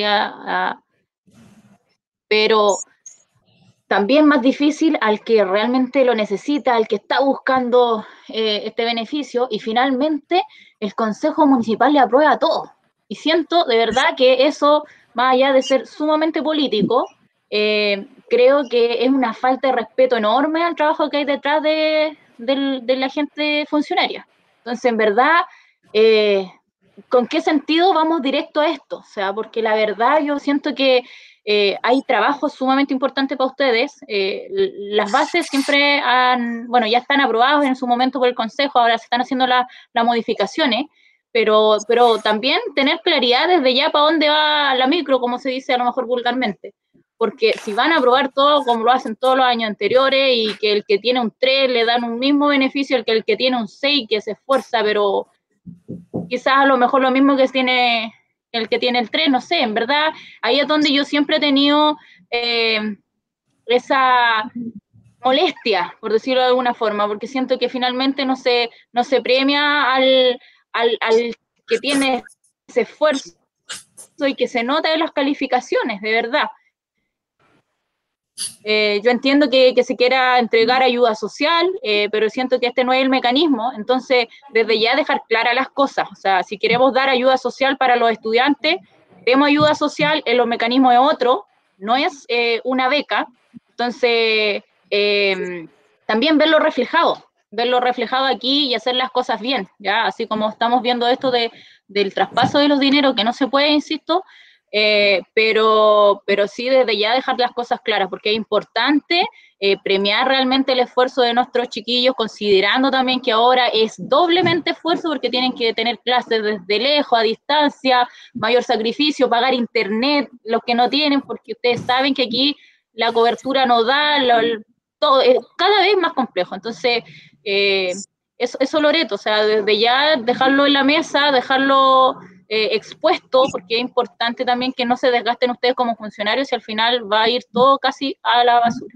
pero también más difícil al que realmente lo necesita, al que está buscando este beneficio, y finalmente el Consejo Municipal le aprueba todo. Y siento de verdad que eso, más allá de ser sumamente político, creo que es una falta de respeto enorme al trabajo que hay detrás de la gente funcionaria. Entonces, en verdad, ¿con qué sentido vamos directo a esto? O sea, porque la verdad yo siento que hay trabajos sumamente importantes para ustedes. Las bases siempre ya están aprobadas en su momento por el Consejo, ahora se están haciendo las modificaciones, pero también tener claridad desde ya para dónde va la micro, como se dice a lo mejor vulgarmente. Porque si van a aprobar todo como lo hacen todos los años anteriores y que el que tiene un 3 le dan un mismo beneficio que el que tiene un 6, que se esfuerza, pero quizás a lo mejor lo mismo que tiene el que tiene el 3, no sé, en verdad, ahí es donde yo siempre he tenido molestia, por decirlo de alguna forma, porque siento que finalmente no se premia al que tiene ese esfuerzo y que se nota en las calificaciones, de verdad. Yo entiendo que se quiera entregar ayuda social, pero siento que este no es el mecanismo, entonces desde ya dejar claras las cosas. O sea, si queremos dar ayuda social para los estudiantes, demos ayuda social, los mecanismos es otro, no es una beca. Entonces, también verlo reflejado aquí y hacer las cosas bien, ¿ya? Así como estamos viendo esto del traspaso de los dineros, que no se puede, insisto, pero sí desde ya dejar las cosas claras, porque es importante premiar realmente el esfuerzo de nuestros chiquillos, considerando también que ahora es doblemente esfuerzo, porque tienen que tener clases desde lejos, a distancia, mayor sacrificio, pagar internet, los que no tienen, porque ustedes saben que aquí la cobertura no da, todo es cada vez más complejo. Entonces, eso Loreto, o sea, desde ya dejarlo en la mesa, dejarlo expuesto, porque es importante también que no se desgasten ustedes como funcionarios y al final va a ir todo casi a la basura.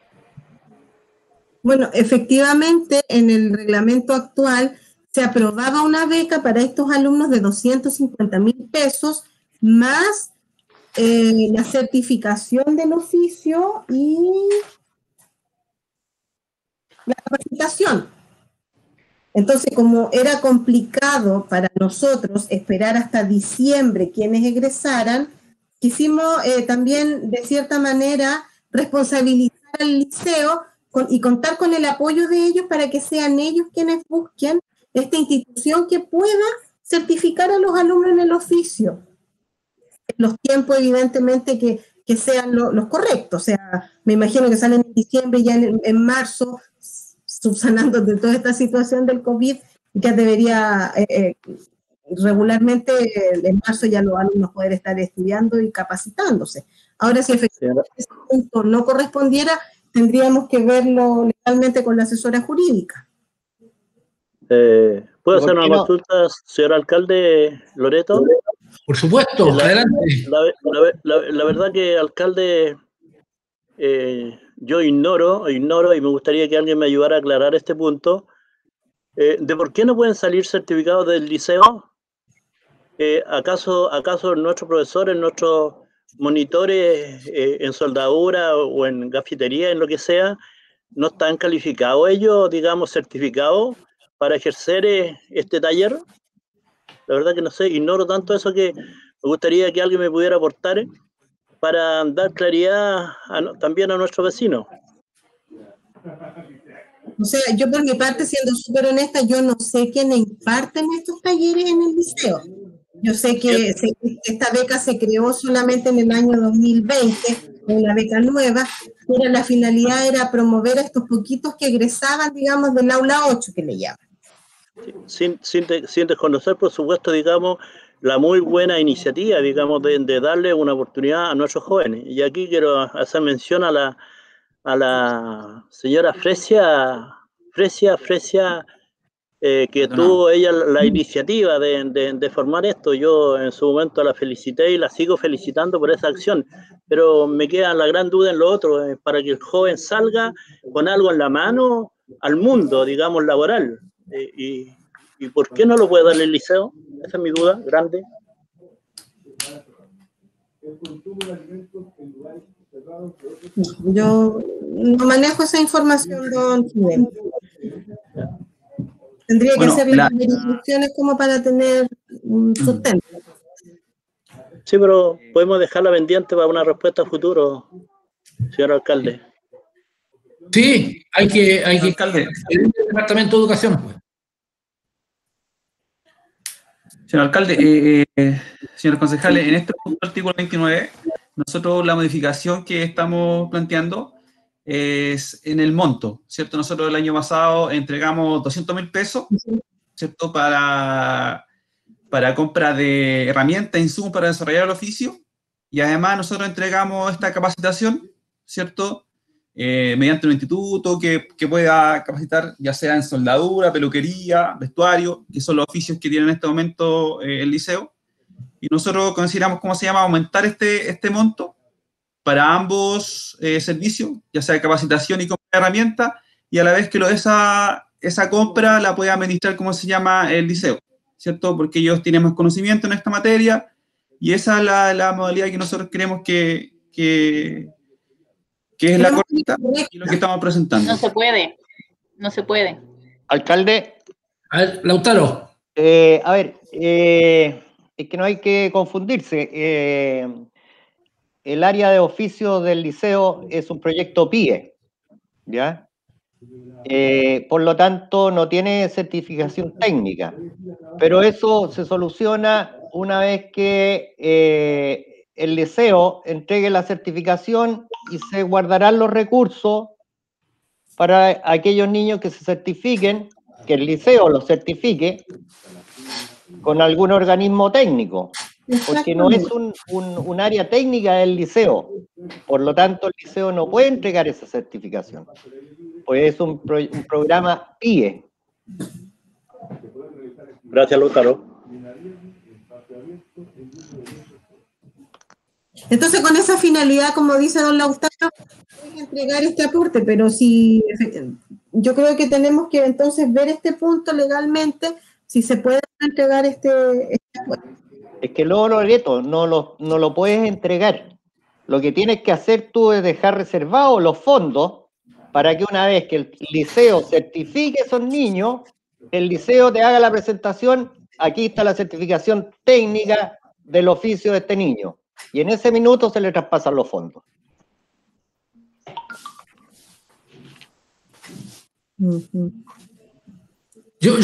Bueno, efectivamente, en el reglamento actual se aprobaba una beca para estos alumnos de 250.000 pesos, más la certificación del oficio y la capacitación. Entonces, como era complicado para nosotros esperar hasta diciembre quienes egresaran, quisimos también, de cierta manera, responsabilizar al liceo y contar con el apoyo de ellos para que sean ellos quienes busquen esta institución que pueda certificar a los alumnos en el oficio. Los tiempos, evidentemente, que sean los correctos. O sea, me imagino que salen en diciembre y ya en marzo, subsanando de toda esta situación del COVID, ya debería regularmente en marzo ya los alumnos poder estar estudiando y capacitándose. Ahora, si efectivamente ese punto no correspondiera, tendríamos que verlo legalmente con la asesora jurídica. ¿Puedo hacer una consulta, señor alcalde Loreto? Por supuesto, adelante. La verdad que, alcalde, yo ignoro y me gustaría que alguien me ayudara a aclarar este punto, de por qué no pueden salir certificados del liceo. ¿Acaso nuestros profesores, nuestros monitores en soldadura o en gafitería, en lo que sea, no están calificados ellos, digamos, certificados para ejercer este taller? La verdad que no sé, ignoro tanto eso que me gustaría que alguien me pudiera aportar para dar claridad también a nuestros vecinos. O sea, yo por mi parte, siendo súper honesta, yo no sé quiénes imparten estos talleres en el liceo. Yo sé que esta beca se creó solamente en el año 2020, una beca nueva, pero la finalidad era promover a estos poquitos que egresaban, digamos, del aula 8, que le llaman. Sin desconocer, por supuesto, digamos, la muy buena iniciativa, digamos, de darle una oportunidad a nuestros jóvenes. Y aquí quiero hacer mención a la señora Fresia, que tuvo ella la iniciativa de formar esto. Yo en su momento la felicité y la sigo felicitando por esa acción, pero me queda la gran duda en lo otro, para que el joven salga con algo en la mano al mundo, digamos, laboral. ¿Y por qué no lo puede dar el liceo? Esa es mi duda grande. Yo no manejo esa información, don Fidel. Tendría que hacer las verificaciones como para tener un sustento. Sí, pero podemos dejarla pendiente para una respuesta a futuro, señor alcalde. Sí, hay que alcalde. El Departamento de Educación, pues. Señor alcalde, señores concejales, en este punto, artículo 29, nosotros la modificación que estamos planteando es en el monto, ¿cierto? Nosotros el año pasado entregamos 200.000 pesos, ¿cierto? Para compra de herramientas, insumos para desarrollar el oficio, y además nosotros entregamos esta capacitación, ¿cierto? Mediante un instituto que pueda capacitar, ya sea en soldadura, peluquería, vestuario, que son los oficios que tiene en este momento el liceo, y nosotros consideramos, ¿cómo se llama?, aumentar este monto, para ambos servicios, ya sea capacitación y compra de herramientas, y a la vez que esa compra la puede administrar, como se llama, el liceo, ¿cierto? Porque ellos tienen más conocimiento en esta materia, y esa es la modalidad que nosotros creemos que es la correcta y lo que estamos presentando. No se puede, no se puede. Alcalde. A ver, Lautaro. A ver, es que no hay que confundirse. El área de oficio del liceo es un proyecto PIE, ¿ya? Por lo tanto, no tiene certificación técnica, pero eso se soluciona una vez que el liceo entregue la certificación y se guardarán los recursos para aquellos niños que se certifiquen, que el liceo los certifique con algún organismo técnico, porque no es un área técnica del liceo, por lo tanto el liceo no puede entregar esa certificación, pues es un programa PIE. Gracias, Lautaro. Entonces, con esa finalidad, como dice don Lautaro, hay que entregar este aporte, pero si yo creo que tenemos que entonces ver este punto legalmente, si se puede entregar este aporte. Es que luego, Loreto, no lo puedes entregar. Lo que tienes que hacer tú es dejar reservados los fondos para que una vez que el liceo certifique a esos niños, el liceo te haga la presentación, aquí está la certificación técnica del oficio de este niño. Y en ese minuto se le traspasan los fondos. Yo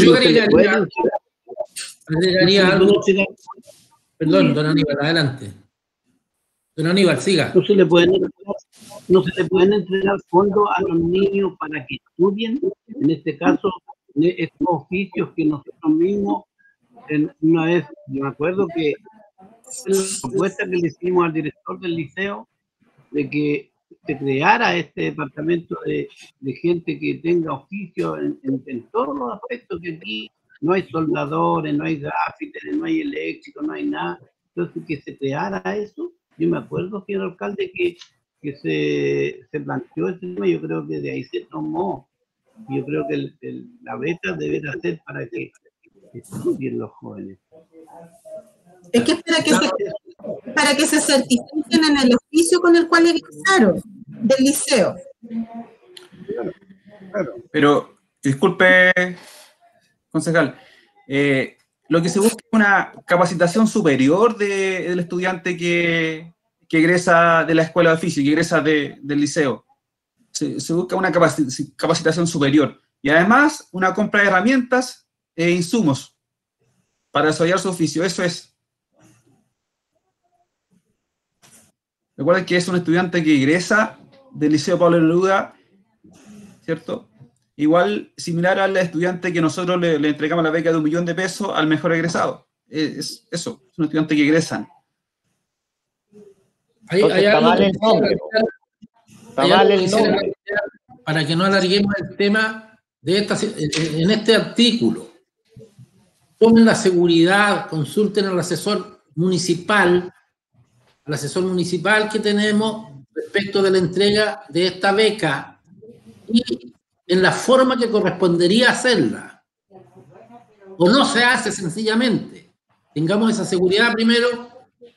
agregaría algo. Perdón, don Aníbal, adelante. Don Aníbal, siga. No se le pueden entregar fondos a los niños para que estudien, en este caso, estos oficios que nosotros mismos, una vez, yo me acuerdo que la propuesta que le hicimos al director del liceo de que se creara este departamento de gente que tenga oficio en todos los aspectos, que aquí no hay soldadores, no hay grafiteres, no hay eléctricos, no hay nada. Entonces, que se creara eso. Yo me acuerdo, señor alcalde, que se planteó ese tema, yo creo que de ahí se tomó. Yo creo que la beta deberá ser para que estudien los jóvenes. Es que para que se certifiquen en el oficio con el cual egresaron del liceo. Pero, disculpe, concejal, lo que se busca es una capacitación superior del estudiante que egresa de la escuela de oficio, que egresa del liceo. Se busca una capacitación superior. Y además, una compra de herramientas e insumos para desarrollar su oficio. Eso es. Recuerden que es un estudiante que egresa del Liceo Pablo Neruda, ¿cierto? Igual, similar al estudiante que nosotros le entregamos la beca de 1 millón de pesos al mejor egresado. Es eso, es un estudiante que egresan. Hay algo para que no alarguemos el tema en este artículo. Tomen la seguridad, consulten al asesor municipal que tenemos respecto de la entrega de esta beca y en la forma que correspondería hacerla. O no se hace sencillamente. Tengamos esa seguridad primero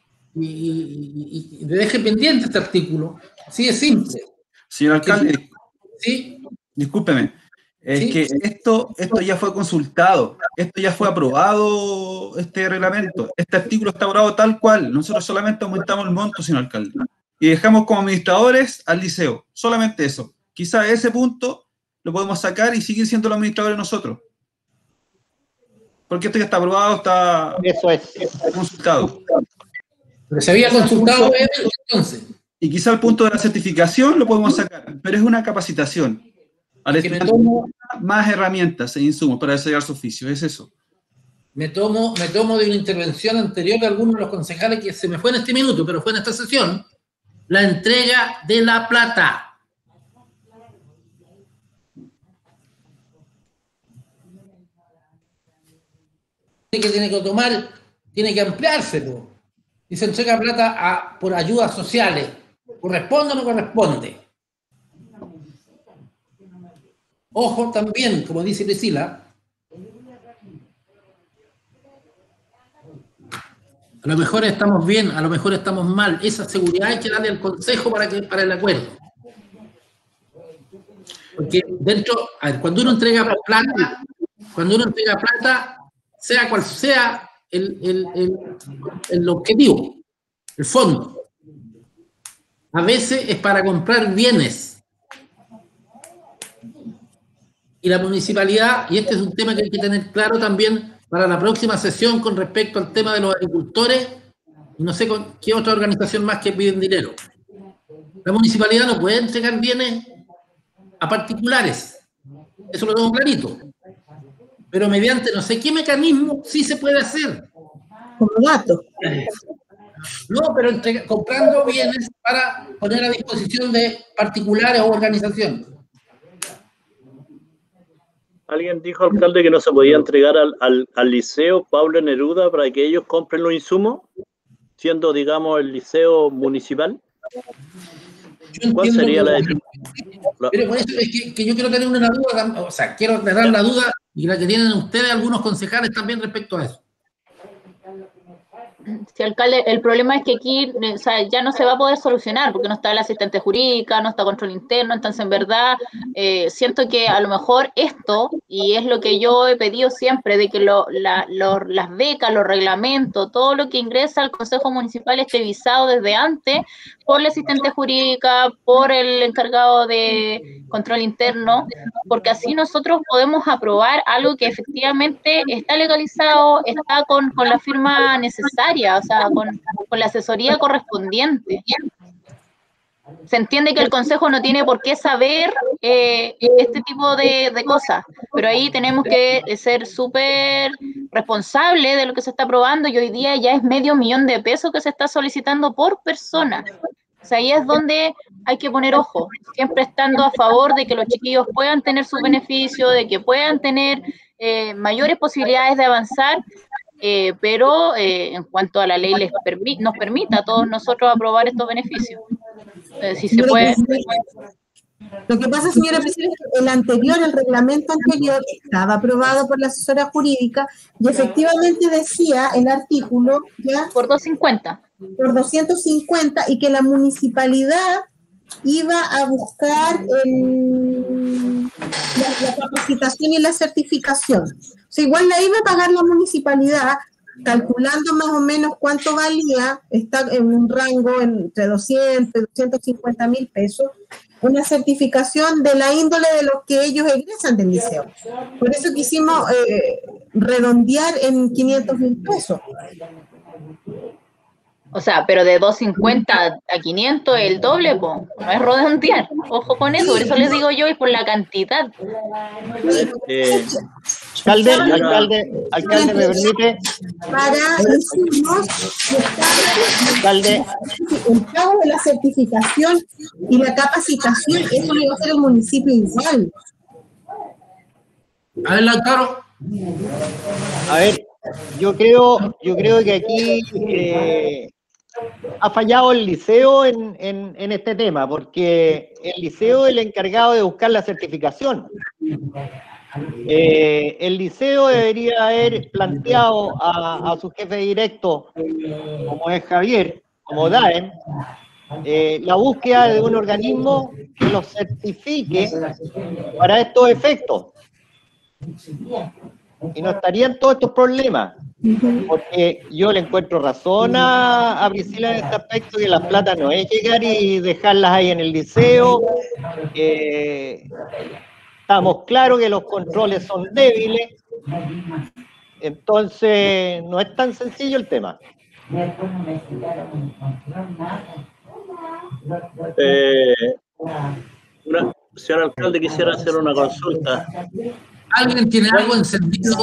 y deje pendiente este artículo. Así es simple. Señor alcalde, ¿sí? Discúlpeme. Es que esto ya fue consultado, esto ya fue aprobado, este reglamento, este artículo está aprobado tal cual, nosotros solamente aumentamos el monto, señor alcalde, y dejamos como administradores al liceo, solamente eso. Quizá ese punto lo podemos sacar y seguir siendo los administradores nosotros. Porque esto ya está aprobado, está consultado. Pero se había consultado entonces. Y quizá el punto de la certificación lo podemos sacar, pero es una capacitación. Al estudiante más herramientas e insumos para desarrollar su oficio, es eso. Me tomo de una intervención anterior de algunos de los concejales que se me fue en este minuto, pero fue en esta sesión, la entrega de la plata. Que tiene que tomar, tiene que ampliarse, y se entrega plata por ayudas sociales. ¿Corresponde o no corresponde? Ojo también, como dice Priscila, a lo mejor estamos bien, a lo mejor estamos mal. Esa seguridad hay que darle al Consejo para el acuerdo. Porque dentro, a ver, cuando uno entrega plata, sea cual sea el objetivo, el fondo, a veces es para comprar bienes. Y la municipalidad, y este es un tema que hay que tener claro también para la próxima sesión con respecto al tema de los agricultores, y no sé con qué otra organización más que piden dinero. La municipalidad no puede entregar bienes a particulares, eso lo tengo clarito, pero mediante no sé qué mecanismo sí se puede hacer. Como dato. No, pero comprando bienes para poner a disposición de particulares o organizaciones. Alguien dijo, alcalde, que no se podía entregar al liceo Pablo Neruda para que ellos compren los insumos, siendo, digamos, el liceo municipal. ¿Cuál sería la decisión? Pero por eso es que yo quiero tener una duda, o sea, quiero tener la duda y la que tienen ustedes, algunos concejales también respecto a eso. Sí, alcalde, el problema es que aquí, o sea, ya no se va a poder solucionar porque no está el asistente jurídica, no está control interno, entonces en verdad siento que a lo mejor esto, y es lo que yo he pedido siempre, de que las becas, los reglamentos, todo lo que ingresa al Consejo Municipal esté visado desde antes por la asistente jurídica, por el encargado de control interno, porque así nosotros podemos aprobar algo que efectivamente está legalizado, está con la firma necesaria, o sea, con la asesoría correspondiente. Se entiende que el Consejo no tiene por qué saber este tipo de cosas, pero ahí tenemos que ser súper responsables de lo que se está aprobando, y hoy día ya es $500,000 que se está solicitando por persona. O sea, ahí es donde hay que poner ojo, siempre estando a favor de que los chiquillos puedan tener sus beneficios, de que puedan tener mayores posibilidades de avanzar, pero en cuanto a la ley nos permita a todos nosotros aprobar estos beneficios. Si se puede. Lo que pasa, señora presidenta, es que el reglamento anterior estaba aprobado por la asesora jurídica y efectivamente decía el artículo ya por 250. Por 250, y que la municipalidad iba a buscar la capacitación y la certificación. O sea, igual la iba a pagar la municipalidad, calculando más o menos cuánto valía, está en un rango entre 200 y 250 mil pesos, una certificación de la índole de los que ellos egresan del liceo. Por eso quisimos redondear en 500 mil pesos. O sea, pero de 250 a 500 es el doble, po. No es redondear. Ojo con eso, por eso les digo yo, y por la cantidad. Alcalde, ¿me permite? Para insumos, alcalde, el pago de la certificación y la capacitación, eso lo va a hacer el municipio igual. A ver, Lautaro. A ver, yo creo que aquí ha fallado el liceo en este tema, porque el liceo es el encargado de buscar la certificación. El liceo debería haber planteado a su jefe directo, como es Javier, como DAEM, la búsqueda de un organismo que los certifique para estos efectos. Y no estarían todos estos problemas, porque yo le encuentro razón a Priscila en este aspecto, que las plata no es llegar y dejarlas ahí en el liceo. Estamos claros que los controles son débiles, entonces no es tan sencillo el tema. Señor alcalde, quisiera hacer una consulta. ¿Alguien tiene algo encendido?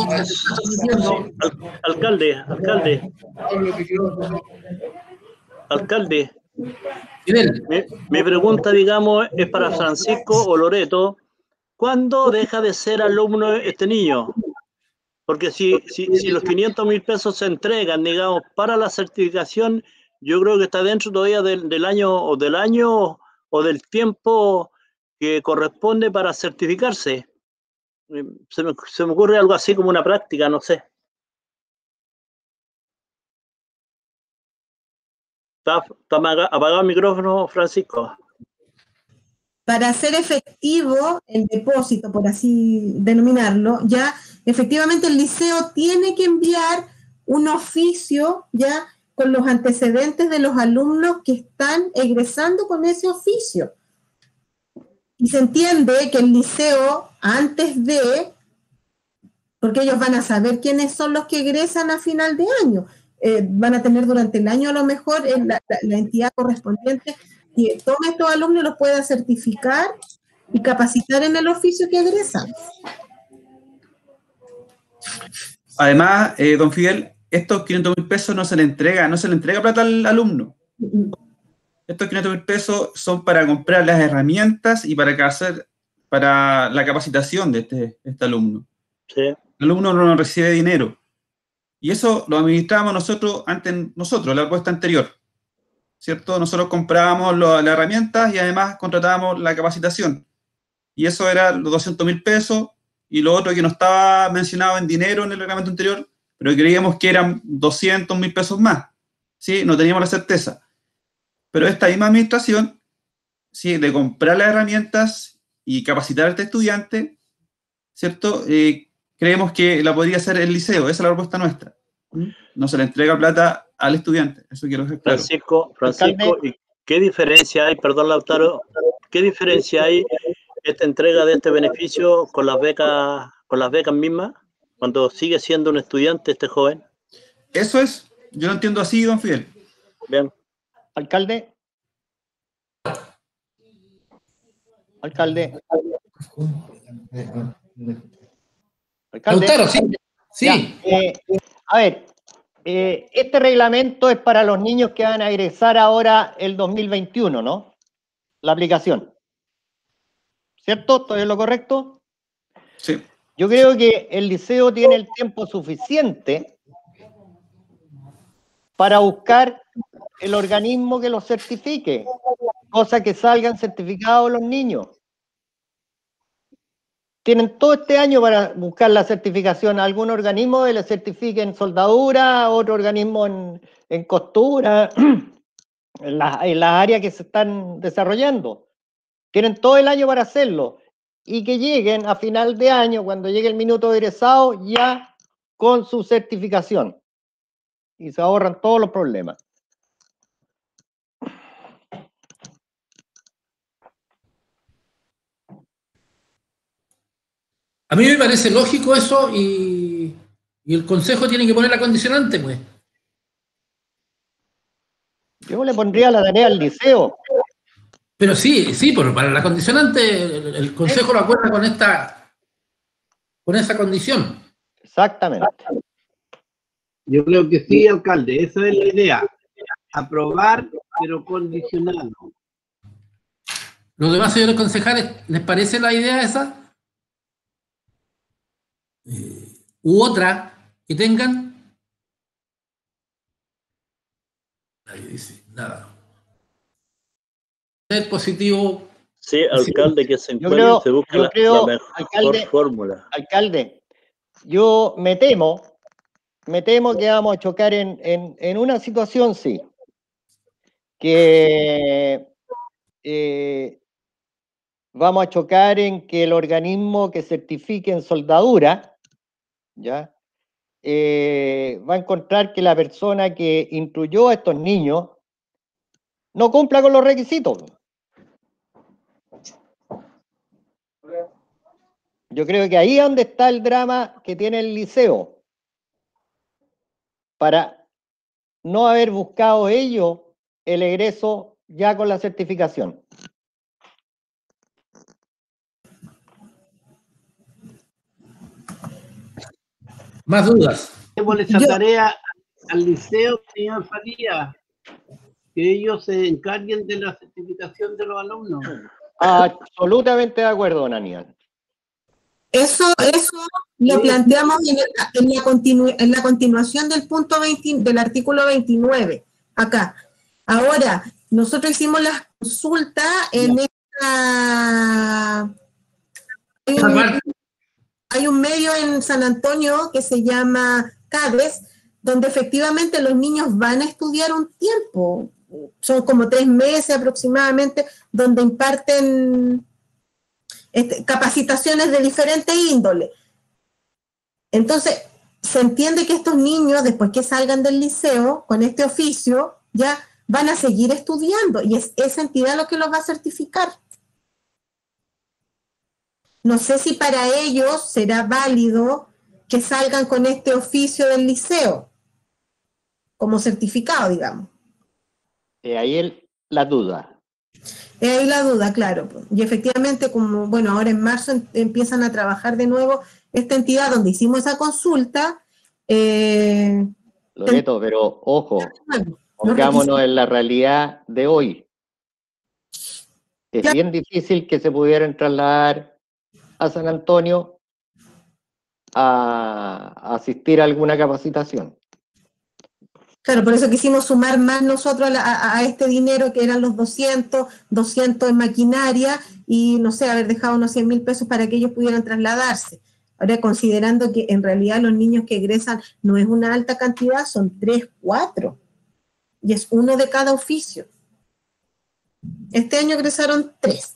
Alcalde, mi pregunta, digamos, es para Francisco o Loreto. ¿Cuándo deja de ser alumno este niño? Porque si los 500 mil pesos se entregan, digamos, para la certificación, yo creo que está dentro todavía del año o del tiempo que corresponde para certificarse. Se me ocurre algo así como una práctica, no sé. Está apagado el micrófono, Francisco. Para hacer efectivo el depósito, por así denominarlo, ya efectivamente el liceo tiene que enviar un oficio ya con los antecedentes de los alumnos que están egresando con ese oficio. Y se entiende que el liceo, antes de, porque ellos van a saber quiénes son los que egresan a final de año, van a tener durante el año a lo mejor la entidad correspondiente que tome estos alumnos y los pueda certificar y capacitar en el oficio que egresan. Además, don Fidel, estos 500.000 pesos no se le entrega plata al alumno. Estos 500.000 pesos son para comprar las herramientas y para la capacitación de este alumno. Sí. El alumno no recibe dinero. Y eso lo administrábamos nosotros, la apuesta anterior. ¿Cierto? Nosotros comprábamos las herramientas y además contratábamos la capacitación. Y eso era los 200.000 pesos y lo otro que no estaba mencionado en dinero en el reglamento anterior, pero creíamos que eran 200.000 pesos más. ¿Sí? No teníamos la certeza. Pero esta misma administración, ¿sí?, de comprar las herramientas y capacitar a este estudiante, ¿cierto? Creemos que la podría hacer el liceo. Esa es la propuesta nuestra. No se le entrega plata al estudiante. Eso quiero dejar claro. Francisco, ¿y qué diferencia hay, perdón, Lautaro, qué diferencia hay esta entrega de este beneficio con las becas mismas, cuando sigue siendo un estudiante este joven? Eso es, yo lo entiendo así, don Fidel. Bien. Alcalde. Lautaro, sí. Ya, a ver, este reglamento es para los niños que van a egresar ahora el 2021, ¿no? La aplicación. ¿Cierto? ¿Estoy en lo correcto? Sí. Yo creo que el liceo tiene el tiempo suficiente para buscar el organismo que los certifique, cosa que salgan certificados los niños. Tienen todo este año para buscar la certificación. Algún organismo les certifique en soldadura, otro organismo en costura, en las áreas que se están desarrollando. Tienen todo el año para hacerlo. Y que lleguen a final de año, cuando llegue el minuto de egresado, ya con su certificación. Y se ahorran todos los problemas. A mí me parece lógico eso y el Consejo tiene que poner la condicionante, pues. Yo le pondría la tarea al liceo. Pero sí, pero para la condicionante el Consejo lo acuerda con esa condición. Exactamente. Yo creo que sí, alcalde, esa es la idea. Aprobar, pero condicionado. ¿Los demás señores concejales, les parece la idea esa? ¿U otra que tengan? Nadie dice nada. Ser positivo. Sí, alcalde, que se busque la mejor fórmula. Alcalde, yo me temo que vamos a chocar en una situación, sí, que vamos a chocar en que el organismo que certifique en soldadura, ¿ya? Va a encontrar que la persona que instruyó a estos niños no cumpla con los requisitos. Yo creo que ahí es donde está el drama que tiene el liceo, para no haber buscado ellos el egreso ya con la certificación. Más dudas. Démosle esa tarea al liceo, señor Faría, que ellos se encarguen de la certificación de los alumnos. Absolutamente de acuerdo, don Aníbal. Eso lo planteamos en la continuación del punto 20, del artículo 29, acá. Ahora, nosotros hicimos las consultas en esta... Hay un medio en San Antonio que se llama CADES, donde efectivamente los niños van a estudiar un tiempo. Son como 3 meses aproximadamente, donde imparten capacitaciones de diferente índole. Entonces, se entiende que estos niños, después que salgan del liceo, con este oficio, ya van a seguir estudiando, y es esa entidad lo que los va a certificar. No sé si para ellos será válido que salgan con este oficio del liceo, como certificado, digamos. Ahí la duda. Ahí la duda, claro. Y efectivamente, como, bueno, ahora en marzo empiezan a trabajar de nuevo esta entidad donde hicimos esa consulta. Loreto, pero ojo, pongámonos en la realidad de hoy. Es bien difícil que se pudieran trasladar a San Antonio a asistir a alguna capacitación. Claro, por eso quisimos sumar más nosotros a este dinero, que eran los 200 en maquinaria, y no sé, haber dejado unos 100.000 pesos para que ellos pudieran trasladarse. Ahora, considerando que en realidad los niños que egresan no es una alta cantidad, son 3, 4, y es uno de cada oficio. Este año egresaron 3.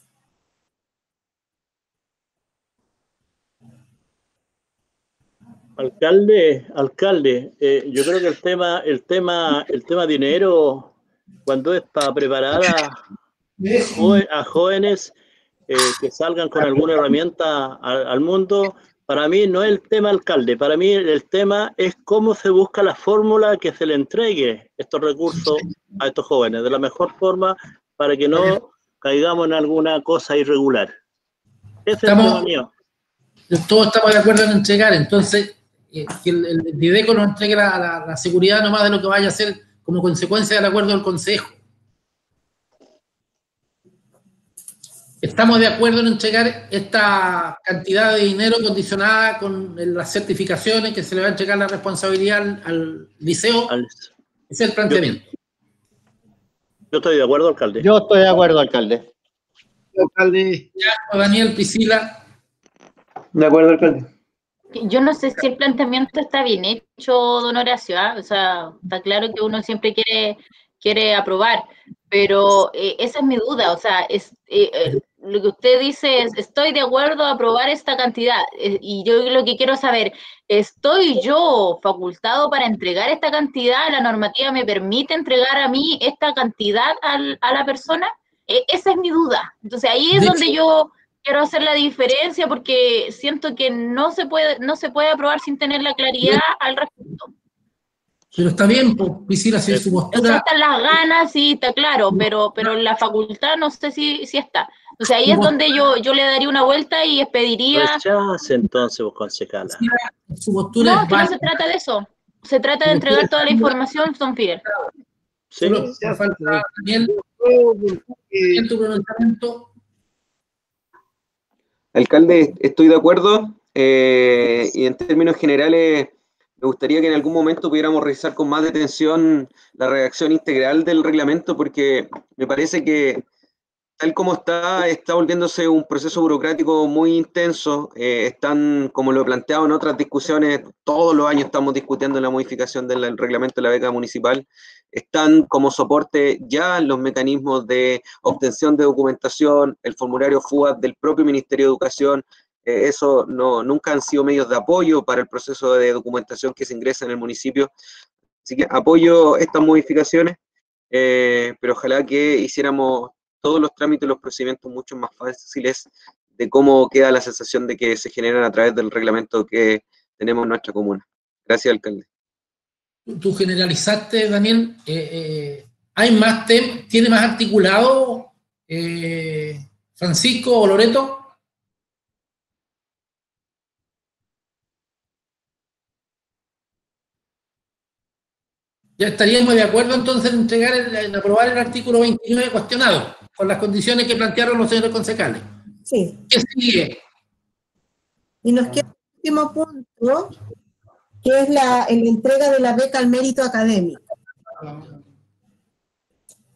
Alcalde, yo creo que el tema dinero, cuando es para preparar a jóvenes que salgan con alguna herramienta al mundo, para mí no es el tema, alcalde, para mí el tema es cómo se busca la fórmula que se le entregue estos recursos a estos jóvenes de la mejor forma para que no caigamos en alguna cosa irregular. Ese es el tema mío. Todos estamos de acuerdo en entregar, entonces que el Dideco nos entregue la seguridad nomás de lo que vaya a hacer como consecuencia del acuerdo del Consejo. Estamos de acuerdo en entregar esta cantidad de dinero condicionada con las certificaciones que se le va a entregar la responsabilidad al liceo. Ese es el planteamiento. Yo estoy de acuerdo, alcalde. Yo estoy de acuerdo, alcalde. Daniel, Priscila. De acuerdo, alcalde. Yo no sé si el planteamiento está bien hecho, don Horacio, ¿eh? O sea, está claro que uno siempre quiere aprobar, pero esa es mi duda, o sea, lo que usted dice es, estoy de acuerdo a aprobar esta cantidad, y yo lo que quiero saber, ¿estoy yo facultado para entregar esta cantidad? ¿La normativa me permite entregar a mí esta cantidad a la persona? Esa es mi duda. Entonces ahí es donde yo quiero hacer la diferencia, porque siento que no se puede aprobar sin tener la claridad al respecto. Pero está bien, pues, Priscila, si es su postura. O sea, están las ganas, sí, está claro, pero la facultad no sé si está. O sea, ahí es donde yo le daría una vuelta y pediría... Rechace entonces, vos, concejala. Su postura no, que no se trata de eso. Se trata de entregar toda la información, don Fidel. Sí. Falta, Daniel, en tu pronunciamiento. Alcalde, estoy de acuerdo, y en términos generales me gustaría que en algún momento pudiéramos revisar con más detención la redacción integral del reglamento, porque me parece que tal como está volviéndose un proceso burocrático muy intenso. Están, como lo he planteado en otras discusiones, todos los años estamos discutiendo la modificación del reglamento de la beca municipal. Están como soporte ya los mecanismos de obtención de documentación, el formulario FUAD del propio Ministerio de Educación. Eso nunca han sido medios de apoyo para el proceso de documentación que se ingresa en el municipio. Así que apoyo estas modificaciones, pero ojalá que hiciéramos todos los trámites y los procedimientos mucho más fáciles de cómo queda la sensación de que se generan a través del reglamento que tenemos en nuestra comuna. Gracias, alcalde. Tú generalizaste, Daniel. ¿Hay más tiene más articulado Francisco o Loreto? Ya estaríamos de acuerdo entonces en aprobar el artículo 29 cuestionado, con las condiciones que plantearon los señores concejales. Sí. ¿Qué sigue? Y nos queda el último punto, que es la entrega de la beca al mérito académico.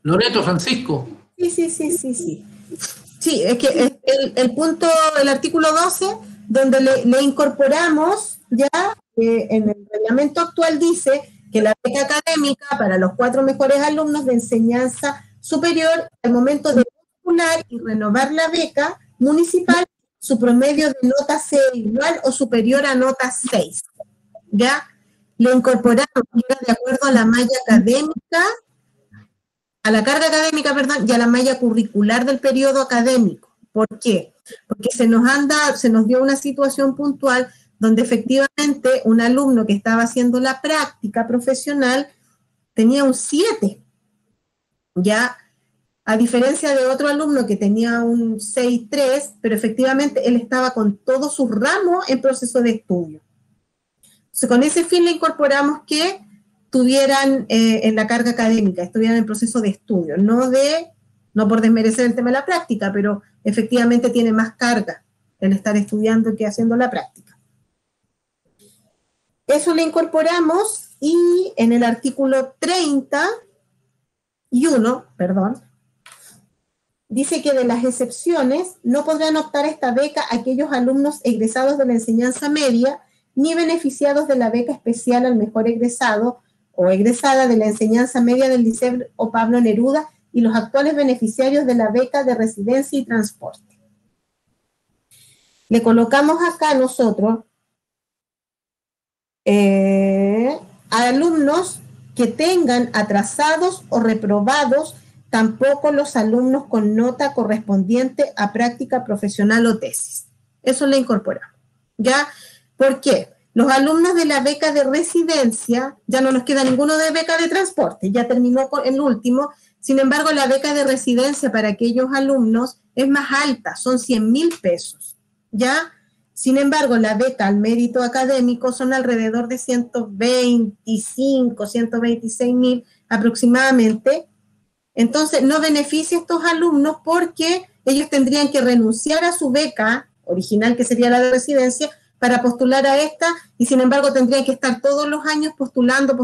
Loreto, Francisco. Sí. Sí, es que el punto, el artículo 12, donde le incorporamos ya, en el reglamento actual dice que la beca académica para los 4 mejores alumnos de enseñanza superior, al momento de postular y renovar la beca municipal, su promedio de nota sea igual o superior a nota 6. ¿Ya? Lo incorporamos de acuerdo a la malla académica, a la carga académica, perdón, y a la malla curricular del periodo académico. ¿Por qué? Porque se nos dio una situación puntual donde efectivamente un alumno que estaba haciendo la práctica profesional tenía un 7, ya, a diferencia de otro alumno que tenía un 6.3, pero efectivamente él estaba con todos sus ramos en proceso de estudio. Entonces, con ese fin le incorporamos que tuvieran en la carga académica, estuvieran en proceso de estudio, no por desmerecer el tema de la práctica, pero efectivamente tiene más carga el estar estudiando que haciendo la práctica. Eso le incorporamos y en el artículo 31, dice que de las excepciones no podrán optar a esta beca aquellos alumnos egresados de la enseñanza media ni beneficiados de la beca especial al mejor egresado o egresada de la enseñanza media del Liceo o Pablo Neruda y los actuales beneficiarios de la beca de residencia y transporte. Le colocamos acá nosotros a alumnos que tengan atrasados o reprobados, tampoco los alumnos con nota correspondiente a práctica profesional o tesis. Eso le incorporamos. ¿Ya? ¿Por qué? Los alumnos de la beca de residencia, ya no nos queda ninguno de beca de transporte, ya terminó el último. Sin embargo, la beca de residencia para aquellos alumnos es más alta, son 100.000 pesos, ¿ya? Sin embargo, la beca al mérito académico son alrededor de 126.000 aproximadamente. Entonces, no beneficia a estos alumnos porque ellos tendrían que renunciar a su beca original, que sería la de residencia, para postular a esta, y sin embargo tendrían que estar todos los años postulando.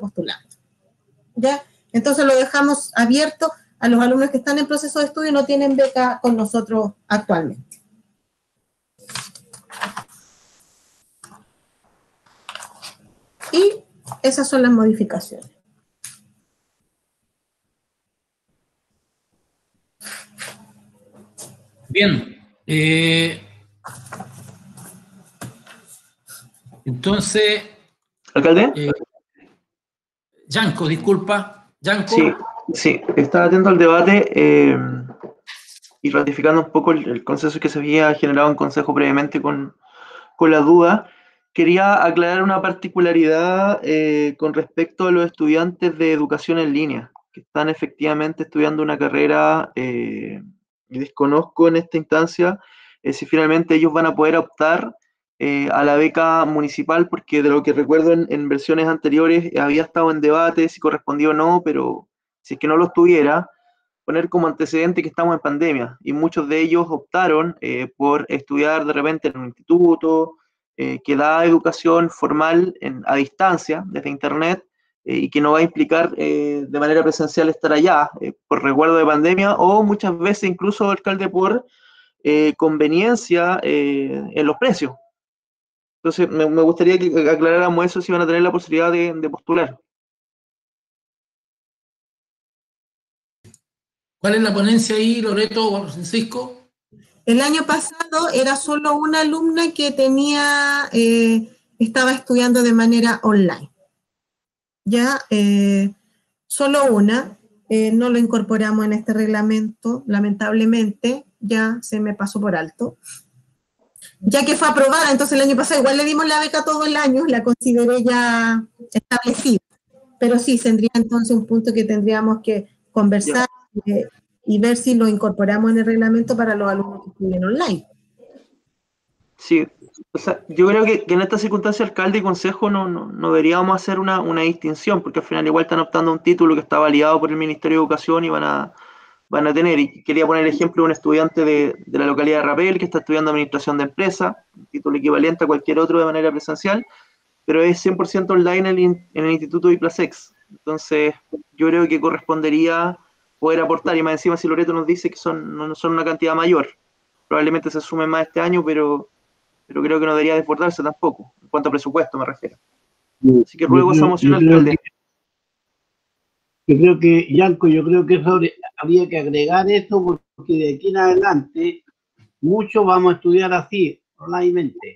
¿Ya? Entonces lo dejamos abierto a los alumnos que están en proceso de estudio y no tienen beca con nosotros actualmente. Y esas son las modificaciones. Bien. Entonces, ¿alcalde? Yanko, disculpa. Yanko. Sí, estaba atento al debate y ratificando un poco el consenso que se había generado en consejo previamente con la duda. Quería aclarar una particularidad con respecto a los estudiantes de educación en línea, que están efectivamente estudiando una carrera, y desconozco en esta instancia si finalmente ellos van a poder optar a la beca municipal, porque de lo que recuerdo en versiones anteriores había estado en debate si correspondía o no, pero si es que no lo estuviera, poner como antecedente que estamos en pandemia, y muchos de ellos optaron por estudiar de repente en un instituto que da educación formal a distancia, desde internet, y que no va a implicar de manera presencial estar allá, por resguardo de pandemia, o muchas veces incluso, alcalde, por conveniencia en los precios. Entonces, me gustaría que aclaráramos eso, si van a tener la posibilidad de postular. ¿Cuál es la ponencia ahí, Loreto o Francisco? El año pasado era solo una alumna que estaba estudiando de manera online. Ya, solo una, no lo incorporamos en este reglamento, lamentablemente, ya se me pasó por alto. Ya que fue aprobada, entonces el año pasado igual le dimos la beca todo el año, la consideré ya establecida. Pero sí, tendría entonces un punto que tendríamos que conversar y ver si lo incorporamos en el reglamento para los alumnos que estudian online. Sí, o sea, yo creo que en esta circunstancia alcalde y consejo no deberíamos hacer una distinción, porque al final igual están optando a un título que está validado por el Ministerio de Educación y van a tener, y quería poner el ejemplo de un estudiante de la localidad de Rapel que está estudiando Administración de Empresas, un título equivalente a cualquier otro de manera presencial, pero es 100% online en el Instituto IPLASEX. Entonces, yo creo que correspondería poder aportar, y más encima si Loreto nos dice que no son una cantidad mayor, probablemente se sumen más este año, pero creo que no debería desbordarse tampoco, en cuanto a presupuesto me refiero. Así que ruego esa moción, alcalde. Yo creo que, Yanko, eso habría que agregar eso, porque de aquí en adelante muchos vamos a estudiar así, onlinemente.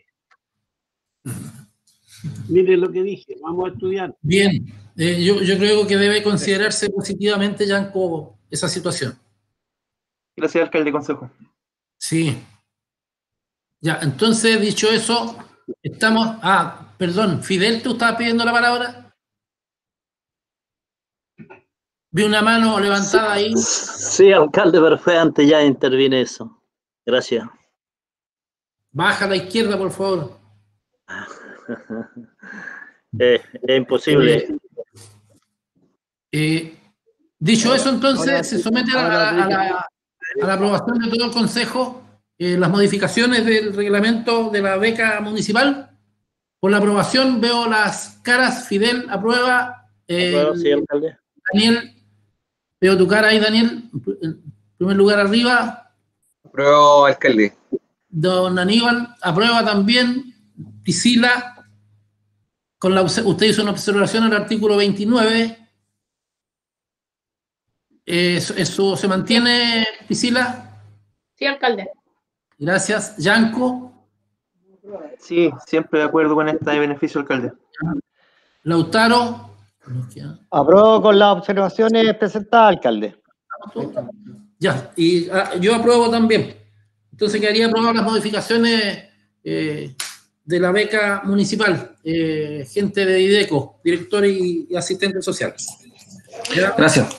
Mire lo que dije, vamos a estudiar. Bien, yo creo que debe considerarse positivamente, Yanko, esa situación. Gracias, alcalde, consejo. Sí. Ya, entonces, dicho eso, estamos... perdón, Fidel, ¿tú estabas pidiendo la palabra? Vi una mano levantada ahí. Sí, alcalde, pero fue antes, ya interviene eso. Gracias. Baja a la izquierda, por favor. Es imposible. Dicho eso, entonces, se somete a la aprobación de todo el Consejo las modificaciones del reglamento de la beca municipal. Por la aprobación veo las caras. Fidel aprueba. Sí, alcalde. Daniel, veo tu cara ahí, Daniel. En primer lugar arriba. Apruebo, alcalde. Don Aníbal aprueba también. Priscila, usted hizo una observación al artículo 29. ¿Eso se mantiene, Priscila? Sí, alcalde. Gracias. Yanko. Sí, siempre de acuerdo con esta de beneficio, alcalde. Lautaro. Apruebo con las observaciones presentadas, alcalde. Ya, y yo apruebo también. Entonces quedaría aprobado las modificaciones de la beca municipal, gente de IDECO, director y asistente social. ¿Ya? Gracias.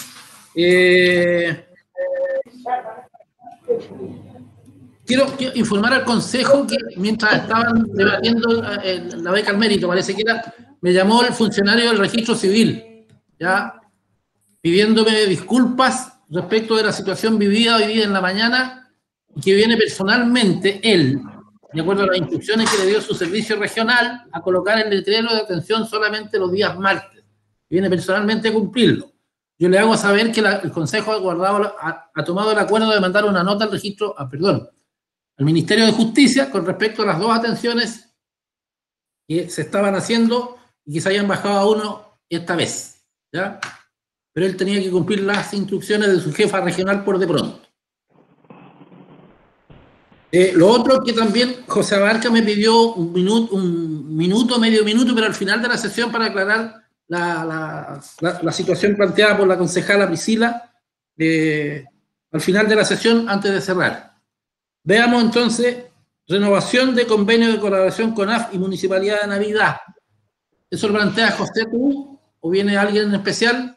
Quiero informar al Consejo que mientras estaban debatiendo la beca al mérito, parece que me llamó el funcionario del registro civil, ya pidiéndome disculpas respecto de la situación vivida hoy día en la mañana, y que viene personalmente él, de acuerdo a las instrucciones que le dio su servicio regional, a colocar el letrero de atención solamente los días martes. Viene personalmente a cumplirlo. Yo le hago saber que el Consejo ha tomado el acuerdo de mandar una nota al registro, al Ministerio de Justicia con respecto a las dos atenciones que se estaban haciendo y que se hayan bajado a uno esta vez, ¿ya? Pero él tenía que cumplir las instrucciones de su jefa regional por de pronto. Lo otro que también José Abarca me pidió medio minuto, pero al final de la sesión para aclarar la situación planteada por la concejala Priscila, al final de la sesión, antes de cerrar. Veamos entonces, renovación de convenio de colaboración con AF y Municipalidad de Navidad. ¿Eso lo plantea José tú o viene alguien en especial?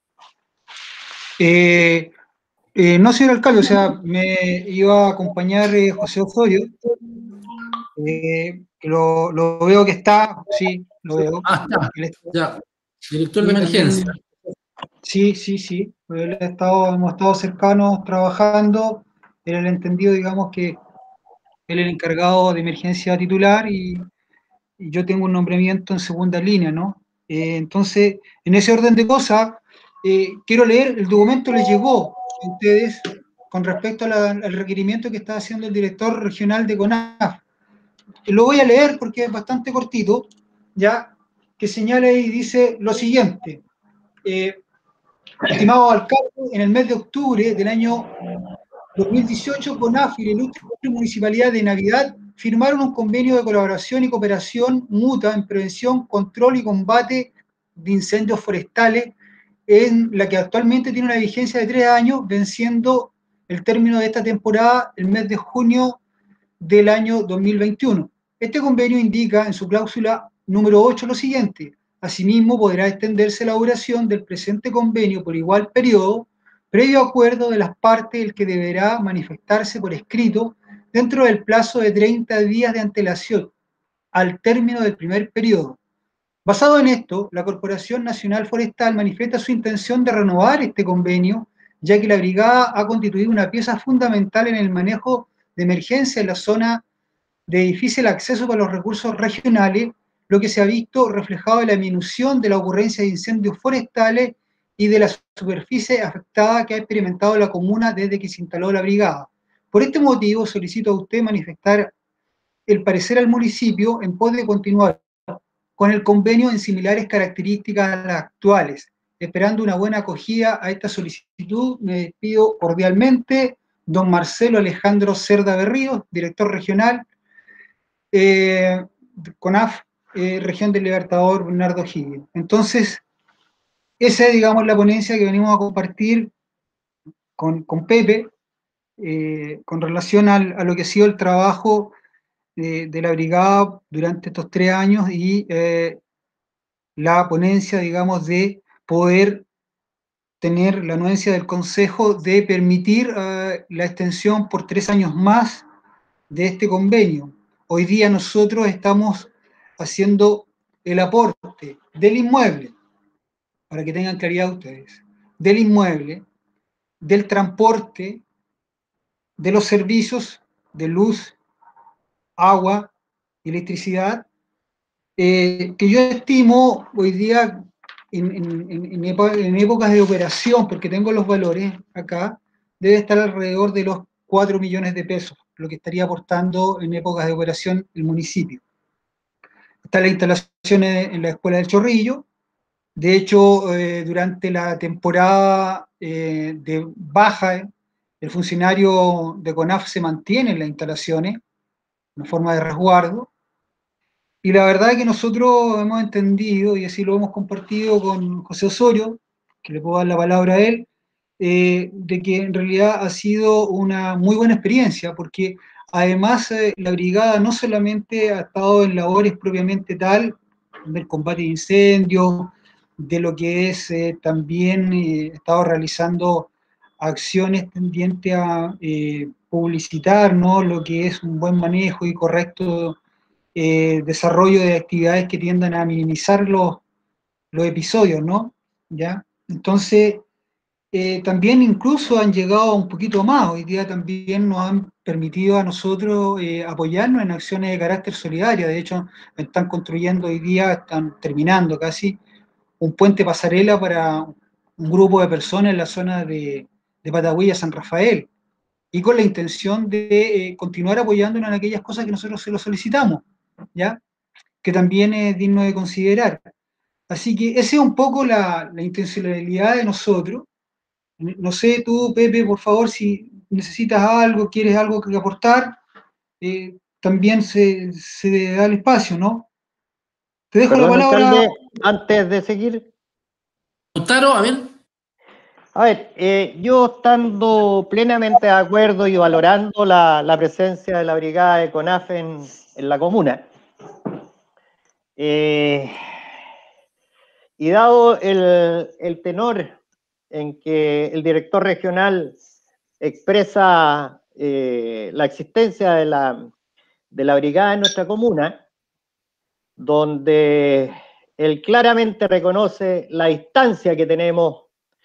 No, señor alcalde, o sea, me iba a acompañar José Osorio, que lo veo que está, sí, lo veo. Está, ya, director de emergencia. Sí, hemos estado cercanos trabajando, era el entendido, digamos, que él es el encargado de emergencia titular y yo tengo un nombramiento en segunda línea, ¿no? Entonces, en ese orden de cosas, quiero leer, el documento les llegó a ustedes con respecto al requerimiento que está haciendo el director regional de CONAF. Lo voy a leer porque es bastante cortito, ya, que señala y dice lo siguiente. Estimado alcalde, en el mes de octubre del año 2018, CONAF y la Ilustre Municipalidad de Navidad firmaron un convenio de colaboración y cooperación mutua en prevención, control y combate de incendios forestales, en la que actualmente tiene una vigencia de 3 años, venciendo el término de esta temporada el mes de junio del año 2021. Este convenio indica en su cláusula número 8 lo siguiente: asimismo podrá extenderse la duración del presente convenio por igual periodo, previo acuerdo de las partes, el que deberá manifestarse por escrito dentro del plazo de 30 días de antelación al término del primer periodo. Basado en esto, la Corporación Nacional Forestal manifiesta su intención de renovar este convenio, ya que la brigada ha constituido una pieza fundamental en el manejo de emergencia en la zona de difícil acceso para los recursos regionales, lo que se ha visto reflejado en la disminución de la ocurrencia de incendios forestales y de la superficie afectada que ha experimentado la comuna desde que se instaló la brigada. Por este motivo, solicito a usted manifestar el parecer al municipio en pos de continuar con el convenio en similares características a las actuales. Esperando una buena acogida a esta solicitud, me despido cordialmente. Don Marcelo Alejandro Cerda Berríos, director regional, CONAF, región del Libertador Bernardo Higgins. Entonces, esa es, digamos, la ponencia que venimos a compartir con Pepe, con relación a lo que ha sido el trabajo de la brigada durante estos 3 años y la ponencia, digamos, de poder tener la anuencia del Consejo de permitir la extensión por 3 años más de este convenio. Hoy día nosotros estamos haciendo el aporte del inmueble, para que tengan claridad ustedes, del inmueble, del transporte, de los servicios de luz, agua y electricidad, que yo estimo hoy día en épocas de operación, porque tengo los valores acá, debe estar alrededor de los 4 millones de pesos, lo que estaría aportando en épocas de operación el municipio. Están las instalaciones en la Escuela del Chorrillo. De hecho, durante la temporada de baja, el funcionario de CONAF se mantiene en las instalaciones, en forma de resguardo. Y la verdad es que nosotros hemos entendido, y así lo hemos compartido con José Osorio, que le puedo dar la palabra a él, de que en realidad ha sido una muy buena experiencia, porque además la brigada no solamente ha estado en labores propiamente tal, del combate de incendios, de lo que es también ha estado realizando acciones tendientes a publicitar, ¿no?, lo que es un buen manejo y correcto desarrollo de actividades que tiendan a minimizar los episodios, ¿no? ¿Ya? Entonces, también incluso han llegado un poquito más. Hoy día también nos han permitido a nosotros apoyarnos en acciones de carácter solidario. De hecho, están construyendo hoy día, están terminando casi, un puente pasarela para un grupo de personas en la zona de Patagüilla, San Rafael, y con la intención de continuar apoyándonos en aquellas cosas que nosotros se lo solicitamos, ¿ya? Que también es digno de considerar. Así que esa es un poco la intencionalidad de nosotros. No sé, tú, Pepe, por favor, si necesitas algo, quieres algo que aportar, también se da el espacio, ¿no? Te dejo la palabra. Alcalde, antes de seguir. Lautaro, a ver. A ver, yo estando plenamente de acuerdo y valorando la presencia de la brigada de CONAF en la comuna, y dado el tenor en que el director regional expresa la existencia de la brigada en nuestra comuna, donde él claramente reconoce la instancia que tenemos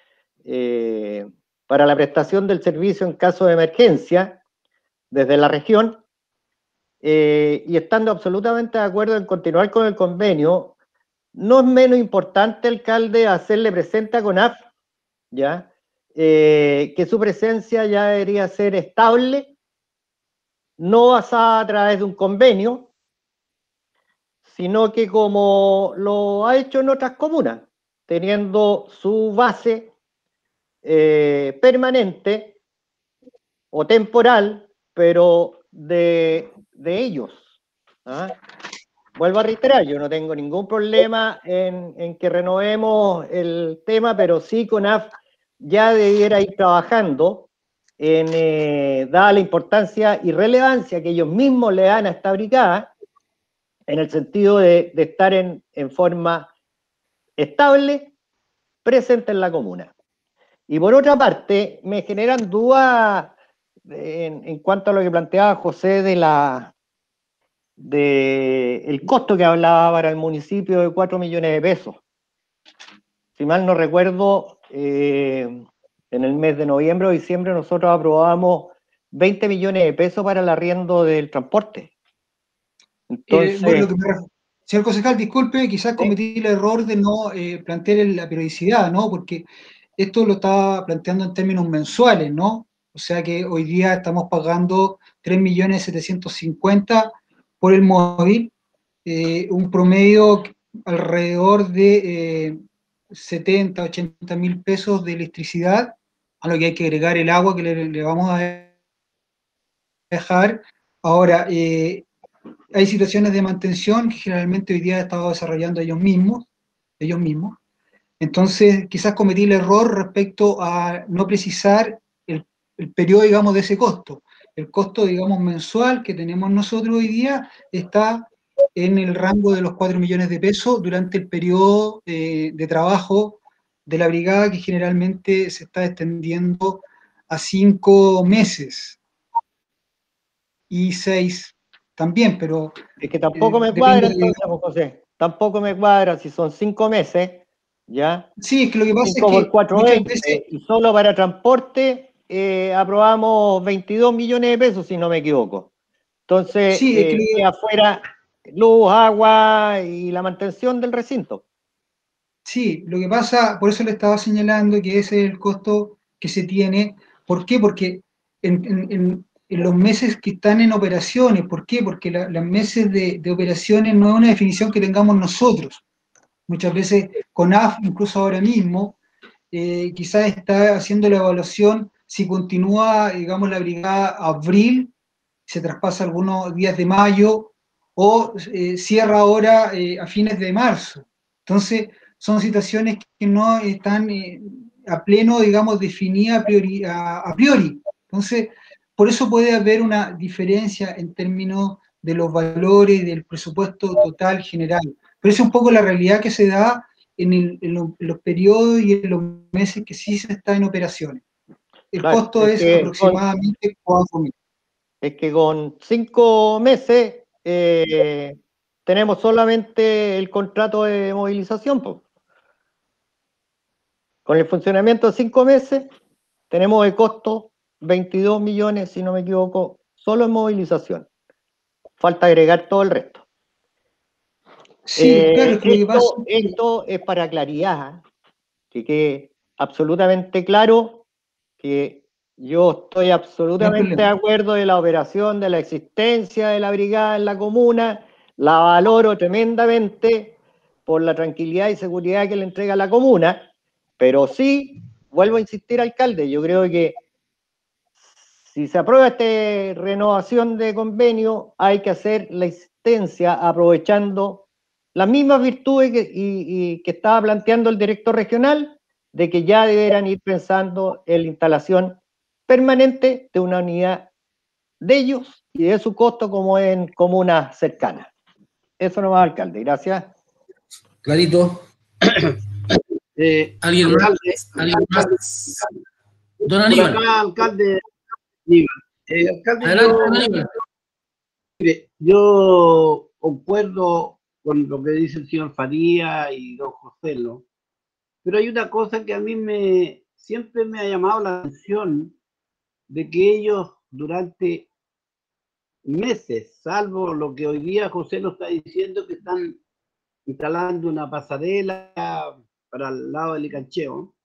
para la prestación del servicio en caso de emergencia desde la región, y estando absolutamente de acuerdo en continuar con el convenio, no es menos importante, alcalde, hacerle presente a CONAF, ¿ya? Que su presencia ya debería ser estable, no basada a través de un convenio, sino que como lo ha hecho en otras comunas, teniendo su base permanente o temporal, pero de ellos. ¿Ah? Vuelvo a reiterar, yo no tengo ningún problema en que renovemos el tema, pero sí CONAF ya debiera ir trabajando en dada la importancia y relevancia que ellos mismos le dan a esta brigada, en el sentido de estar en forma estable, presente en la comuna. Y por otra parte, me generan dudas en cuanto a lo que planteaba José el costo que hablaba para el municipio de 4 millones de pesos. Si mal no recuerdo, en el mes de noviembre o diciembre nosotros aprobamos 20 millones de pesos para el arriendo del transporte. Entonces, Señor concejal, disculpe, quizás cometí el error de no plantear la periodicidad, ¿no? Porque esto lo estaba planteando en términos mensuales, ¿no? O sea que hoy día estamos pagando 3.750.000 por el móvil, un promedio alrededor de 70, 80 mil pesos de electricidad, a lo que hay que agregar el agua que le vamos a dejar. Ahora, hay situaciones de mantención que generalmente hoy día han estado desarrollando ellos mismos. Entonces, quizás cometí el error respecto a no precisar el periodo, digamos, de ese costo. El costo, digamos, mensual que tenemos nosotros hoy día está en el rango de los 4 millones de pesos durante el periodo de trabajo de la brigada, que generalmente se está extendiendo a 5 meses y 6 también, pero... Es que tampoco me cuadra entonces, José, tampoco me cuadra si son 5 meses, ¿ya? Sí, es que lo que pasa 5 es que por 4, 20, veces... y solo para transporte aprobamos 22 millones de pesos, si no me equivoco. Entonces, sí, es que afuera, luz, agua y la mantención del recinto. Sí, lo que pasa, por eso le estaba señalando que ese es el costo que se tiene. ¿Por qué? Porque en los meses que están en operaciones, ¿por qué? Porque los meses de operaciones no es una definición que tengamos nosotros. Muchas veces CONAF, incluso ahora mismo, quizás está haciendo la evaluación si continúa, digamos, la brigada abril, se traspasa algunos días de mayo, o cierra ahora a fines de marzo. Entonces, son situaciones que no están a pleno, digamos, definidas a priori. Entonces, por eso puede haber una diferencia en términos de los valores del presupuesto total general. Pero esa es un poco la realidad que se da en los periodos y en los meses que sí se está en operaciones. El costo es aproximadamente 4.000. Es que con 5 meses tenemos solamente el contrato de movilización, pues. Con el funcionamiento de 5 meses, tenemos de costo 22 millones, si no me equivoco, solo en movilización. Falta agregar todo el resto. Sí, claro, esto es para claridad, que quede absolutamente claro que yo estoy absolutamente de acuerdo de la operación, de la existencia de la brigada en la comuna, la valoro tremendamente por la tranquilidad y seguridad que le entrega la comuna. Pero sí, vuelvo a insistir, alcalde, yo creo que si se aprueba esta renovación de convenio, hay que hacer la existencia aprovechando las mismas virtudes que estaba planteando el director regional, de que ya deberán ir pensando en la instalación permanente de una unidad de ellos y de su costo como en comunas cercanas. Eso nomás, alcalde. Gracias. Clarito. ¿Alguien más? Don Aníbal. Acá, alcalde Aníbal. Alcalde, yo concuerdo con lo que dice el señor Faría y don Joselo, pero hay una cosa que a mí siempre me ha llamado la atención, de que ellos durante meses, salvo lo que hoy día José lo está diciendo, que están instalando una pasarela para el lado del Icancheo,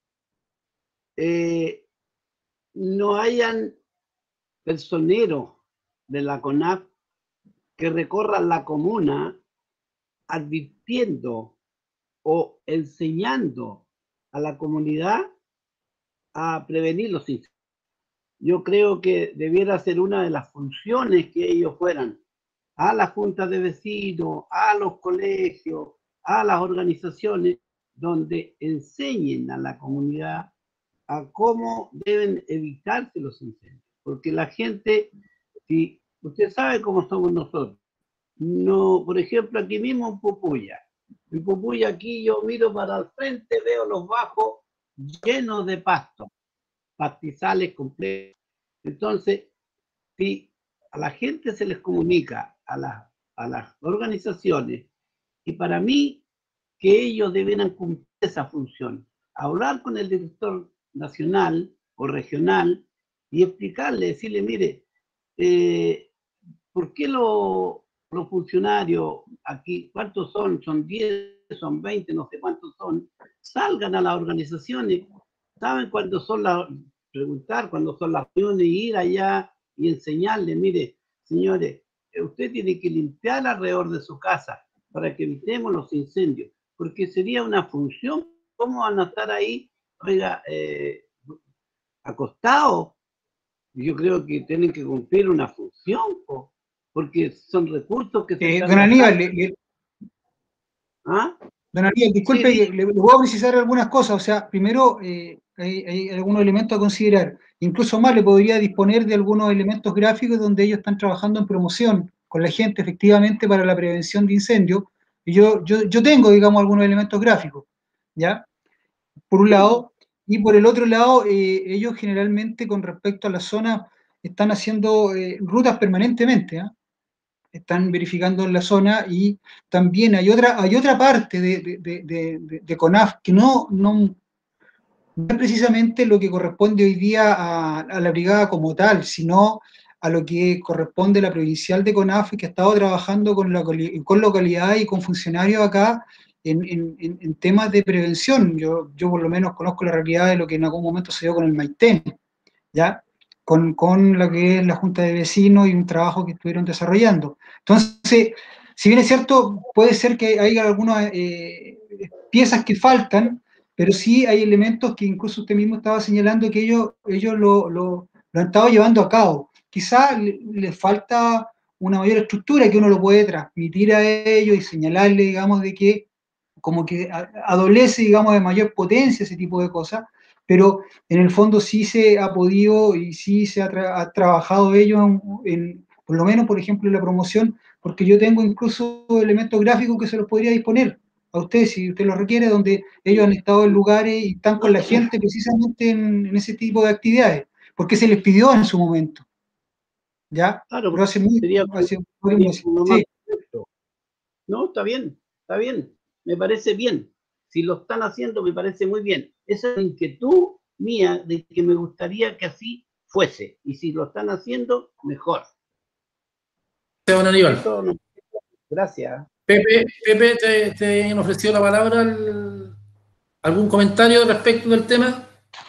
no hayan personeros de la CONAF que recorran la comuna advirtiendo o enseñando a la comunidad a prevenir los incendios. Yo creo que debiera ser una de las funciones que ellos fueran a las juntas de vecinos, a los colegios, a las organizaciones, donde enseñen a la comunidad a cómo deben evitarse los incendios. Porque la gente, si usted sabe cómo somos nosotros, no, por ejemplo, aquí mismo en Pupuya aquí yo miro para el frente, veo los bajos llenos de pasto, pastizales completos. Entonces, si a la gente se les comunica, a las organizaciones, y para mí que ellos deberán cumplir esa función, hablar con el director nacional o regional y explicarle, decirle, mire, ¿por qué los funcionarios aquí, ¿cuántos son? Son 10, son 20, no sé cuántos son, salgan a las organizaciones, saben cuándo son las, preguntar cuándo son las reuniones, ir allá y enseñarles, mire, señores, usted tiene que limpiar alrededor de su casa para que evitemos los incendios, porque sería una función. ¿Cómo van a estar ahí, oiga, acostados? Yo creo que tienen que cumplir una función, porque son recursos que se don Aníbal, ¿Ah? Don Aníbal, disculpe, sí. Le voy a precisar algunas cosas. O sea, primero, hay algunos elementos a considerar. Incluso más, le podría disponer de algunos elementos gráficos donde ellos están trabajando en promoción con la gente, efectivamente, para la prevención de incendios. Y yo tengo, digamos, algunos elementos gráficos, ¿ya? Por un lado. Y por el otro lado, ellos generalmente, con respecto a la zona, están haciendo rutas permanentemente, ¿eh? Están verificando en la zona, y también hay otra parte de CONAF que no es precisamente lo que corresponde hoy día a la brigada como tal, sino a lo que corresponde a la provincial de CONAF, que ha estado trabajando con localidad y con funcionarios acá en temas de prevención. Yo por lo menos conozco la realidad de lo que en algún momento se dio con el Maitén, ¿ya? Con lo que es la Junta de Vecinos y un trabajo que estuvieron desarrollando. Entonces, si bien es cierto, puede ser que haya algunas piezas que faltan, pero sí hay elementos que incluso usted mismo estaba señalando que ellos lo han estado llevando a cabo. Quizá les falta una mayor estructura que uno lo puede transmitir a ellos y señalarle, digamos, de que como que adolece, digamos, de mayor potencia ese tipo de cosas, pero en el fondo sí se ha podido y sí se ha trabajado ello por lo menos, por ejemplo, en la promoción, porque yo tengo incluso elementos gráficos que se los podría disponer a usted, si usted los requiere, donde ellos han estado en lugares y están con la gente precisamente en ese tipo de actividades, porque se les pidió en su momento. ¿Ya? Claro, pero hace muy... sí. No, está bien, me parece bien. Si lo están haciendo, me parece muy bien. Esa es la inquietud mía de que me gustaría que así fuese. Y si lo están haciendo, mejor. Don Aníbal. Gracias. Pepe, ¿te han ofrecido la palabra? ¿Algún comentario respecto del tema?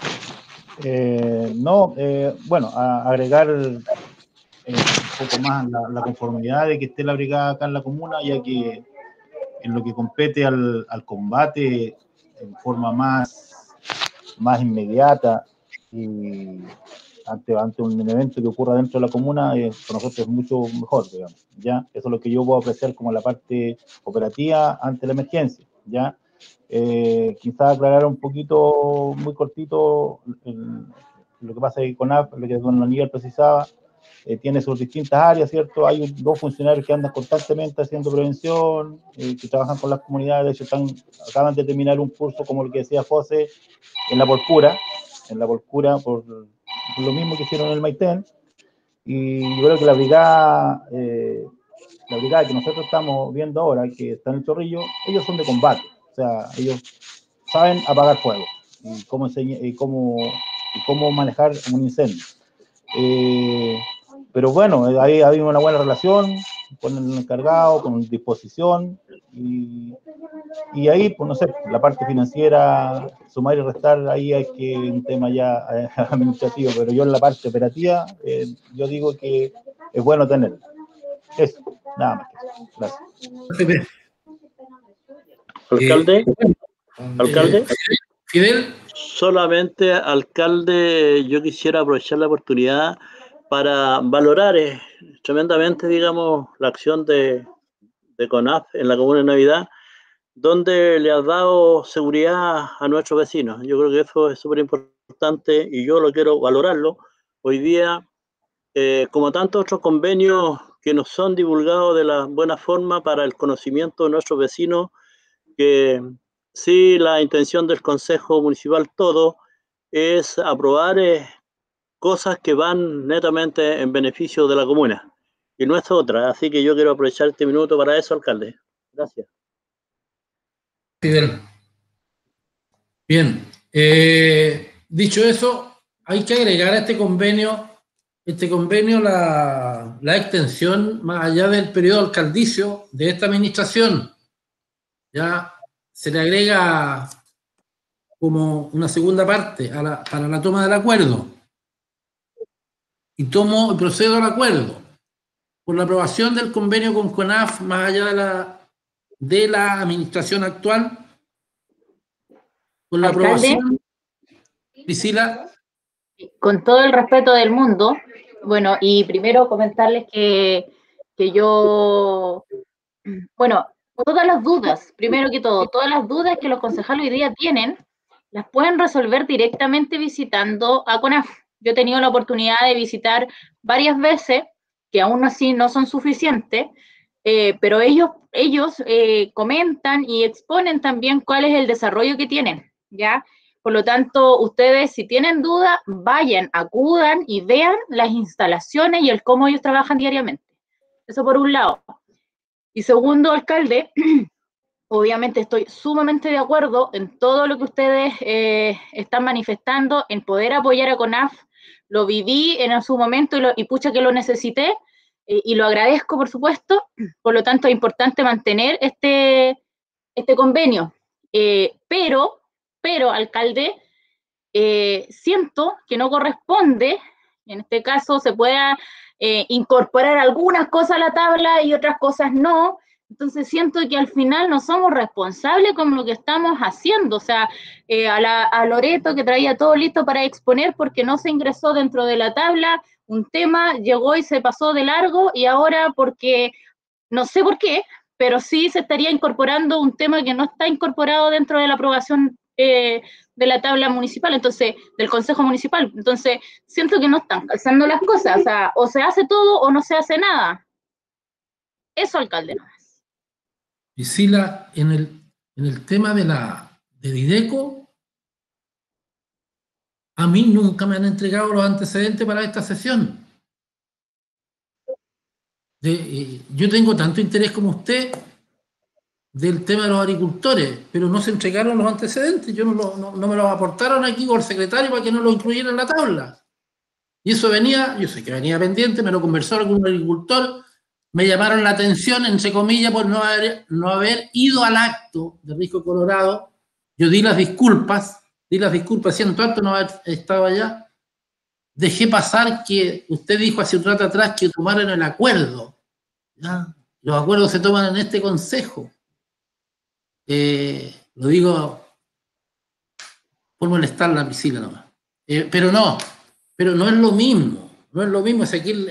No, bueno, agregar un poco más la conformidad de que esté la brigada acá en la comuna, ya que en lo que compete al combate en forma más inmediata y ante un evento que ocurra dentro de la comuna, para nosotros es mucho mejor, digamos, ¿ya? Eso es lo que yo puedo apreciar como la parte operativa ante la emergencia, ¿ya? Quizás aclarar un poquito, muy cortito, lo que pasa con CONAF, lo que don Aníbal precisaba, tiene sus distintas áreas, ¿cierto? Hay dos funcionarios que andan constantemente haciendo prevención, que trabajan con las comunidades. De hecho, acaban de terminar un curso, como el que decía José, en la Porcura, por lo mismo que hicieron en el Maitén. Y yo creo que la brigada que nosotros estamos viendo ahora, que está en el Chorrillo, ellos son de combate, o sea, ellos saben apagar fuego y cómo manejar un incendio. Pero bueno, ahí hay una buena relación con el encargado, con disposición, y ahí, pues no sé, la parte financiera, sumar y restar, ahí hay que un tema ya administrativo, pero yo en la parte operativa, yo digo que es bueno tenerla. Eso, nada más. Gracias. ¿Alcalde? Fidel. Solamente, alcalde, yo quisiera aprovechar la oportunidad para valorar tremendamente, digamos, la acción de CONAF en la Comuna de Navidad, donde le ha dado seguridad a nuestros vecinos. Yo creo que eso es súper importante y yo lo quiero valorarlo. Hoy día, como tantos otros convenios que nos son divulgados de la buena forma para el conocimiento de nuestros vecinos, que sí, la intención del Consejo Municipal todo es aprobar cosas que van netamente en beneficio de la comuna, y no es otra. Así que yo quiero aprovechar este minuto para eso, alcalde. Gracias. Fidel. Bien. Dicho eso, hay que agregar a este convenio este convenio, la extensión, más allá del periodo alcaldicio de esta administración, ya se le agrega como una segunda parte para la toma del acuerdo. Y procedo al acuerdo por la aprobación del convenio con CONAF, más allá de la administración actual, con la aprobación. Priscila. Con todo el respeto del mundo, bueno, y primero comentarles que yo, bueno, todas las dudas, primero que todo, todas las dudas que los concejales hoy día tienen, las pueden resolver directamente visitando a CONAF. Yo he tenido la oportunidad de visitar varias veces, que aún así no son suficientes, pero ellos comentan y exponen también cuál es el desarrollo que tienen, ¿ya? Por lo tanto, ustedes, si tienen dudas, vayan, acudan y vean las instalaciones y el cómo ellos trabajan diariamente. Eso por un lado. Y segundo, alcalde, obviamente estoy sumamente de acuerdo en todo lo que ustedes están manifestando, en poder apoyar a CONAF. Lo viví en su momento y pucha que lo necesité, y lo agradezco, por supuesto. Por lo tanto, es importante mantener este convenio. Pero, alcalde, siento que no corresponde, en este caso se pueda incorporar algunas cosas a la tabla y otras cosas no. Entonces siento que al final no somos responsables con lo que estamos haciendo. O sea, a Loreto, que traía todo listo para exponer porque no se ingresó dentro de la tabla, un tema llegó y se pasó de largo, y ahora porque, no sé por qué, pero sí se estaría incorporando un tema que no está incorporado dentro de la aprobación de la tabla municipal, entonces, del Consejo Municipal. Entonces, siento que no están calzando las cosas, o sea, o se hace todo o no se hace nada. Eso, alcalde, no es. Priscila, en el tema de Videco, a mí nunca me han entregado los antecedentes para esta sesión. Yo tengo tanto interés como usted del tema de los agricultores, pero no se entregaron los antecedentes, no me los aportaron aquí con el secretario para que no lo incluyeran en la tabla. Y eso yo sé que venía pendiente, me lo conversó algún agricultor, me llamaron la atención, entre comillas, por no haber ido al acto de Risco Colorado. Yo di las disculpas, siento harto no haber estado allá. Dejé pasar que usted dijo hace un rato atrás que tomaron el acuerdo. ¿Ya? Los acuerdos se toman en este consejo. Lo digo por molestar a Priscila nomás. Pero no es lo mismo. No es lo mismo. Es aquí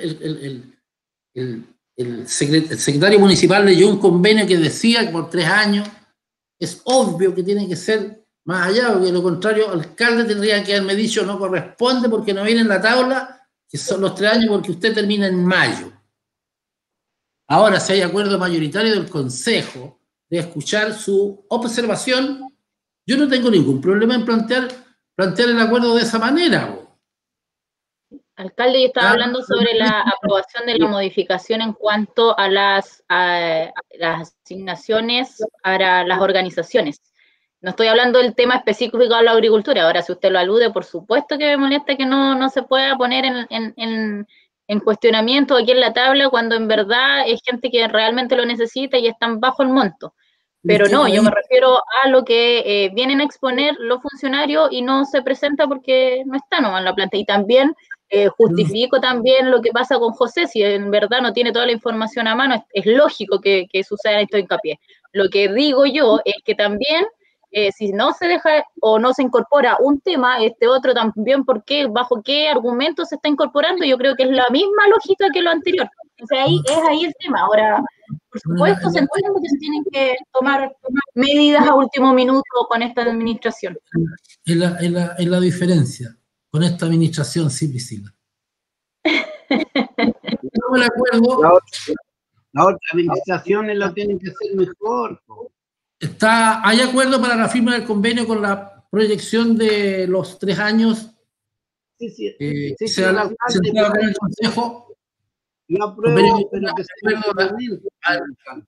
el secretario municipal leyó un convenio que decía que por 3 años es obvio que tiene que ser más allá, porque de lo contrario, el alcalde tendría que haberme dicho no corresponde porque no viene en la tabla, que son los 3 años porque usted termina en mayo. Ahora, si hay acuerdo mayoritario del consejo de escuchar su observación, yo no tengo ningún problema en plantear el acuerdo de esa manera. Alcalde, yo estaba hablando sobre la aprobación de la modificación en cuanto a las asignaciones para las organizaciones. No estoy hablando del tema específico de la agricultura. Ahora, si usted lo alude, por supuesto que me molesta que no se pueda poner en cuestionamiento aquí en la tabla cuando en verdad es gente que realmente lo necesita y están bajo el monto. Pero no, yo me refiero a lo que vienen a exponer los funcionarios y no se presenta porque no está nomás en la planta. Y también justifico también lo que pasa con José, si en verdad no tiene toda la información a mano, es lógico que suceda esto hincapié. Lo que digo yo es que también, si no se deja o no se incorpora un tema, este otro también, ¿por qué? ¿Bajo qué argumentos se está incorporando? Yo creo que es la misma lógica que lo anterior. O sea, ahí el tema. Ahora, por supuesto, se entiende que se tienen que tomar medidas a último minuto con esta administración. Es la diferencia con esta administración, sí, Priscila. No me acuerdo. La otra administraciones lo tienen que hacer mejor. ¿Hay acuerdo para la firma del convenio con la proyección de los 3 años? Sí, se ha presentado con el consejo. Yo apruebo, pero que se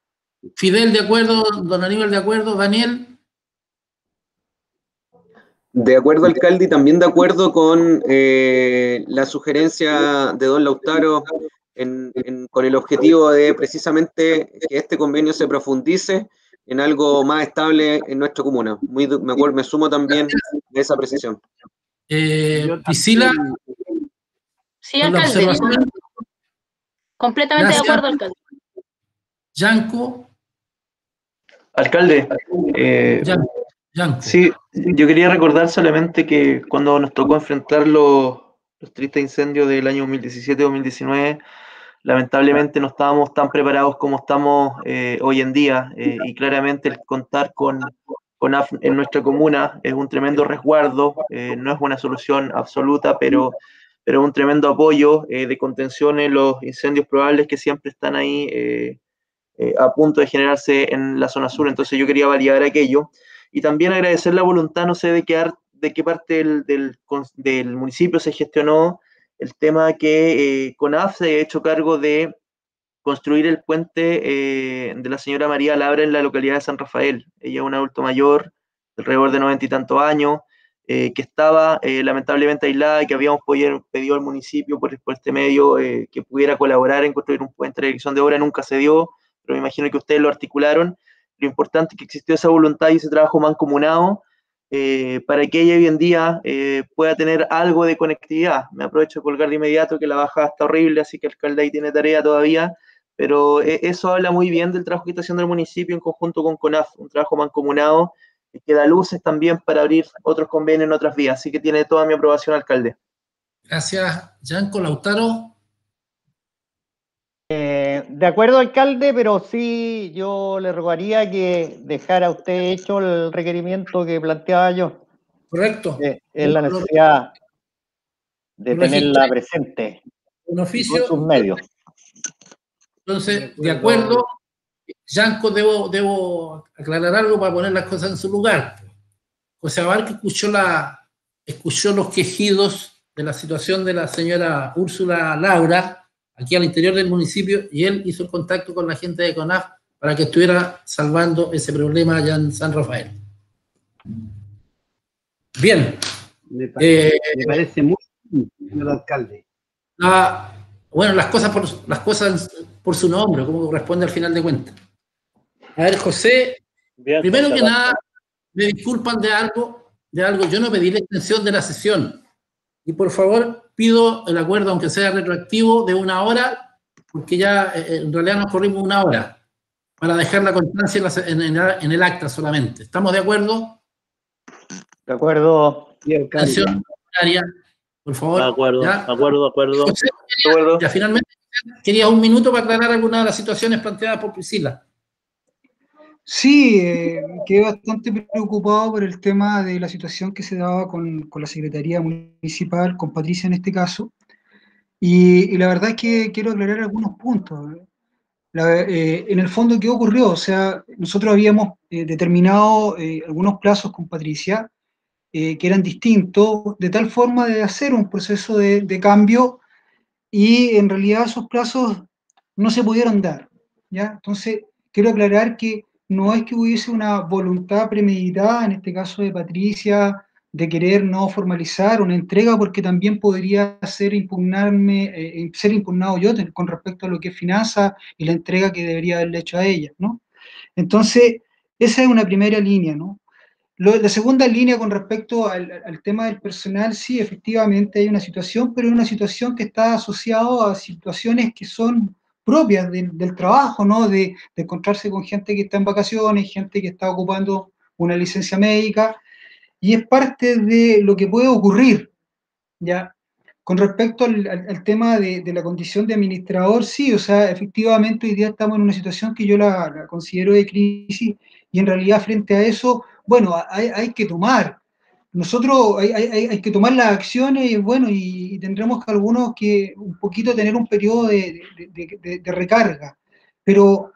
Fidel, de acuerdo. Don Aníbal, de acuerdo. Daniel. De acuerdo, alcalde, y también de acuerdo con la sugerencia de don Lautaro con el objetivo de precisamente que este convenio se profundice en algo más estable en nuestra comuna. Me sumo también a esa precisión. Priscila. Sí, alcalde. Completamente Gracias. de acuerdo, alcalde. Yanko. Alcalde, Yanko. sí, yo quería recordar solamente que cuando nos tocó enfrentar los tristes incendios del año 2017-2019, lamentablemente no estábamos tan preparados como estamos hoy en día, y claramente el contar con AF en nuestra comuna es un tremendo resguardo, no es una solución absoluta, pero un tremendo apoyo de contención en los incendios probables que siempre están ahí a punto de generarse en la zona sur. Entonces yo quería validar aquello y también agradecer la voluntad, no sé de qué parte del municipio se gestionó el tema que CONAF se ha hecho cargo de construir el puente de la señora María Labra en la localidad de San Rafael. Ella es un adulto mayor, alrededor de 90 y tantos años, que estaba lamentablemente aislada y que habíamos pedido al municipio por este medio que pudiera colaborar en construir un puente de dirección de obra. Nunca se dio, pero me imagino que ustedes lo articularon. Lo importante es que existió esa voluntad y ese trabajo mancomunado para que ella hoy en día pueda tener algo de conectividad. Me aprovecho de colgar de inmediato que la bajada está horrible, así que el alcalde ahí tiene tarea todavía, pero eso habla muy bien del trabajo que está haciendo el municipio en conjunto con CONAF, un trabajo mancomunado que da luces también para abrir otros convenios en otras vías, así que tiene toda mi aprobación, alcalde. Gracias, Yanko. Lautaro. De acuerdo, alcalde, pero sí yo le rogaría que dejara usted hecho el requerimiento que planteaba yo. Correcto. Es la necesidad de tenerla presente un oficio, con sus medios. Entonces, de acuerdo, Yanko, debo aclarar algo para poner las cosas en su lugar. José Abarca escuchó los quejidos de la situación de la señora Úrsula Laura aquí al interior del municipio, y él hizo contacto con la gente de CONAF para que estuviera salvando ese problema allá en San Rafael. Bien. Me parece muy bien, señor alcalde. Bueno, las cosas por su nombre, como corresponde al final de cuentas. A ver, José, bien, primero que nada, me disculpan de algo, yo no pedí la extensión de la sesión. Y por favor, pido el acuerdo, aunque sea retroactivo, de 1 hora, porque ya en realidad nos corrimos 1 hora, para dejar la constancia en el acta solamente. ¿Estamos de acuerdo? De acuerdo. Canción horaria, por favor. De acuerdo, ¿ya? de acuerdo. José, ya finalmente, quería 1 minuto para aclarar algunas de las situaciones planteadas por Priscila. Sí, quedé bastante preocupado por el tema de la situación que se daba con la Secretaría Municipal, con Patricia en este caso, y la verdad es que quiero aclarar algunos puntos. En el fondo, ¿qué ocurrió? O sea, nosotros habíamos determinado algunos plazos con Patricia que eran distintos, de tal forma de hacer un proceso de cambio, y en realidad esos plazos no se pudieron dar, ¿ya? Entonces, quiero aclarar que no es que hubiese una voluntad premeditada, en este caso de Patricia, de querer no formalizar una entrega, porque también podría ser impugnado yo con respecto a lo que es finanzas y la entrega que debería haberle hecho a ella, ¿no? Entonces, esa es una primera línea, ¿no? La segunda línea con respecto al tema del personal, sí, efectivamente hay una situación, pero es una situación que está asociada a situaciones que son propias del trabajo, ¿no? De encontrarse con gente que está en vacaciones, gente que está ocupando una licencia médica, y es parte de lo que puede ocurrir, ¿ya? Con respecto al tema de la condición de administrador, sí, o sea, efectivamente hoy día estamos en una situación que yo la considero de crisis, y en realidad frente a eso, bueno, hay que tomar. Nosotros hay que tomar las acciones, y bueno, y tendremos que algunos que un poquito tener un periodo de recarga, pero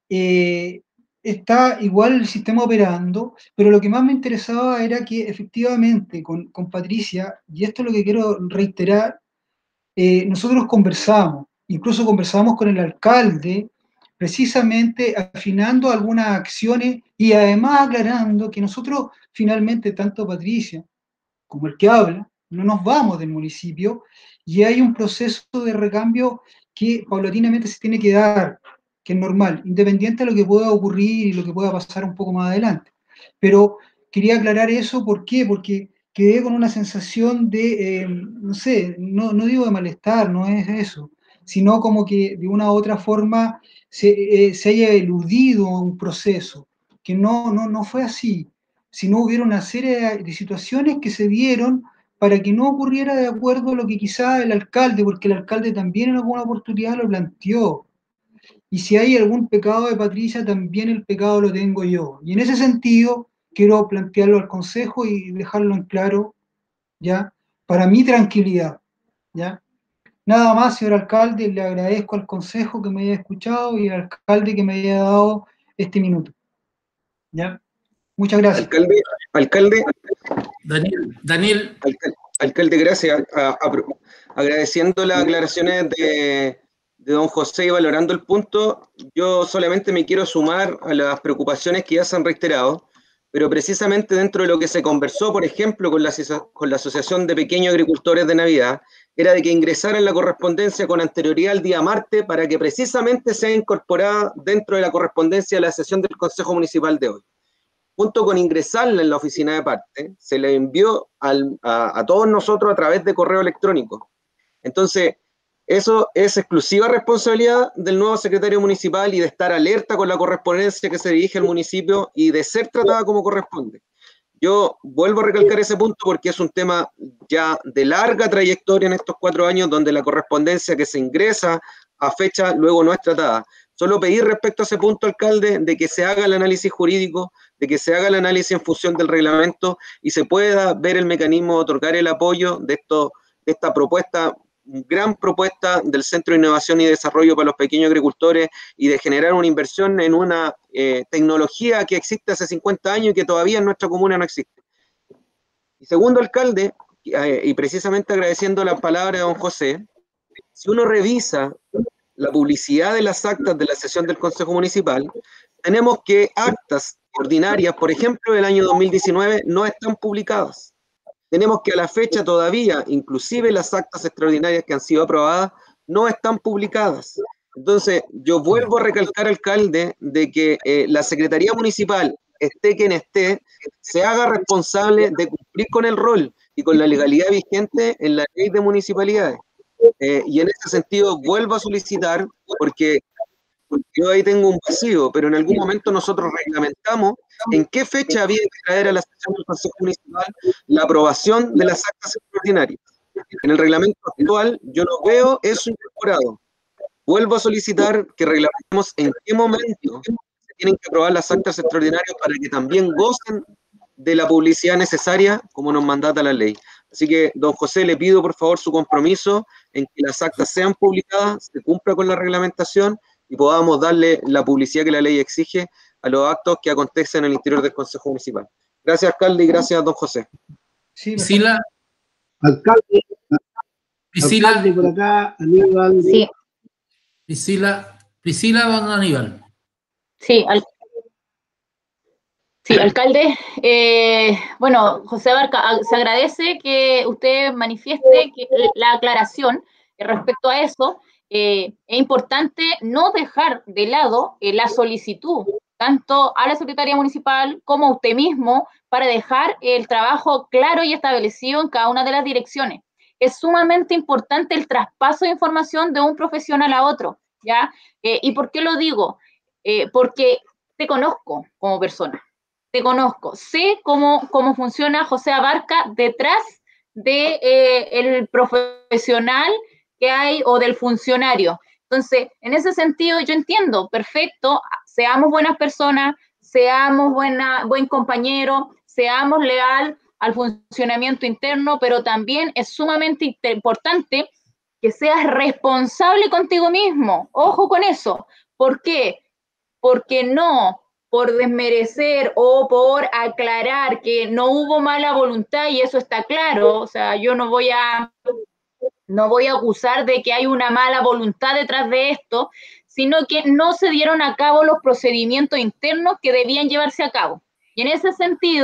está igual el sistema operando, pero lo que más me interesaba era que efectivamente con Patricia, y esto es lo que quiero reiterar, nosotros conversamos, incluso conversamos con el alcalde, precisamente afinando algunas acciones y además aclarando que nosotros finalmente, tanto Patricia como el que habla, no nos vamos del municipio y hay un proceso de recambio que paulatinamente se tiene que dar, que es normal, independiente de lo que pueda ocurrir y lo que pueda pasar un poco más adelante. Pero quería aclarar eso, ¿por qué? Porque quedé con una sensación de, no sé, no digo de malestar, no es eso, sino como que de una u otra forma se haya eludido un proceso, que no fue así, sino hubiera una serie de situaciones que se dieron para que no ocurriera de acuerdo a lo que quizá el alcalde, porque el alcalde también en alguna oportunidad lo planteó. Y si hay algún pecado de Patricia, también el pecado lo tengo yo. Y en ese sentido, quiero plantearlo al Consejo y dejarlo en claro, ¿ya? Para mi tranquilidad, ¿ya? Nada más, señor alcalde, le agradezco al Consejo que me haya escuchado y al alcalde que me haya dado este minuto, ¿ya? Muchas gracias. Alcalde. Daniel. Alcalde, gracias. Agradeciendo las aclaraciones de don José y valorando el punto, yo solamente me quiero sumar a las preocupaciones que ya se han reiterado, pero precisamente dentro de lo que se conversó, por ejemplo, con la Asociación de Pequeños Agricultores de Navidad, era de que ingresaran la correspondencia con anterioridad al día martes para que precisamente sea incorporada dentro de la correspondencia de la sesión del Consejo Municipal de hoy. Junto con ingresarla en la oficina de parte, se le envió a todos nosotros a través de correo electrónico. Entonces, eso es exclusiva responsabilidad del nuevo secretario municipal y de estar alerta con la correspondencia que se dirige al municipio y de ser tratada como corresponde. Yo vuelvo a recalcar ese punto porque es un tema ya de larga trayectoria en estos 4 años donde la correspondencia que se ingresa a fecha luego no es tratada. Solo pedir respecto a ese punto, alcalde, de que se haga el análisis jurídico, de que se haga el análisis en función del reglamento y se pueda ver el mecanismo de otorgar el apoyo de esta propuesta, gran propuesta del Centro de Innovación y Desarrollo para los Pequeños Agricultores y de generar una inversión en una tecnología que existe hace 50 años y que todavía en nuestra comuna no existe. Y segundo, alcalde, y precisamente agradeciendo la palabra de don José, si uno revisa la publicidad de las actas de la sesión del Consejo Municipal, tenemos que actas ordinarias, por ejemplo, del año 2019, no están publicadas. Tenemos que a la fecha todavía, inclusive las actas extraordinarias que han sido aprobadas, no están publicadas. Entonces, yo vuelvo a recalcar, alcalde, de que la Secretaría Municipal, esté quien esté, se haga responsable de cumplir con el rol y con la legalidad vigente en la ley de municipalidades. Y en ese sentido vuelvo a solicitar, porque yo ahí tengo un vacío, pero en algún momento nosotros reglamentamos en qué fecha había que traer a la sesión del Consejo Municipal la aprobación de las actas extraordinarias. En el reglamento actual yo no veo eso incorporado. Vuelvo a solicitar que reglamentemos en qué momento se tienen que aprobar las actas extraordinarias para que también gocen de la publicidad necesaria como nos mandata la ley. Así que, don José, le pido por favor su compromiso en que las actas sean publicadas, se cumpla con la reglamentación y podamos darle la publicidad que la ley exige a los actos que acontecen en el interior del Consejo Municipal. Gracias, alcalde, y gracias, don José. Sí, Priscila. Alcalde. Priscila. Alcalde por acá, Aníbal. Sí. Priscila, don Aníbal. Sí, alcalde. Bueno, José Barca, se agradece que usted manifieste la aclaración respecto a eso. Es importante no dejar de lado la solicitud, tanto a la Secretaría Municipal como a usted mismo, para dejar el trabajo claro y establecido en cada una de las direcciones. Es sumamente importante el traspaso de información de un profesional a otro, ¿ya? ¿Y por qué lo digo? Porque te conozco como persona. Te conozco, sé cómo funciona José Abarca detrás de el profesional que hay o del funcionario. Entonces, en ese sentido, yo entiendo, perfecto, seamos buenas personas, seamos buen compañero, seamos leal al funcionamiento interno, pero también es sumamente importante que seas responsable contigo mismo. Ojo con eso. ¿Por qué? Porque no por desmerecer o por aclarar que no hubo mala voluntad, y eso está claro, o sea, yo no voy a acusar de que hay una mala voluntad detrás de esto, sino que no se dieron a cabo los procedimientos internos que debían llevarse a cabo. Y en ese sentido,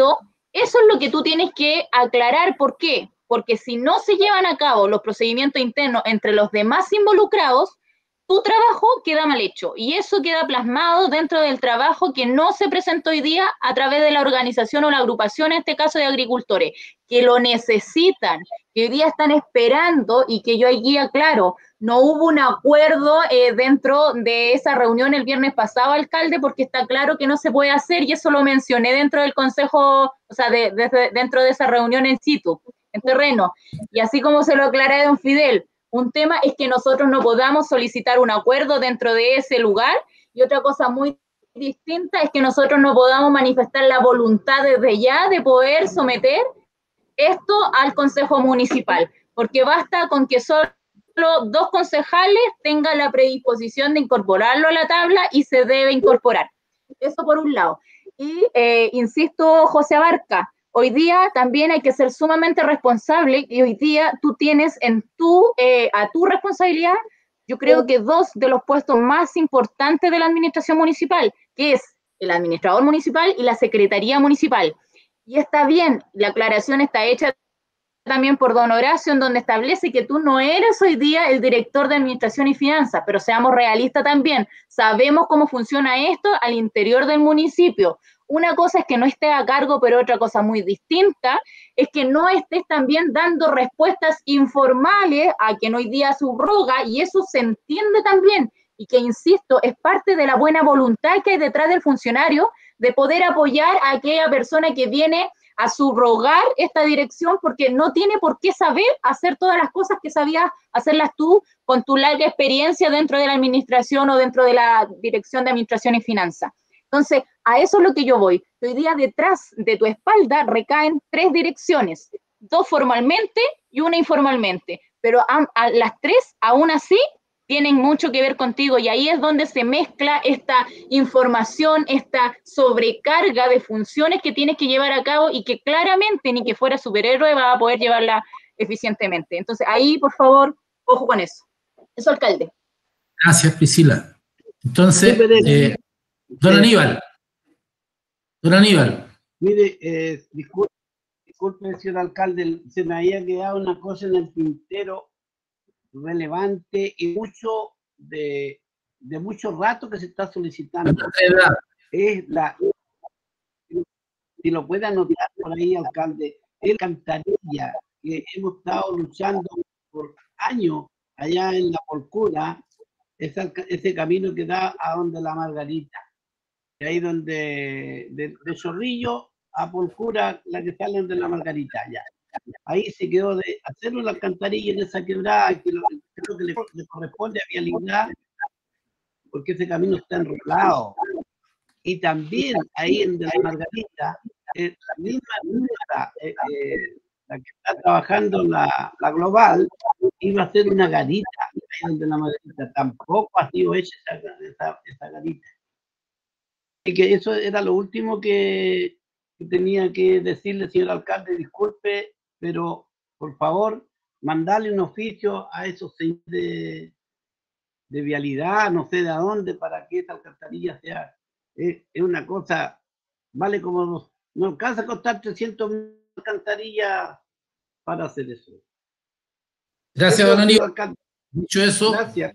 Eso es lo que tú tienes que aclarar. ¿Por qué? Porque si no se llevan a cabo los procedimientos internos entre los demás involucrados, tu trabajo queda mal hecho y eso queda plasmado dentro del trabajo que no se presentó hoy día a través de la organización o la agrupación, en este caso de agricultores, que lo necesitan, que hoy día están esperando y que yo allí aclaro, no hubo un acuerdo dentro de esa reunión el viernes pasado, alcalde, porque está claro que no se puede hacer y eso lo mencioné dentro del consejo, o sea, dentro de esa reunión en situ, en terreno, y así como se lo aclaré a don Fidel. Un tema es que nosotros no podamos solicitar un acuerdo dentro de ese lugar y otra cosa muy distinta es que nosotros no podamos manifestar la voluntad desde ya de poder someter esto al Consejo Municipal, porque basta con que solo 2 concejales tengan la predisposición de incorporarlo a la tabla y se debe incorporar. Eso por un lado. Y insisto, José Abarca, hoy día también hay que ser sumamente responsable y hoy día tú tienes a tu responsabilidad, yo creo que 2 de los puestos más importantes de la administración municipal, que es el administrador municipal y la secretaría municipal. Y está bien, la aclaración está hecha también por don Horacio, en donde establece que tú no eres hoy día el director de Administración y Finanzas, pero seamos realistas también, sabemos cómo funciona esto al interior del municipio. Una cosa es que no estés a cargo, pero otra cosa muy distinta es que no estés también dando respuestas informales a quien hoy día subroga, y eso se entiende también, y que, insisto, es parte de la buena voluntad que hay detrás del funcionario de poder apoyar a aquella persona que viene a subrogar esta dirección, porque no tiene por qué saber hacer todas las cosas que sabías hacerlas tú con tu larga experiencia dentro de la administración o dentro de la Dirección de Administración y Finanzas. Entonces, a eso es lo que yo voy. Hoy día detrás de tu espalda recaen 3 direcciones, 2 formalmente y 1 informalmente, pero a las 3, aún así, tienen mucho que ver contigo, y ahí es donde se mezcla esta información, esta sobrecarga de funciones que tienes que llevar a cabo y que claramente ni que fuera superhéroe va a poder llevarla eficientemente. Entonces, ahí, por favor, ojo con eso. Eso, alcalde. Gracias, Priscila. Entonces, don Aníbal. Don Aníbal. Mire, disculpe, señor alcalde, se me había quedado una cosa en el tintero relevante y de mucho rato que se está solicitando. Es si lo puede anotar por ahí, alcalde, es la alcantarilla que hemos estado luchando por años allá en la Polcura, ese camino que da a donde la Margarita, ahí donde de Zorrillo a Polcura, la que sale de la Margarita, allá. Ahí se quedó de hacer una alcantarilla en esa quebrada, que creo que le corresponde a Vialidad, porque ese camino está enrolado. Y también ahí en la Margarita, la misma empresa, la que está trabajando la Global, iba a hacer una garita ahí donde la Margarita. Tampoco ha sido hecha esa garita. Y que eso era lo último que tenía que decirle, señor alcalde, disculpe, pero por favor, mandarle un oficio a esos señores de Vialidad, no sé de a dónde, para que esa alcantarilla sea, es una cosa, vale como, no alcanza a costar 300.000 alcantarillas para hacer eso. Gracias, don Aníbal. Dicho eso, gracias.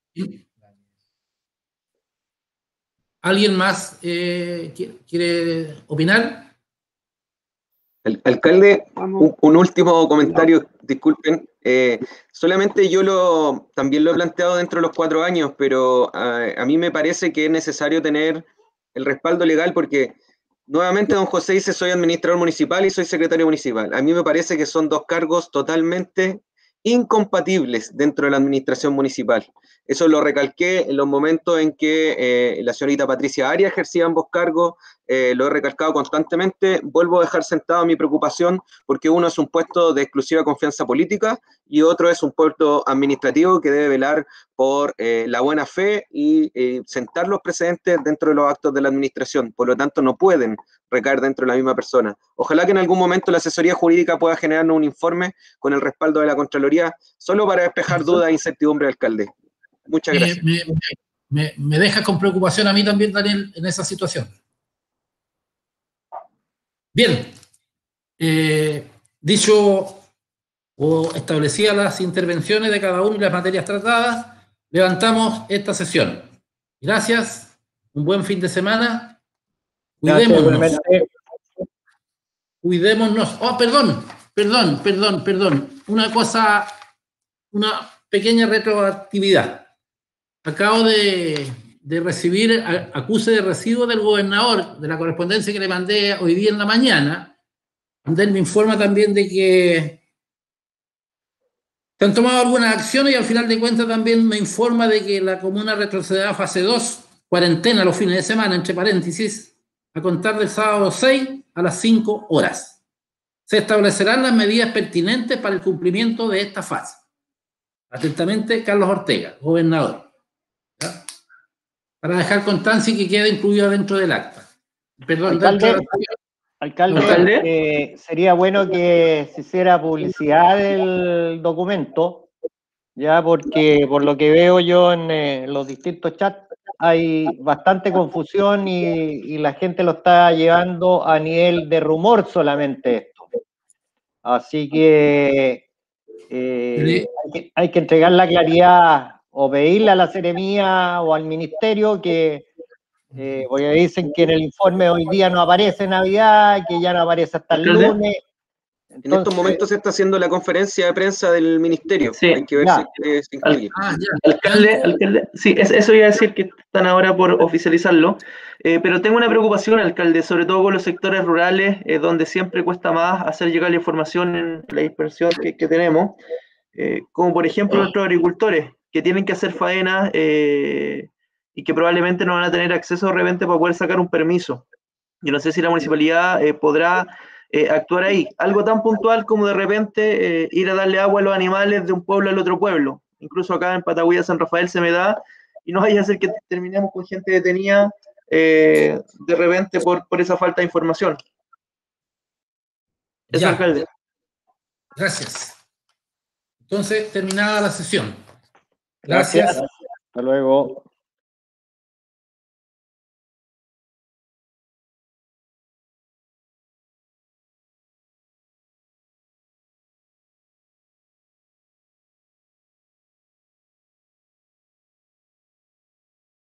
¿Alguien más quiere opinar? Alcalde, un último comentario, disculpen. Solamente yo también lo he planteado dentro de los 4 años, pero a mí me parece que es necesario tener el respaldo legal porque, nuevamente, don José dice, soy administrador municipal y soy secretario municipal. A mí me parece que son 2 cargos totalmente incompatibles dentro de la administración municipal. Eso lo recalqué en los momentos en que la señorita Patricia Arias ejercía ambos cargos, lo he recalcado constantemente. Vuelvo a dejar sentada mi preocupación porque uno es un puesto de exclusiva confianza política y otro es un puesto administrativo que debe velar por la buena fe y sentar los precedentes dentro de los actos de la administración. Por lo tanto, no pueden recaer dentro de la misma persona. Ojalá que en algún momento la asesoría jurídica pueda generarnos un informe con el respaldo de la Contraloría, solo para despejar dudas e incertidumbre, alcalde. Muchas gracias. Me deja con preocupación a mí también, Daniel, en esa situación. Bien, dicho o establecidas las intervenciones de cada uno y las materias tratadas, levantamos esta sesión. Gracias, un buen fin de semana. Cuidémonos. Cuidémonos. Oh, perdón. Una pequeña retroactividad. Acabo de recibir acuse de recibo del gobernador de la correspondencia que le mandé hoy día en la mañana, donde él me informa también de que se han tomado algunas acciones y al final de cuentas también me informa de que la comuna retrocederá a fase 2, cuarentena los fines de semana, entre paréntesis, a contar del sábado 6 a las 5 horas. Se establecerán las medidas pertinentes para el cumplimiento de esta fase. Atentamente, Carlos Ortega, gobernador. ¿Ya? Para dejar constancia y que quede incluido dentro del acta. Perdón, Alcalde, sería bueno que se hiciera publicidad del documento, ya, porque por lo que veo yo en los distintos chats hay bastante confusión y la gente lo está llevando a nivel de rumor solamente esto. Así que hay que entregar la claridad o pedirle a la seremía o al ministerio que, porque dicen que en el informe de hoy día no aparece Navidad, que ya no aparece hasta el lunes. Entonces, en estos momentos se está haciendo la conferencia de prensa del ministerio. Sí, hay que ver si se incluye. Alcalde, sí, eso iba a decir que están ahora por oficializarlo, pero tengo una preocupación, alcalde, sobre todo con los sectores rurales, donde siempre cuesta más hacer llegar la información en la dispersión que tenemos, como por ejemplo nuestros agricultores, que tienen que hacer faenas y que probablemente no van a tener acceso de repente para poder sacar un permiso. Yo no sé si la municipalidad podrá actuar ahí. Algo tan puntual como de repente ir a darle agua a los animales de un pueblo al otro pueblo. Incluso acá en Patagüía, San Rafael se me da, y no vaya a ser que terminemos con gente detenida de repente por esa falta de información. Eso, alcalde. Gracias. Entonces, terminada la sesión. Gracias. Hasta luego.